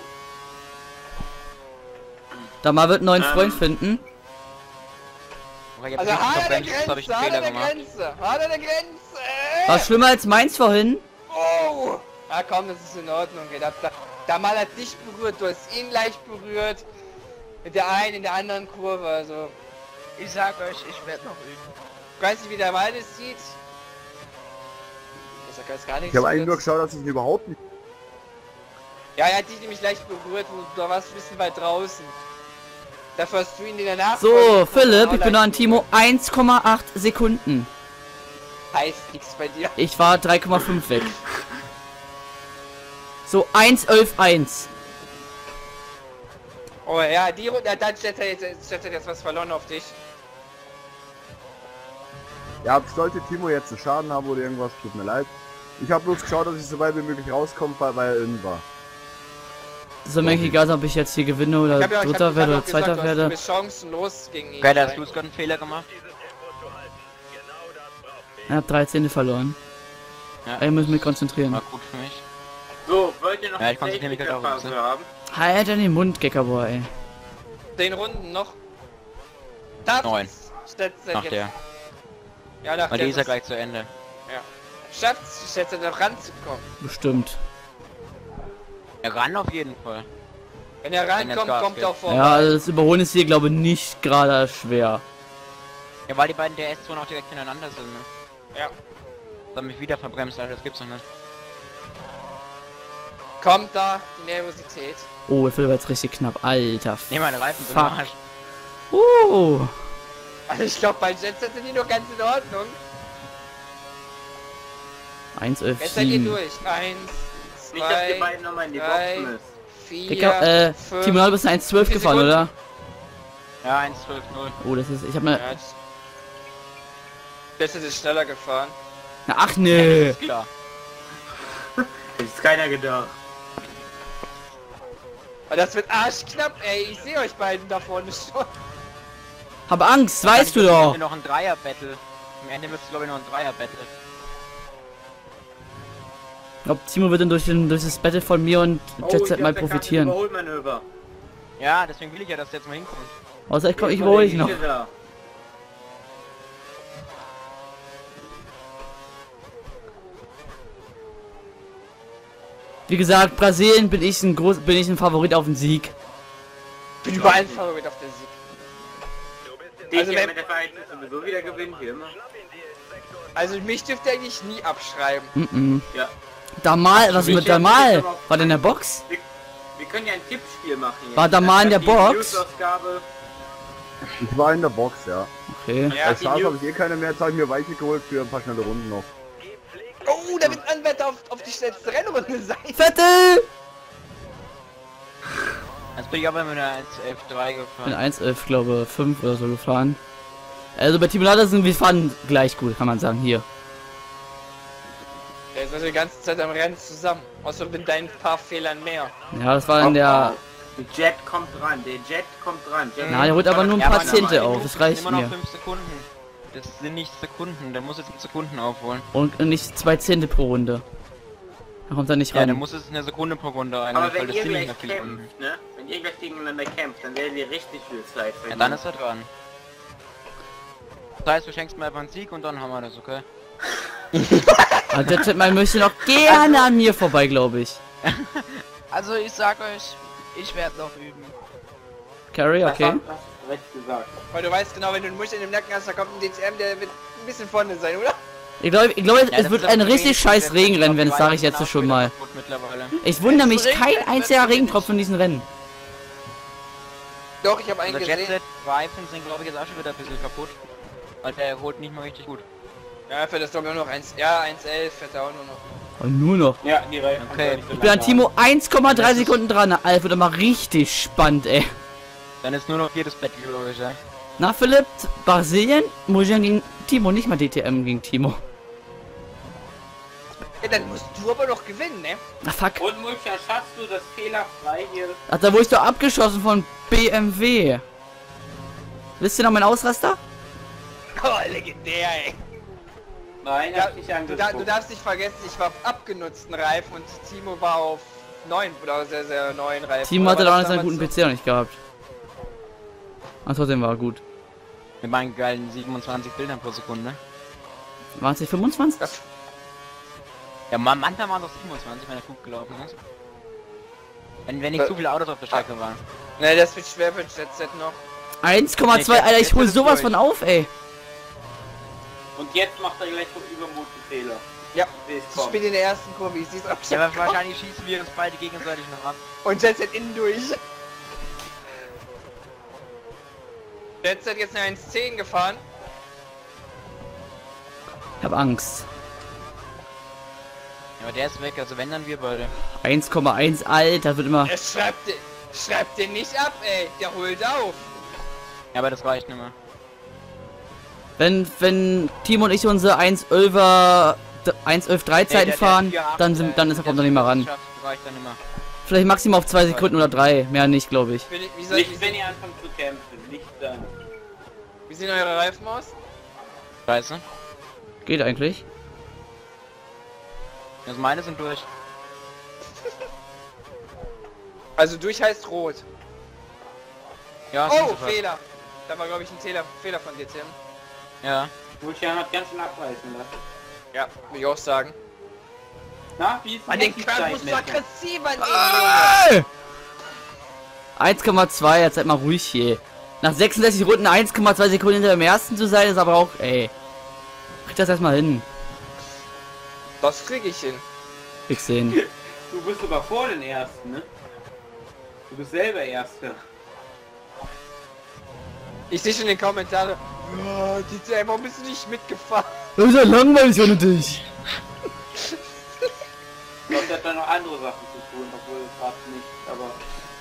Damal wird einen neuen Freund finden. Okay, Also jetzt hart an der das habe ich Grenze, einen hart Fehler an der gemacht. Grenze, hart an der Grenze. War schlimmer als meins vorhin. Oh! Ah komm, das ist in Ordnung. Damal hat dich berührt, du hast ihn leicht berührt. Mit der einen in der anderen Kurve, also. Ich sag euch, ich werde noch üben. Ich weiß nicht, wie der Wald es sieht. Ich sag jetzt gar nichts. Ich habe eigentlich nur jetzt. geschaut, dass ich ihn überhaupt nicht... Ja, er hat dich nämlich leicht berührt, du warst ein bisschen weit draußen. Dafür hast du ihn in der Nacht. So, Philipp, ich bin noch an Timo 1,8 Sekunden. Heißt nichts bei dir. Ich war 3,5 weg. So, 1,11,1. Oh ja, die Runde, dann stellt er jetzt was verloren auf dich. Ja, sollte Timo jetzt einen Schaden haben oder irgendwas, tut mir leid. Ich habe bloß geschaut, dass ich so weit wie möglich rauskomme, weil er innen war. Das ist mir eigentlich egal, ob ich jetzt hier gewinne oder Dritter werde oder Zweiter werde. Du bist chancenlos gegen ihn. Okay, da hast du gerade einen Fehler gemacht. Ich hab 13 verloren. Ja. Ich muss mich konzentrieren. War gut für mich. So, wollt ihr noch Ja, ich konzentriere mich gerade auch ein Phase bisschen. haben? Halt in den Mund, Geckerboy, ey. 10 Runden noch. Das 9. Schätzt er Nach jetzt. der. Ja, nach Weil der die ist ja gleich zu Ende. Schafft es, schätzt er noch ranzukommen. Bestimmt. Er ran auf jeden Fall. Wenn er Wenn jetzt rankommt, Gas kommt geht. er auch vorbei. Ja, also das Überholen ist hier, glaube ich, nicht gerade schwer. Ja, weil die beiden DS-Zonen auch direkt hintereinander sind, ne? Ja. Das hat mich wieder verbremst, Alter, das gibt's doch nicht. Kommt da die Nervosität. Oh, der Philipp war jetzt richtig knapp. Alter. Ne, meine Reifen sind Fuck. am Arsch. Also ich glaube, bei Jets sind die noch ganz in Ordnung. 1,11,7. Jetzt seid ihr durch. 1, Nicht, dass 2, ihr beiden nochmal in die 3, Box müsst. 4, Gecker, 5. Timo, du bist 1,12 4 gefahren, Sekunden. oder? Ja, 1,12,0. Oh, das ist. Ich hab ne. Ja, Jets ist schneller gefahren. Na, ach nee. Ist klar. Ist keiner gedacht. Aber das wird arschknapp, ey. Ich sehe euch beiden da vorne schon. Hab Angst, weißt du Am doch. Ende noch ein Dreier-Battle. Am Ende wird es glaube ich noch ein Dreier-Battle. Ich glaub, Timo wird dann durch das Battle von mir und Jetset mal profitieren. Überholmanöver. Ja, deswegen will ich ja, dass der jetzt mal hinkommt. Außer ich überhole ich noch. Da. Wie gesagt, Brasilien bin ich ein Favorit auf den Sieg. Bin überall ein Favorit auf der Sieg. Also Also wenn wenn- der Verein sowieso wieder gewinnt, wie immer. Also mich dürft ihr eigentlich nie abschreiben. Mhm. Ja. Damal, was ist mit Damal? War der in der Box? Wir können ja ein Tippspiel machen hier. War Damal in der Die Box? Newsausgabe. Ich war in der Box, ja. Okay. Ja, Als die Chance News- habe ich eh keine mehr, jetzt habe ich mir Weiche geholt für ein paar schnelle Runden noch. Oh, da wird Anwärter auf die schnellste Rennrunde sein. Vettel! Jetzt bin ich aber mit einer 1.11.3 Ich bin gefahren. 1.11, glaube 5 oder so gefahren. Also bei Team Lada sind wir fahren gleich gut, kann man sagen, hier. Der ist also die ganze Zeit am Rennen zusammen. Außer mit deinen paar Fehlern mehr. Ja, das war in der... Der Jet kommt dran, der Jet kommt dran. Jet Na, der holt aber nur ein Ja, paar aber Zehnte normal, auf, das reicht immer noch mir. 5 Sekunden. Das sind nicht Sekunden, der muss jetzt Sekunden aufholen. Und nicht 2 Zehnte pro Runde. Da kommt er nicht Ja, ran. der muss jetzt eine Sekunde pro Runde Aber einholen, weil wenn das ihr sind nicht gleich mehr viele Runden. kämpft, ne? Wenn ihr gleich gegeneinander kämpft, dann werdet ihr richtig viel Zeit Ja, verlieren. dann ist er dran. Das heißt, du schenkst mir einfach einen Sieg und dann haben wir das, okay? Aber der Chatman möchte noch gerne an mir vorbei, glaube ich. Also ich sag euch, ich werde noch üben. Carry, Das okay. hast du recht gesagt. Weil du weißt genau, wenn du einen Musch in dem Nacken hast, da kommt ein DCM, der wird ein bisschen vorne sein, oder? Ich glaube, es wird ein richtig scheiß Regenrennen, wenn das sage ich jetzt schon mal. Mittlerweile. Ich wundere mich, Wenn's kein regnet, einziger wird's Regentropfen in diesen Rennen. Doch, ich habe einen Unser gesehen. Jetset-Reifen sind glaube ich jetzt auch schon wieder ein bisschen kaputt. Weil der holt nicht mehr richtig gut. Ja, für das glaube ich nur noch 1. Ja, 1.11 fährt er auch nur noch. Und nur noch. Ja, die Reifen. Okay. Ich bin an Timo 1,3 Sekunden dran. Alter, wird mal richtig spannend, ey. Dann ist nur noch jedes Bett logisch, ja. Na, Philipp, Brasilien, Mujan gegen Timo, nicht mal DTM gegen Timo. Ja, dann musst du aber noch gewinnen, ne? Ach, fuck. Und Mulcher, schaffst du das fehlerfrei hier? Ach, da wurde ich doch abgeschossen von BMW. Wisst ihr noch mein Ausraster? Oh, legendär, ey. Nein, Ja, hab ich du angeguckt. darfst nicht vergessen, ich war auf abgenutzten Reifen und Timo war auf 9 oder sehr, sehr neuen Reifen. Timo Oder hatte war doch das nicht seinen guten damals PC noch nicht gehabt. Ach, trotzdem war er gut. Mit meinen geilen 27 Bildern pro Sekunde. Waren es nicht 25? Das- Ja, manchmal waren es auch 27, wenn er gut gelaufen ist. Wenn nicht zu viele Autos auf der Strecke waren. so? Ne, das wird schwer für Jetset noch. 1,2, Alter, ich hol sowas von auf, ey. Und jetzt macht er gleich vom Übermut einen Fehler. Ja, Wie es ich kommt. spiele in der ersten Kurve, ich sehe es auch Ja, aber wahrscheinlich schießen wir uns beide gegenseitig noch ab. Und Jetset innen durch. Jetset jetzt eine 1.10 gefahren. Ich hab Angst. Ja, aber der ist weg, also wenn dann wir beide. 1,1, Alter, wird immer... Er schreibt den nicht ab, ey. Der holt auf. Ja, aber das reicht nicht mehr. Wenn Timo und ich unsere 1.11.3 Zeiten fahren, dann kommt er nicht mehr ran. Das reicht dann immer. Vielleicht maximal auf 2 Sekunden oder 3, mehr nicht, glaube ich. Nicht, wenn ihr anfangt zu kämpfen, nicht dann. Wie sehen eure Reifen aus? Scheiße. Geht eigentlich. Also meine sind durch. Also durch heißt rot. Ja, sind Oh, sie fast. Fehler. Da war glaube ich ein Fehler von dir, Tim. Ja. Mulcher hat ganz schön abreißen lassen. Ja, will ich auch sagen. Na, wie ist An den Kran musst du aggressiver nehmen. 1,2, jetzt seid mal ruhig hier. Nach 66 Runden 1,2 Sekunden hinter dem ersten zu sein, ist aber auch, ey. Krieg das erstmal hin. Das krieg ich hin. Ich sehen. Du bist aber vor den Ersten, ne? Du bist selber Erster. Ich sehe schon in den Kommentaren. Oh, DCM, warum bist du nicht mitgefahren? Das ist ja langweilig ohne dich. Ich glaube, der hat da noch andere Sachen zu tun, obwohl es gerade nicht, aber...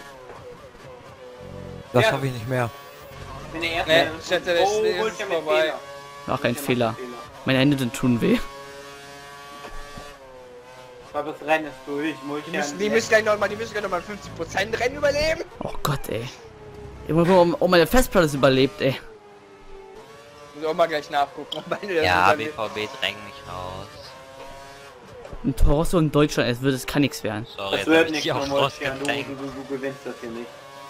Das Ja. schaffe ich nicht mehr. Wenn der Erste... Nee, ich hätte das oh, ist Mulcher mit vorbei. Fehler. Ach, ein Mulcher Fehler. macht einen Meine Hände tun weh. Aber das Rennen ist durch, Mulcher... Die müssen gleich noch mal 50% Rennen überleben. Oh Gott, ey. Irgendwo meine Festplatte ist überlebt, ey. Muss auch mal gleich nachgucken, ob beide das Ja, überlebt. BVB drängt mich raus. Ein Torso in Deutschland, es kann nichts werden. Sorry, Das jetzt hab wird ich nicht dich von auch Mulcher, rausgedrängt. du gewinnst das hier nicht.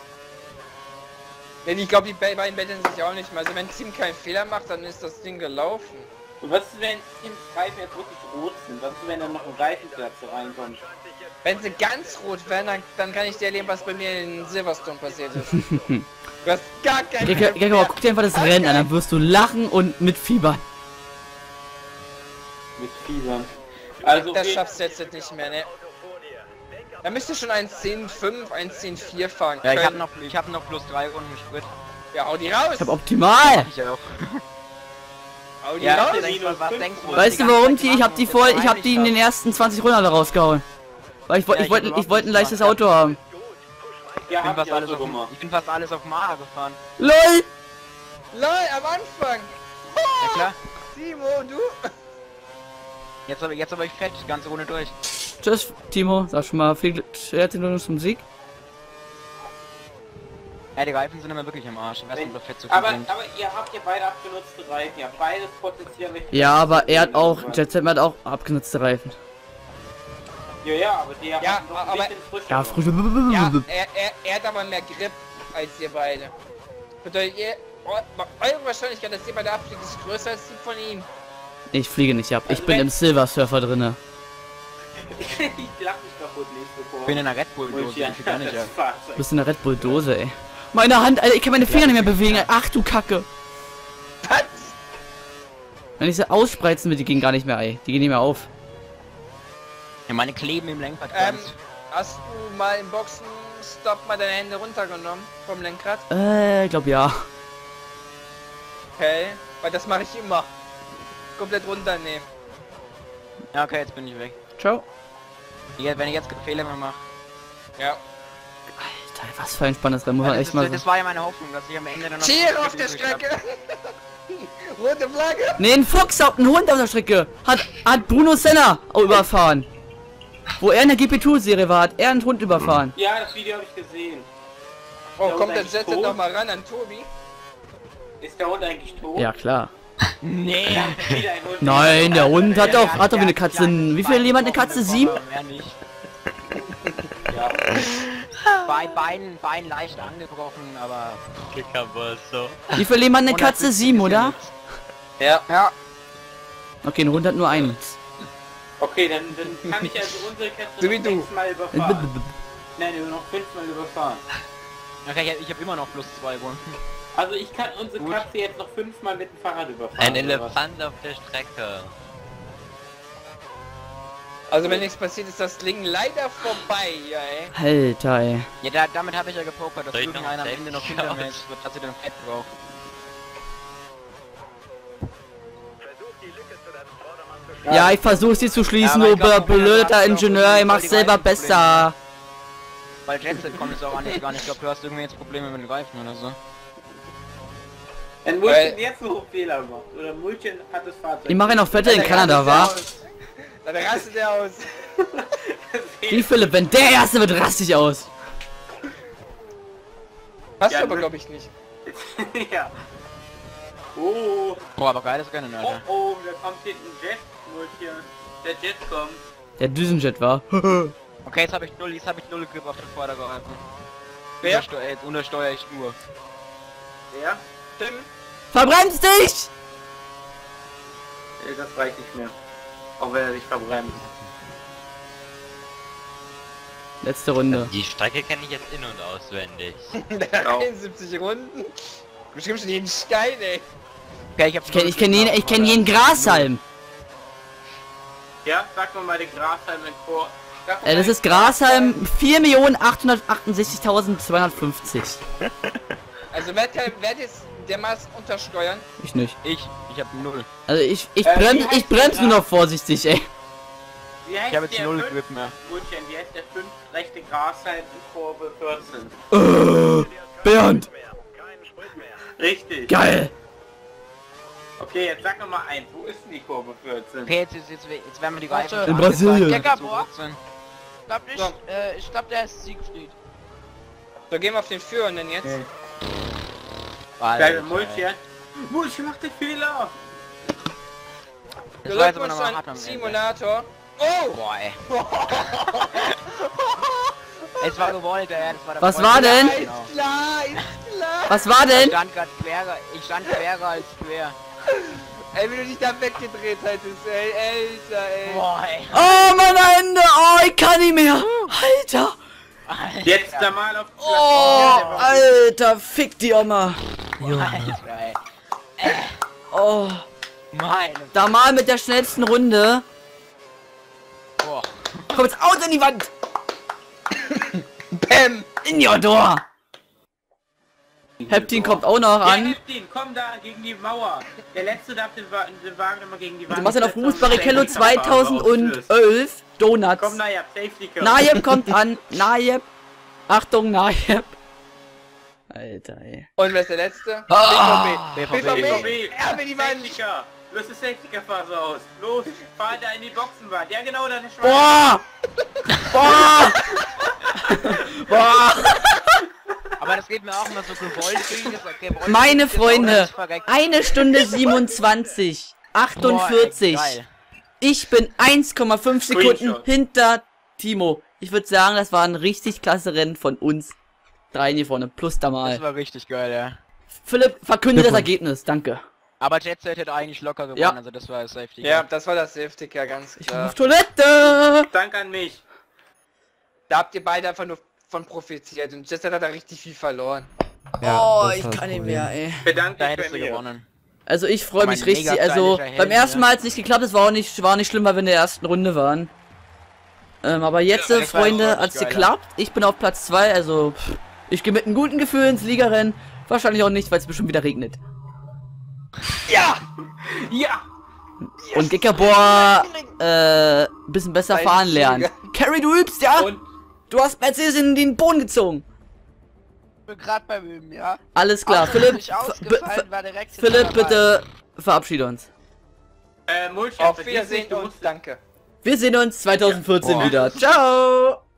Denn ich glaube, die beiden betteln sich auch nicht mehr. Also wenn Team keinen Fehler macht, dann ist das Ding gelaufen. Und was ist, wenn Teams Reifen jetzt wirklich rot sind? Was ist, wenn dann noch ein Reifenplatz reinkommt? Wenn sie ganz rot werden, dann kann ich dir erleben, was bei mir in Silverstone passiert ist. Du hast gar keinen Gregor, guck dir einfach das Rennen an, dann wirst du lachen und mitfiebern. Mit Fiebern. Also Das schaffst du jetzt nicht mehr, ne? Da müsst ihr schon 1.10.5, 1.10.4 fahren Ja, können. ich hab noch plus 3 Runden Sprit. Ja, hau die raus! Ich hab optimal. Ich auch. Hau die Ja, raus! was denkst du? Weißt du warum, T? Ich hab die in den ersten 20 Runden alle rausgehauen. Weil ich wollte ein leichtes Auto haben. Ja, Ich bin fast alles auf Mara gefahren. LOL! LOL, am Anfang! Ja klar. Timo, du! Jetzt aber ich fett, die ganze Runde durch. Tschüss, Timo. Sag schon mal viel herzlichen Glückwunsch zum Sieg. Ja, die Reifen sind immer wirklich im Arsch. Ich weiß nicht, ob fett so viel aber bringt. ihr habt ja beide abgenutzte Reifen, ja, beides potenziell richtig. Ja, aber er hat auch, Jet Set hat auch abgenutzte Reifen. Ja, aber der Ja, hat noch ein aber- bisschen frischer. Ja, frisch. Ja, er hat aber mehr Grip als ihr beide. Bedeutet, eure Wahrscheinlichkeit, dass ihr bei der Abfliege ist größer als die von ihm. Ich fliege nicht ab. Ich Also bin wenn- im Silver Surfer drinne. Ich lach mich kaputt nächste Woche. Ich bin in einer Red Bull-Dose, ich will gar nicht ab. Du bist in der Red Bull Dose, ey. Meine Hand, Alter, ich kann meine Finger nicht mehr bewegen. Ach du Kacke. Was? Wenn ich sie ausspreizen will, die gehen gar nicht mehr, ey. Die gehen nicht mehr auf. Ja, meine kleben im Lenkrad. Hast du mal im Boxen-Stop mal deine Hände runtergenommen vom Lenkrad? Ich glaub ja. Okay, weil das mache ich immer. Komplett runternehmen. Ja, okay, jetzt bin ich weg. Ciao. Ja, wenn ich jetzt Fehler mehr mache. Ja. Alter, was für ein spannendes Rennen, muss man echt mal Das so. war ja meine Hoffnung, dass ich am Ende dann noch... Tiere auf der Strecke! Rote Flagge! Nee, ein Fuchs, ein Hund auf der Strecke. Hat Bruno Senna überfahren. Wo er in der GP2-Serie war, hat er einen Hund überfahren. Ja, das Video habe ich gesehen. Oh, Der kommt Hund der eigentlich Jet tot? noch mal ran an Tobi? Ist der Hund eigentlich tot? Ja, klar. Nee. Wieder ein Hund. Nein, der Hund hat doch wie eine Katze. Wie viel jemand eine Katze? 7? Mehr nicht. Ja. Bein leicht angebrochen, aber... Kickerbosso. Wie viel jemand eine Katze? 7, oder? Ja. Ja. Okay, ein Hund hat nur einen. Okay, dann kann ich also unsere Katze So wie noch du. 6 Mal überfahren. Nein, nur noch 5 Mal überfahren. Okay, ich habe immer noch plus 2 Runden. Also ich kann unsere Katze jetzt noch 5 Mal mit dem Fahrrad überfahren. Ein oder was? Elefant auf der Strecke. Also wenn nichts passiert, ist das Ding leider vorbei, ja ey. Alter, ey. Ja, damit habe ich ja gepokert, dass Soll ich irgendeiner noch am Ende noch Safety hinter mir Couch? ist, dass sie den Fett braucht. Ja, ich versuche sie zu schließen, Ja, aber du ich glaub, blöder du Ingenieur, hast ich mach's die selber Reifen besser. Weil Jetset kommt es auch eigentlich gar nicht. Ich glaube, du hast irgendwie jetzt Probleme mit den Reifen oder so. Wenn Mulchen jetzt noch einen Fehler macht, oder Mulchen hat das Fahrzeug... Ich mache noch Vettel in Kanada, wa? Dann rastet er aus. Wie Philipp, wenn der Erste wird, raste ich aus. Hast Ja, du aber ne? glaube ich nicht. Ja. Oh, Boah, aber geiles Rennen, oh, Alter. oh, da kommt hinten ein Jet, Mulchen. Der Jet kommt. Der Düsenjet war. Okay, jetzt habe ich null Grip auf den Vorderreifen. Wer? Jetzt untersteuere ich nur. Der? Tim? Verbremst dich! Das reicht nicht mehr. Auch wenn er sich verbremst. Letzte Runde. Die Strecke kenne ich jetzt in- und auswendig. Der hat 71 Runden. Bestimmt schon jeden Stein, ey. Okay, Ich kenn jeden Grashalm. Ja, sag mal den Grashalm in Chor. Das ist Grashalm 4.868.250. Also wer jetzt dermaßen untersteuern? Ich nicht. Ich habe 0. Also ich wie heißt bremse der nur noch vorsichtig, ey. Wie heißt Ich habe jetzt der 0 fünf- Grip mehr. Mulchen, wie heißt der 5 rechte Grashalm in Kurve 14? Bernd, Richtig. geil. Okay, jetzt sag noch mal eins. Wo ist denn die Kurve 14? Okay, jetzt werden wir die Reifen... Warte. In Brasilien. Keckerbock? zuwurzeln. Ich glaube, der ist Siegfried. So, gehen wir auf den Führenden jetzt. Geil, Mulchen. Mulchen macht den Fehler. Das war jetzt aber Glückwunsch nochmal hart an am Ende. Simulator. Oh! Boah, ey. Es war gewollt, ey. Das war der Was Freund. war denn? Genau. Klar, ist klar. Was war Ich denn? stand grad querer, ich stand querer als quer. Ey, wie du dich da weggedreht hättest, ey, Alter, ey. Boah, ey. Oh, meine Hände. Oh, ich kann nicht mehr. Alter. Jetzt da mal auf die Oh, Alter. Fick die Oma. Alter, ey. Oh. Meine. Da mal mit der schnellsten Runde. Boah. Komm jetzt Auto in die Wand! Bäm! In your door! Heptin kommt auch noch Ja, an. Heptin, komm da gegen die Mauer. Der letzte darf den Wagen immer gegen die Wand. Du machst ja noch Fuß Barrichello Safety Car fahren, 2011 Donuts. Komm, Nayab, Safety Car. Nayeb kommt an. Nayeb. Achtung, Nayeb. Alter, ey. Und wer ist der letzte? BVB. BVB. Erbe die Wand! Safety Car. Löst das Safety Car Phase aus. Los, fahr da in die Boxenwand. Ja genau, da ist Schwein. Boah! Boah! Boah! Aber das geht mir auch immer so gewollt. Meine Freunde, 1 Stunde 27, 48. Boah, ey, geil. Ich bin 1,5 Sekunden Screenshot. hinter Timo. Ich würde sagen, das war ein richtig klasse Rennen von uns. 3 hier vorne, plus da Das mal. war richtig geil, ja. Philipp, verkünde das Ergebnis, danke. Aber Jet Set hätte eigentlich locker gewonnen, Ja. also das war das Safety. Ja, das war das Safety Car, ganz Ich bin klar. auf Toilette! Dank an mich. Da habt ihr beide einfach nur von profitiert und Jester hat da richtig viel verloren. Oh, das ich war das kann nicht Problem. mehr, ey. Bedankt Da dich hättest bei du mir. gewonnen. Also ich freue mich Mein richtig, mega also stylischer beim Helm, ersten Mal hat es nicht geklappt, es war nicht schlimm, weil wir in der ersten Runde waren. Aber jetzt, das war Freunde, auch hat's geiler. geklappt. Ich bin auf Platz 2, also ich gehe mit einem guten Gefühl ins Ligarennen. Wahrscheinlich auch nicht, weil es bestimmt wieder regnet. Ja! Und Gekabor, bisschen besser Ein fahren lernen. Sieger. Carrie, du übst, ja? Und Du hast Mercedes in den Boden gezogen. Ich bin gerade beim Üben, ja. Alles klar, Auch Philipp, nicht ausgefallen, war direkt Philipp, hinter bitte verabschiede uns. Mulchef, Auf vergiss nicht, Wiedersehen du und musst danke. Wir sehen uns 2014 Boah. wieder. Ciao!